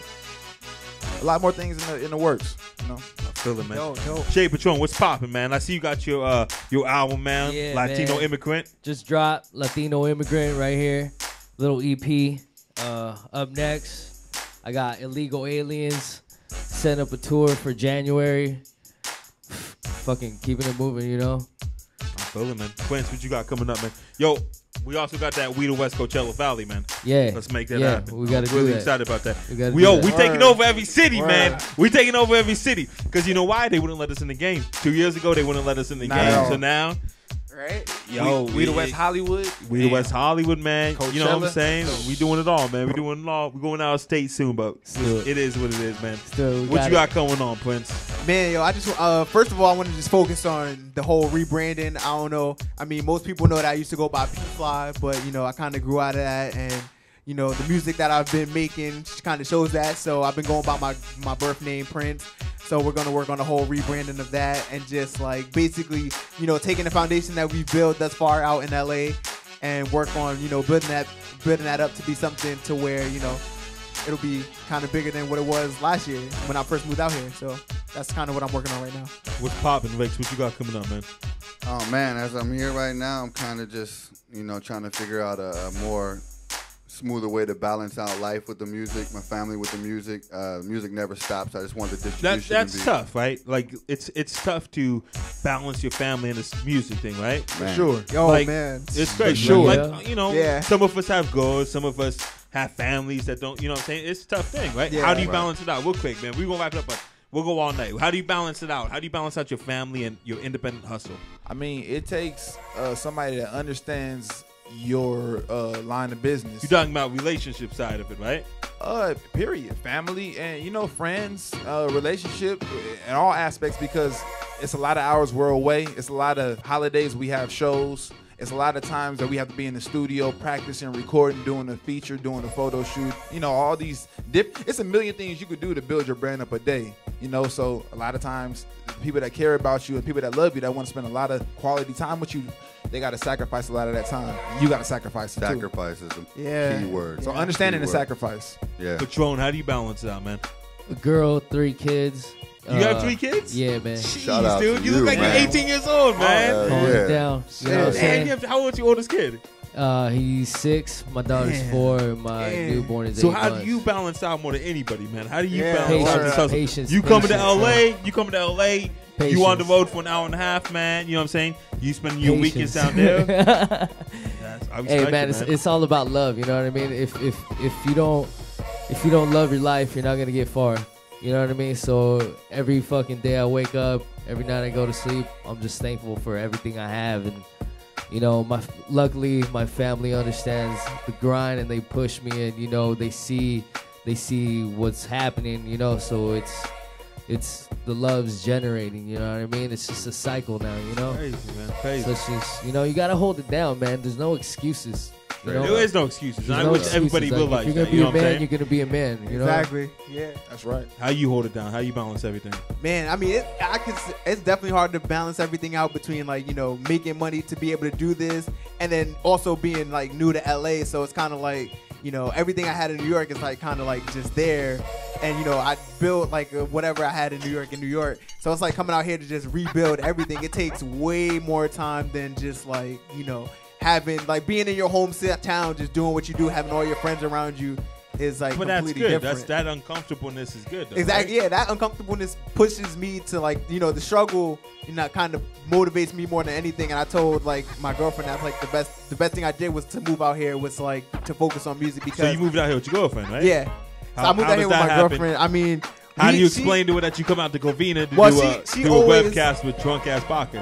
Speaker 5: lot more things in the works,
Speaker 1: I feel it, man. Jay Patron, what's popping, man? I see you got your album, man, Latino Immigrant.
Speaker 4: Just dropped Latino Immigrant right here, little EP. Up next, I got Illegal Aliens, setting up a tour for January. Fucking keeping it moving, I
Speaker 1: feel it, man. Quince, what you got coming up, man? Yo, we also got that We the West Coachella Valley, man.
Speaker 4: Yeah.
Speaker 1: Let's make that happen.
Speaker 4: We got to do
Speaker 1: really
Speaker 4: that.
Speaker 1: Excited about that.
Speaker 4: We
Speaker 1: taking over every city, man. We taking over every city. Because you know why? They wouldn't let us in the game. 2 years ago, they wouldn't let us in the game. So now...
Speaker 3: Right?
Speaker 5: Yo, we the West Hollywood.
Speaker 1: We the West Hollywood, man.
Speaker 5: Coachella.
Speaker 1: You know what I'm saying? We doing it all, man. We doing it all. We going out of state soon, but it is what it is, man. What you got going on, Prince?
Speaker 3: Man, yo, I just first of all, I want to just focus on the whole rebranding. I don't know. I mean, most people know that I used to go by P-Fly, but I kind of grew out of that, and the music that I've been making kind of shows that. So I've been going by my birth name, Prince. So we're going to work on the whole rebranding of that and just like basically, taking the foundation that we built thus far out in LA and work on, building that up to be something to where, it'll be kind of bigger than what it was last year when I first moved out here. So that's kind of what I'm working on right now.
Speaker 1: What's popping, Rex? What you got coming up, man?
Speaker 2: Oh, man, as I'm here right now, I'm kind of just, trying to figure out a more smoother way to balance out life with the music, my family with the music. Music never stops. I just want the distribution.
Speaker 1: That's tough, right? Like it's tough to balance your family and this music thing, right?
Speaker 2: Man.
Speaker 1: For sure.
Speaker 3: Yo, man.
Speaker 1: It's crazy.
Speaker 3: Sure.
Speaker 1: Like, some of us have goals, some of us have families that don't, you know what I'm saying? It's a tough thing, right?
Speaker 3: Yeah,
Speaker 1: How do you balance it out? Real quick, man. We're going to wrap it up, but we'll go all night. How do you balance it out? How do you balance out your family and your independent hustle?
Speaker 5: I mean, it takes somebody that understands your line of business.
Speaker 1: You're talking about relationship side of it, right?
Speaker 5: Period. Family and friends, relationship, in all aspects, because it's a lot of hours we're away. It's a lot of holidays we have shows. It's a lot of times that we have to be in the studio practicing, recording, doing a feature, doing a photo shoot. All these it's a million things you could do to build your brand up a day. So a lot of times people that care about you and people that love you, that want to spend a lot of quality time with you, they got to sacrifice a lot of that time. You got to sacrifice it too.
Speaker 2: Sacrifice is the key word.
Speaker 5: So understanding the sacrifice.
Speaker 2: Yeah.
Speaker 1: Patron, how do you balance it out, man?
Speaker 4: A girl, 3 kids.
Speaker 1: You got 3 kids?
Speaker 4: Yeah, man.
Speaker 2: Shout out
Speaker 1: dude.
Speaker 2: to
Speaker 1: You look like
Speaker 2: man.
Speaker 1: you're 18 years old, man.
Speaker 4: Hold it down. You know what I'm saying?
Speaker 1: How old's your oldest kid?
Speaker 4: He's 6. My daughter's 4. And my newborn is 8
Speaker 1: So how
Speaker 4: months.
Speaker 1: do you balance out more than anybody, man? How do you balance out this hustle?
Speaker 4: Patience.
Speaker 1: You coming to LA? You coming to LA?
Speaker 4: Patience.
Speaker 1: You on the road for an hour and a half, man. You know what I'm saying? You spending your weekends down there.
Speaker 4: Hey, man, it's all about love. You know what I mean? If you don't love your life, you're not gonna get far. You know what I mean? So every fucking day I wake up, every night I go to sleep, I'm just thankful for everything I have. And luckily my family understands the grind and they push me, and they see what's happening. So it's the love's generating. You know what I mean? It's just a cycle now.
Speaker 1: Crazy, man. Crazy.
Speaker 4: So it's just you gotta hold it down, man. There's no excuses.
Speaker 1: There is no excuses.
Speaker 4: There's
Speaker 1: I
Speaker 4: no
Speaker 1: wish
Speaker 4: excuses.
Speaker 1: everybody
Speaker 4: Like,
Speaker 1: realized
Speaker 4: if you're
Speaker 1: that.
Speaker 4: gonna
Speaker 1: You
Speaker 4: be
Speaker 1: know
Speaker 4: a
Speaker 1: what I'm
Speaker 4: man,
Speaker 1: saying?
Speaker 4: you're gonna be a man.
Speaker 3: Exactly. Yeah.
Speaker 5: That's right.
Speaker 1: How you hold it down? How you balance everything?
Speaker 3: Man, I mean, it's definitely hard to balance everything out between making money to be able to do this, and then also being new to LA. So it's kind of like everything I had in New York is kind of just there, and I built whatever I had in New York. So it's coming out here to just rebuild everything. It takes way more time than just having being in your home town, just doing what you do, having all your friends around you. is like
Speaker 1: But that's
Speaker 3: completely
Speaker 1: good.
Speaker 3: different.
Speaker 1: That uncomfortableness is good. Though,
Speaker 3: Exactly.
Speaker 1: right?
Speaker 3: Yeah, that uncomfortableness pushes me to like, you know, the struggle, you know, kind of motivates me more than anything. And I told like my girlfriend that's like the best thing I did was to move out here was like to focus on music because
Speaker 1: So you moved out here with your girlfriend, right?
Speaker 3: Yeah. So I moved out here with my girlfriend. I mean,
Speaker 1: how do you explain to her that you come out to Covina to do a webcast with drunk ass Baca?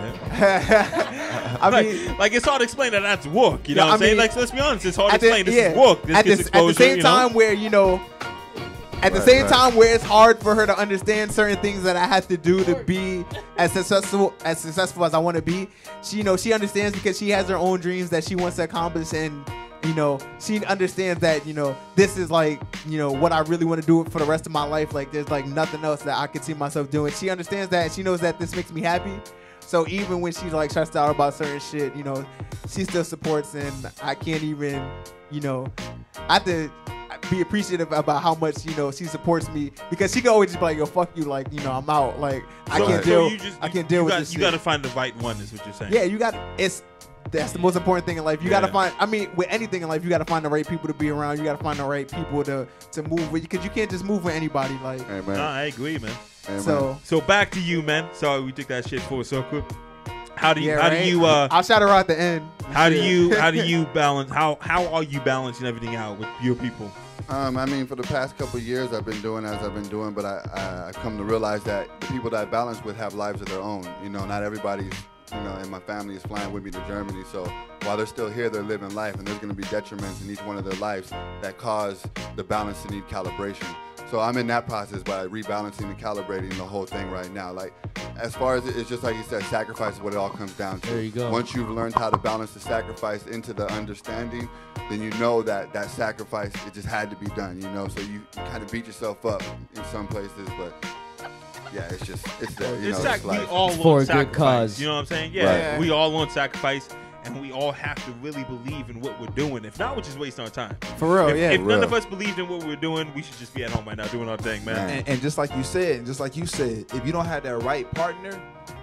Speaker 1: I mean, like it's hard to explain that that's work. You know what I'm saying? Like, let's be honest, it's hard to explain. This is work. This gets exposure.
Speaker 3: At the same time where, you know, at the same time where it's hard for her to understand certain things that I have to do to be as successful as I want to be, she, you know, she understands because she has her own dreams that she wants to accomplish, and you know, she understands that, you know, this is like, you know, what I really want to do for the rest of my life. Like, there's like nothing else that I could see myself doing. She understands that. She knows that this makes me happy. So even when she's like stressed out about certain shit, you know, she still supports, and I can't even, you know, I have to be appreciative about how much, you know, she supports me, because she can always just be like, yo, fuck you, like, you know, I'm out. Like, I can't deal with this shit.
Speaker 1: You got to find the right one, is what you're saying.
Speaker 3: Yeah, that's the most important thing in life. You got to find, I mean, with anything in life, you got to find the right people to be around. You got to find the right people to move with, because you can't just move with anybody. Like,
Speaker 2: hey, man.
Speaker 1: Nah, I agree, man.
Speaker 2: Hey,
Speaker 1: so back to you, man. Sorry, we took that shit full circle. How do you
Speaker 3: I'll shout her out at the end.
Speaker 1: How do you balance, how are you balancing everything out with your people?
Speaker 2: I mean, for the past couple of years, I've been doing as I've been doing, but I've come to realize that the people that I balance with have lives of their own. You know, not everybody's, you know, and my family is flying with me to Germany. So while they're still here, they're living life, and there's going to be detriments in each one of their lives that cause the balance to need calibration. So I'm in that process by rebalancing and calibrating the whole thing right now. Like, as far as it's just like you said, sacrifice is what it all comes down to.
Speaker 4: There you go.
Speaker 2: Once you've learned how to balance the sacrifice into the understanding, then you know that that sacrifice, it just had to be done, you know? So you kind of beat yourself up in some places, but yeah, it's there. You know, it's
Speaker 1: we
Speaker 2: life.
Speaker 1: all
Speaker 4: It's for
Speaker 1: want
Speaker 4: a good
Speaker 1: sacrifice.
Speaker 4: cause.
Speaker 1: You know what I'm saying? Yeah,
Speaker 2: Right.
Speaker 1: we all want sacrifice, and we all have to really believe in what we're doing. If not, we're just wasting our time.
Speaker 3: For real,
Speaker 1: if
Speaker 3: for
Speaker 1: none
Speaker 3: real.
Speaker 1: of us believed in what we're doing, we should just be at home right now doing our thing, man.
Speaker 5: And just like you said, if you don't have that right partner,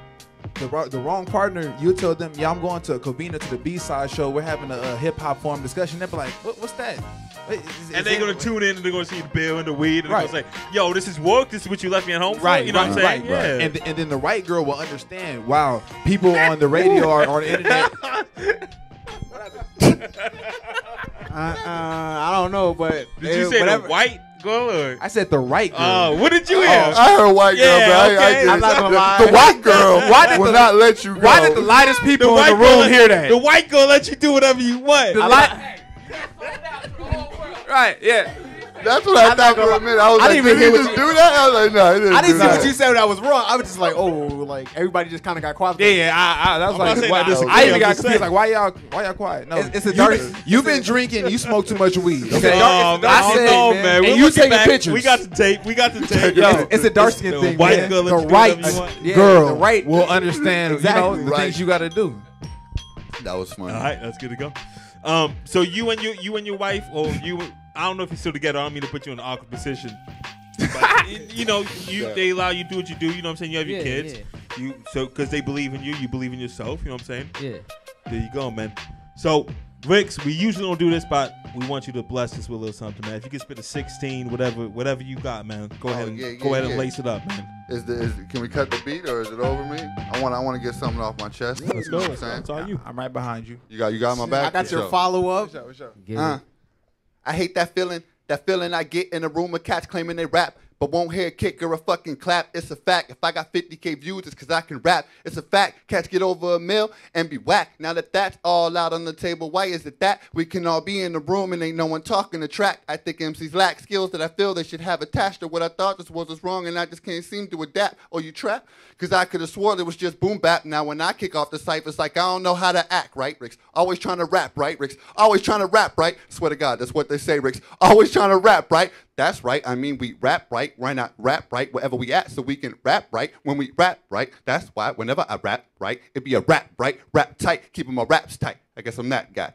Speaker 5: the wrong partner, you tell them, yeah, I'm going to Covina to the B-side show. We're having a hip-hop forum discussion. They'll be like, what's that?
Speaker 1: And they're going to tune in, and they're going to see the bill and the weed, and
Speaker 5: Right.
Speaker 1: they're going to say, yo, this is work. This is what you left me at home for.
Speaker 5: Right,
Speaker 1: You know what I'm saying?
Speaker 5: right.
Speaker 1: Yeah.
Speaker 5: And then the right girl will understand, wow, people on the radio or on the internet.
Speaker 3: I don't know, but
Speaker 1: Did you say
Speaker 3: whatever.
Speaker 1: the white girl? Or?
Speaker 5: I said the right girl.
Speaker 1: Oh, what did you hear?
Speaker 2: I heard white girl,
Speaker 1: Yeah,
Speaker 2: but I
Speaker 1: okay.
Speaker 2: get it.
Speaker 3: I'm not gonna lie.
Speaker 2: The white girl will not let you go.
Speaker 5: Why did the lightest people in the
Speaker 1: girl
Speaker 5: room hear that?
Speaker 1: The white girl let you do whatever you want.
Speaker 5: Right, yeah.
Speaker 2: That's what I thought for a minute. I was
Speaker 3: I
Speaker 2: like,
Speaker 3: didn't even
Speaker 2: did
Speaker 3: hear
Speaker 2: he
Speaker 3: what
Speaker 2: just do that? I was like, no, he didn't
Speaker 3: I didn't
Speaker 2: do
Speaker 3: see
Speaker 2: that.
Speaker 3: what you said that was wrong. I was just like, oh, like everybody just kind of got quiet.
Speaker 5: Yeah, that was
Speaker 1: I'm not
Speaker 5: like,
Speaker 1: saying
Speaker 5: why,
Speaker 1: I disagree,
Speaker 5: I even
Speaker 1: I'm
Speaker 5: got
Speaker 1: just
Speaker 5: confused.
Speaker 1: saying.
Speaker 5: Like, why y'all quiet? No,
Speaker 3: It's a dark.
Speaker 5: You've been drinking. You smoke too much weed. Okay,
Speaker 1: I don't know, man.
Speaker 5: And
Speaker 1: We're
Speaker 5: you
Speaker 1: looking
Speaker 5: taking
Speaker 1: back.
Speaker 5: pictures.
Speaker 1: We got the tape.
Speaker 3: Yo, it's a dark skin
Speaker 1: the
Speaker 3: thing.
Speaker 1: white
Speaker 3: man.
Speaker 1: girl let
Speaker 3: the
Speaker 1: you do
Speaker 3: right
Speaker 1: whatever you want.
Speaker 3: yeah,
Speaker 5: girl
Speaker 3: the right
Speaker 5: will understand.
Speaker 3: Exactly.
Speaker 5: You know the
Speaker 2: Right.
Speaker 5: things you got to do.
Speaker 2: That was funny.
Speaker 1: All right, that's good to go. So you and your wife, or you, I don't know if you're still together. I don't mean to put you in an awkward position. But, you know, they allow you to do what you do. You know what I'm saying? You have your kids.
Speaker 4: Yeah.
Speaker 1: Because they believe in you. You believe in yourself. You know what I'm saying?
Speaker 4: Yeah.
Speaker 1: There you go, man. So, Ricks, we usually don't do this, but we want you to bless us with a little something, man. If you can spit a 16, whatever you got, man. Go ahead and lace it up, man.
Speaker 2: Can we cut the beat, or is it over me? I want to get something off my chest.
Speaker 1: Let's go.
Speaker 2: You know what I'm saying?
Speaker 1: It's all you.
Speaker 5: I'm right behind you.
Speaker 2: You got my back.
Speaker 3: I got
Speaker 2: For
Speaker 3: your
Speaker 2: sure.
Speaker 3: follow up.
Speaker 4: Get it.
Speaker 2: I hate that feeling I get in a room of cats claiming they rap, but won't hear a kick or a fucking clap. It's a fact. If I got 50K views, it's because I can rap. It's a fact. Cats get over a mill and be whack. Now that that's all out on the table, why is it that we can all be in the room and ain't no one talking the track? I think MCs lack skills that I feel they should have attached to what I thought this was wrong, and I just can't seem to adapt. Oh, you trap? Because I could have swore it was just boom bap. Now when I kick off the cypher, it's like I don't know how to act, right, Ricks? Always trying to rap, right, Ricks? Always trying to rap, right? Swear to God, that's what they say, Ricks. Always trying to rap, right? That's right. I mean, we rap right. Why not rap right wherever we at so we can rap right when we rap right? That's why whenever I rap right, it be a rap right, rap tight, keeping my raps tight. I guess I'm that guy.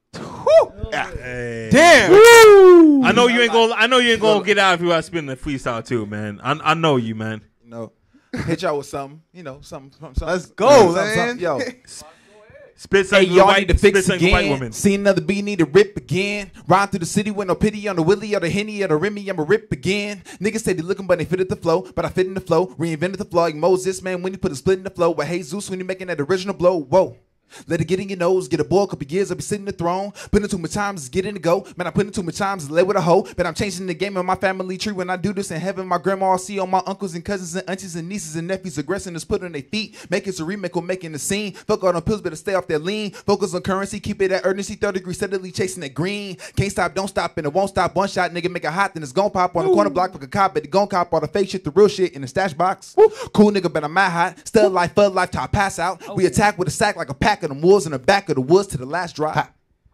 Speaker 1: Hey.
Speaker 3: Damn.
Speaker 1: I know you ain't gonna get out if you are spinning the freestyle too, man. I know you, man.
Speaker 5: You know, hit y'all with something. You know, something.
Speaker 3: Let's go,
Speaker 5: something,
Speaker 3: man.
Speaker 5: Yo,
Speaker 1: Spit
Speaker 5: Hey,
Speaker 1: something
Speaker 5: y'all need to fix
Speaker 1: spit something for white
Speaker 5: again.
Speaker 1: women.
Speaker 5: See another beat, need to rip again. Ride through the city with no pity on the Willie or the Henny or the Remy. I'ma rip again. Niggas say they looking, but they fit at the flow. But I fit in the flow. Reinvented the flow like Moses, man. When you put a split in the flow with Jesus, when you making that original blow. Whoa. Let it get in your nose, get a boy, couple years, I'll be sitting in the throne. Putting too much time is getting to go. Man, I'm putting too much time to lay with a hoe. But I'm changing the game in my family tree. When I do this in heaven, my grandma will see all my uncles and cousins and aunties and nieces and nephews aggressing us, put on their feet. Make it a remake or making the scene. Fuck all them pills, better stay off that lean. Focus on currency, keep it at urgency. 30 degrees, steadily chasing that green. Can't stop, don't stop, and it won't stop. One shot, nigga, make it hot, then it's gon' pop on the corner block like a cop. But it gon' cop all the fake shit, the real shit in the stash box. Cool nigga, but I'm mad hot. Stud life, fud life, till I pass out. We attack with a sack like a pack of them wolves in the back of the woods to the last drop.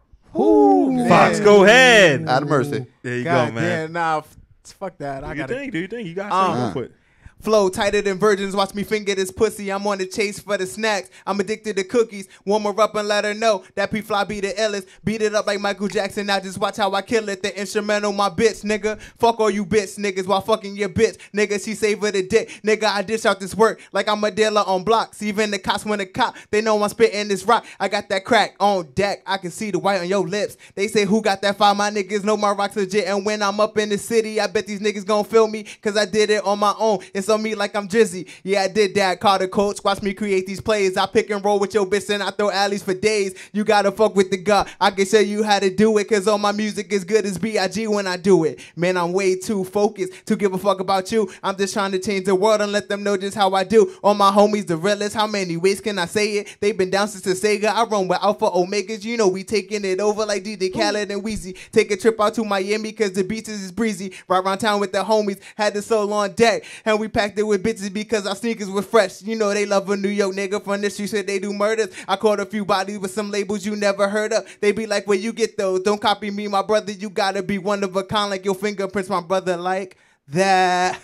Speaker 1: Fox, go ahead.
Speaker 2: Out of mercy.
Speaker 1: There you
Speaker 3: God
Speaker 1: go, man.
Speaker 3: damn, nah, fuck that.
Speaker 1: Do
Speaker 3: I
Speaker 1: you
Speaker 3: got
Speaker 1: think? Do you think? You got something to put?
Speaker 3: Flow tighter than virgins, watch me finger this pussy. I'm on the chase for the snacks. I'm addicted to cookies. Warm her up and let her know that P-Fly be the illest. Beat it up like Michael Jackson. Now just watch how I kill it. The instrumental, my bitch, nigga. Fuck all you bitch niggas while fucking your bitch. Nigga, she savor the dick. Nigga, I dish out this work like I'm a dealer on blocks. Even the cops when the cop, they know I'm spitting this rock. I got that crack on deck. I can see the white on your lips. They say who got that fire? My niggas know my rocks legit. And when I'm up in the city, I bet these niggas gon' feel me. Cause I did it on my own. It's on me like I'm Drizzy. Yeah, I did that. Call the coach. Watch me create these plays. I pick and roll with your bitch and I throw alleys for days. You gotta fuck with the God. I can show you how to do it. Cause all my music is good as B.I.G. when I do it. Man, I'm way too focused to give a fuck about you. I'm just trying to change the world and let them know just how I do. All my homies, the realest. How many ways can I say it? They've been down since the Sega. I run with Alpha Omegas. You know we taking it over like DJ Khaled and Weezy. Take a trip out to Miami cause the beaches is breezy. Right around town with the homies. Had the soul on deck. And we packed it with bitches because our sneakers were fresh. You know they love a New York nigga from the street, said they do murders. I caught a few bodies with some labels you never heard of. They be like, where you get those? Don't copy me, my brother. You gotta be one of a kind like your fingerprints, my brother, like that.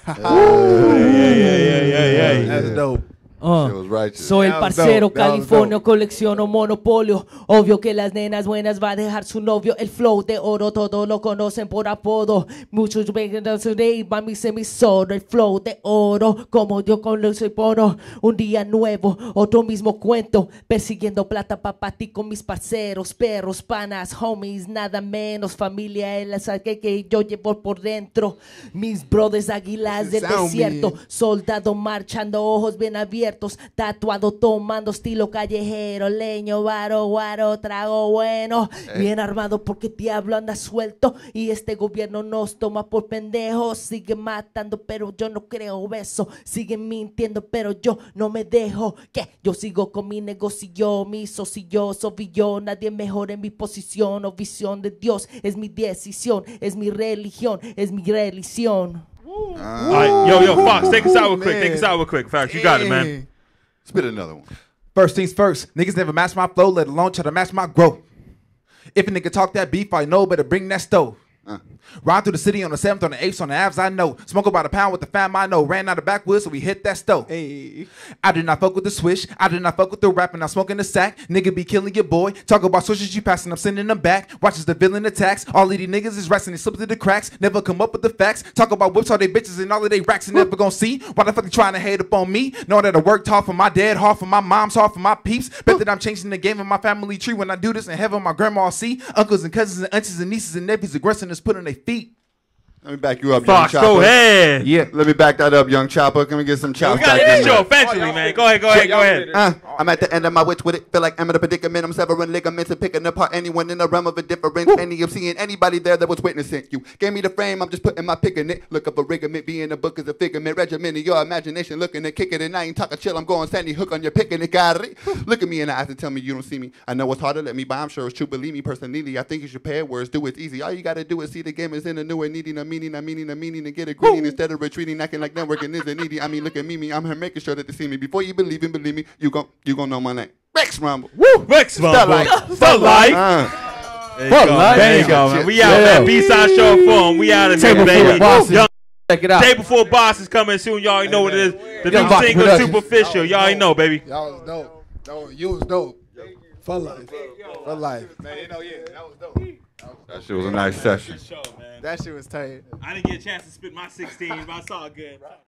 Speaker 1: Yeah.
Speaker 2: That's dope.
Speaker 11: Soy el parcero Californio, colecciono monopolio. Obvio que las nenas buenas va a dejar su novio. El flow de oro, todos lo conocen por apodo. Muchos vengan a su rey, mami se me solo. El flow de oro, como yo con los poro. Un día nuevo, otro mismo cuento. Persiguiendo plata papati con mis parceros, perros, panas, homies, nada menos. Familia es la saque que yo llevo por dentro. Mis brothers águilas del desierto. Soldado marchando, ojos bien abiertos. Tatuado, tomando estilo callejero. Leño, varo, guaro, trago bueno. Bien armado porque diablo anda suelto. Y este gobierno nos toma por pendejos. Sigue matando pero yo no creo eso. Siguen mintiendo pero yo no me dejo. Que yo sigo con mi negocio, mi socio, soy yo. Nadie mejor en mi posición o visión de Dios. Es mi decisión, es mi religión, es mi religión.
Speaker 1: All right, yo, Fox, take us out real quick. Take us out real quick. Fox, you got it, man.
Speaker 2: Spit another one.
Speaker 5: First things first, niggas never match my flow, let alone try to match my growth. If a nigga talk that beef, I know, better bring that stove. Ride through the city on the 7th, on the 8th, on the Avs, I know. Smoke about a pound with the fam, I know. Ran out of backwoods, so we hit that stove.
Speaker 3: Hey.
Speaker 5: I did not fuck with the swish. I did not fuck with the rap, and I'm smoking the sack. Nigga be killing your boy. Talk about switches you passing, I'm sending them back. Watches the villain attacks. All of these niggas is resting, they slip through the cracks. Never come up with the facts. Talk about whips, all they bitches, and all of they racks, and never gonna see. Why the fuck you trying to hate up on me? Know that I worked hard for my dad, hard for my mom's, hard for my peeps. Bet that I'm changing the game of my family tree. When I do this in heaven, my grandma will see. Uncles and cousins and aunties and nieces and nephews aggressing us put on their feet.
Speaker 2: Let me back you up,
Speaker 1: Fox,
Speaker 2: Young Chopper.
Speaker 1: go ahead.
Speaker 5: Yeah.
Speaker 2: Let me back that up, Young Chopper. Can we get some chops
Speaker 1: We got
Speaker 2: back
Speaker 1: this
Speaker 2: in
Speaker 1: show
Speaker 2: there?
Speaker 1: eventually, man. Go ahead.
Speaker 2: I'm at the end of my wits with it. Feel like I'm in a predicament. I'm severing ligaments and picking apart anyone in the realm of a difference. Any of seeing anybody there that was witnessing you. Gave me the frame, I'm just putting my pick in it. Look up a rigament, be in the book as a figment. Regiment of your imagination, looking at kicking it. I ain't talking chill, I'm going Sandy Hook on your picking it. Got it? Look at me in the eyes and tell me you don't see me. I know it's hard to let me buy, I'm sure it's true. Believe me personally, I think you should pair words. Do it easy. All you gotta do is see the game is in the new and needing a meaning, and get a greeting. Instead of retreating, acting like networking isn't needy. I mean, look at me, I'm here making sure that they see me. Before you believe me, you gon' know my name. Rex Rumble.
Speaker 1: Woo! Rex Rumble. Still life. There you go, man. We out, man. B-Side Show Forum. We out of here, baby.
Speaker 4: Check it out.
Speaker 1: Day Before Boss is coming soon. Y'all already know what it is. The new single, Superficial. Y'all already know, baby.
Speaker 12: Y'all was dope. You was dope. Fun life. Fun life.
Speaker 2: Man, you know, yeah, that was dope. That shit was a nice session.
Speaker 3: That shit was tight.
Speaker 1: I didn't get a chance to spit my 16, but I saw it good.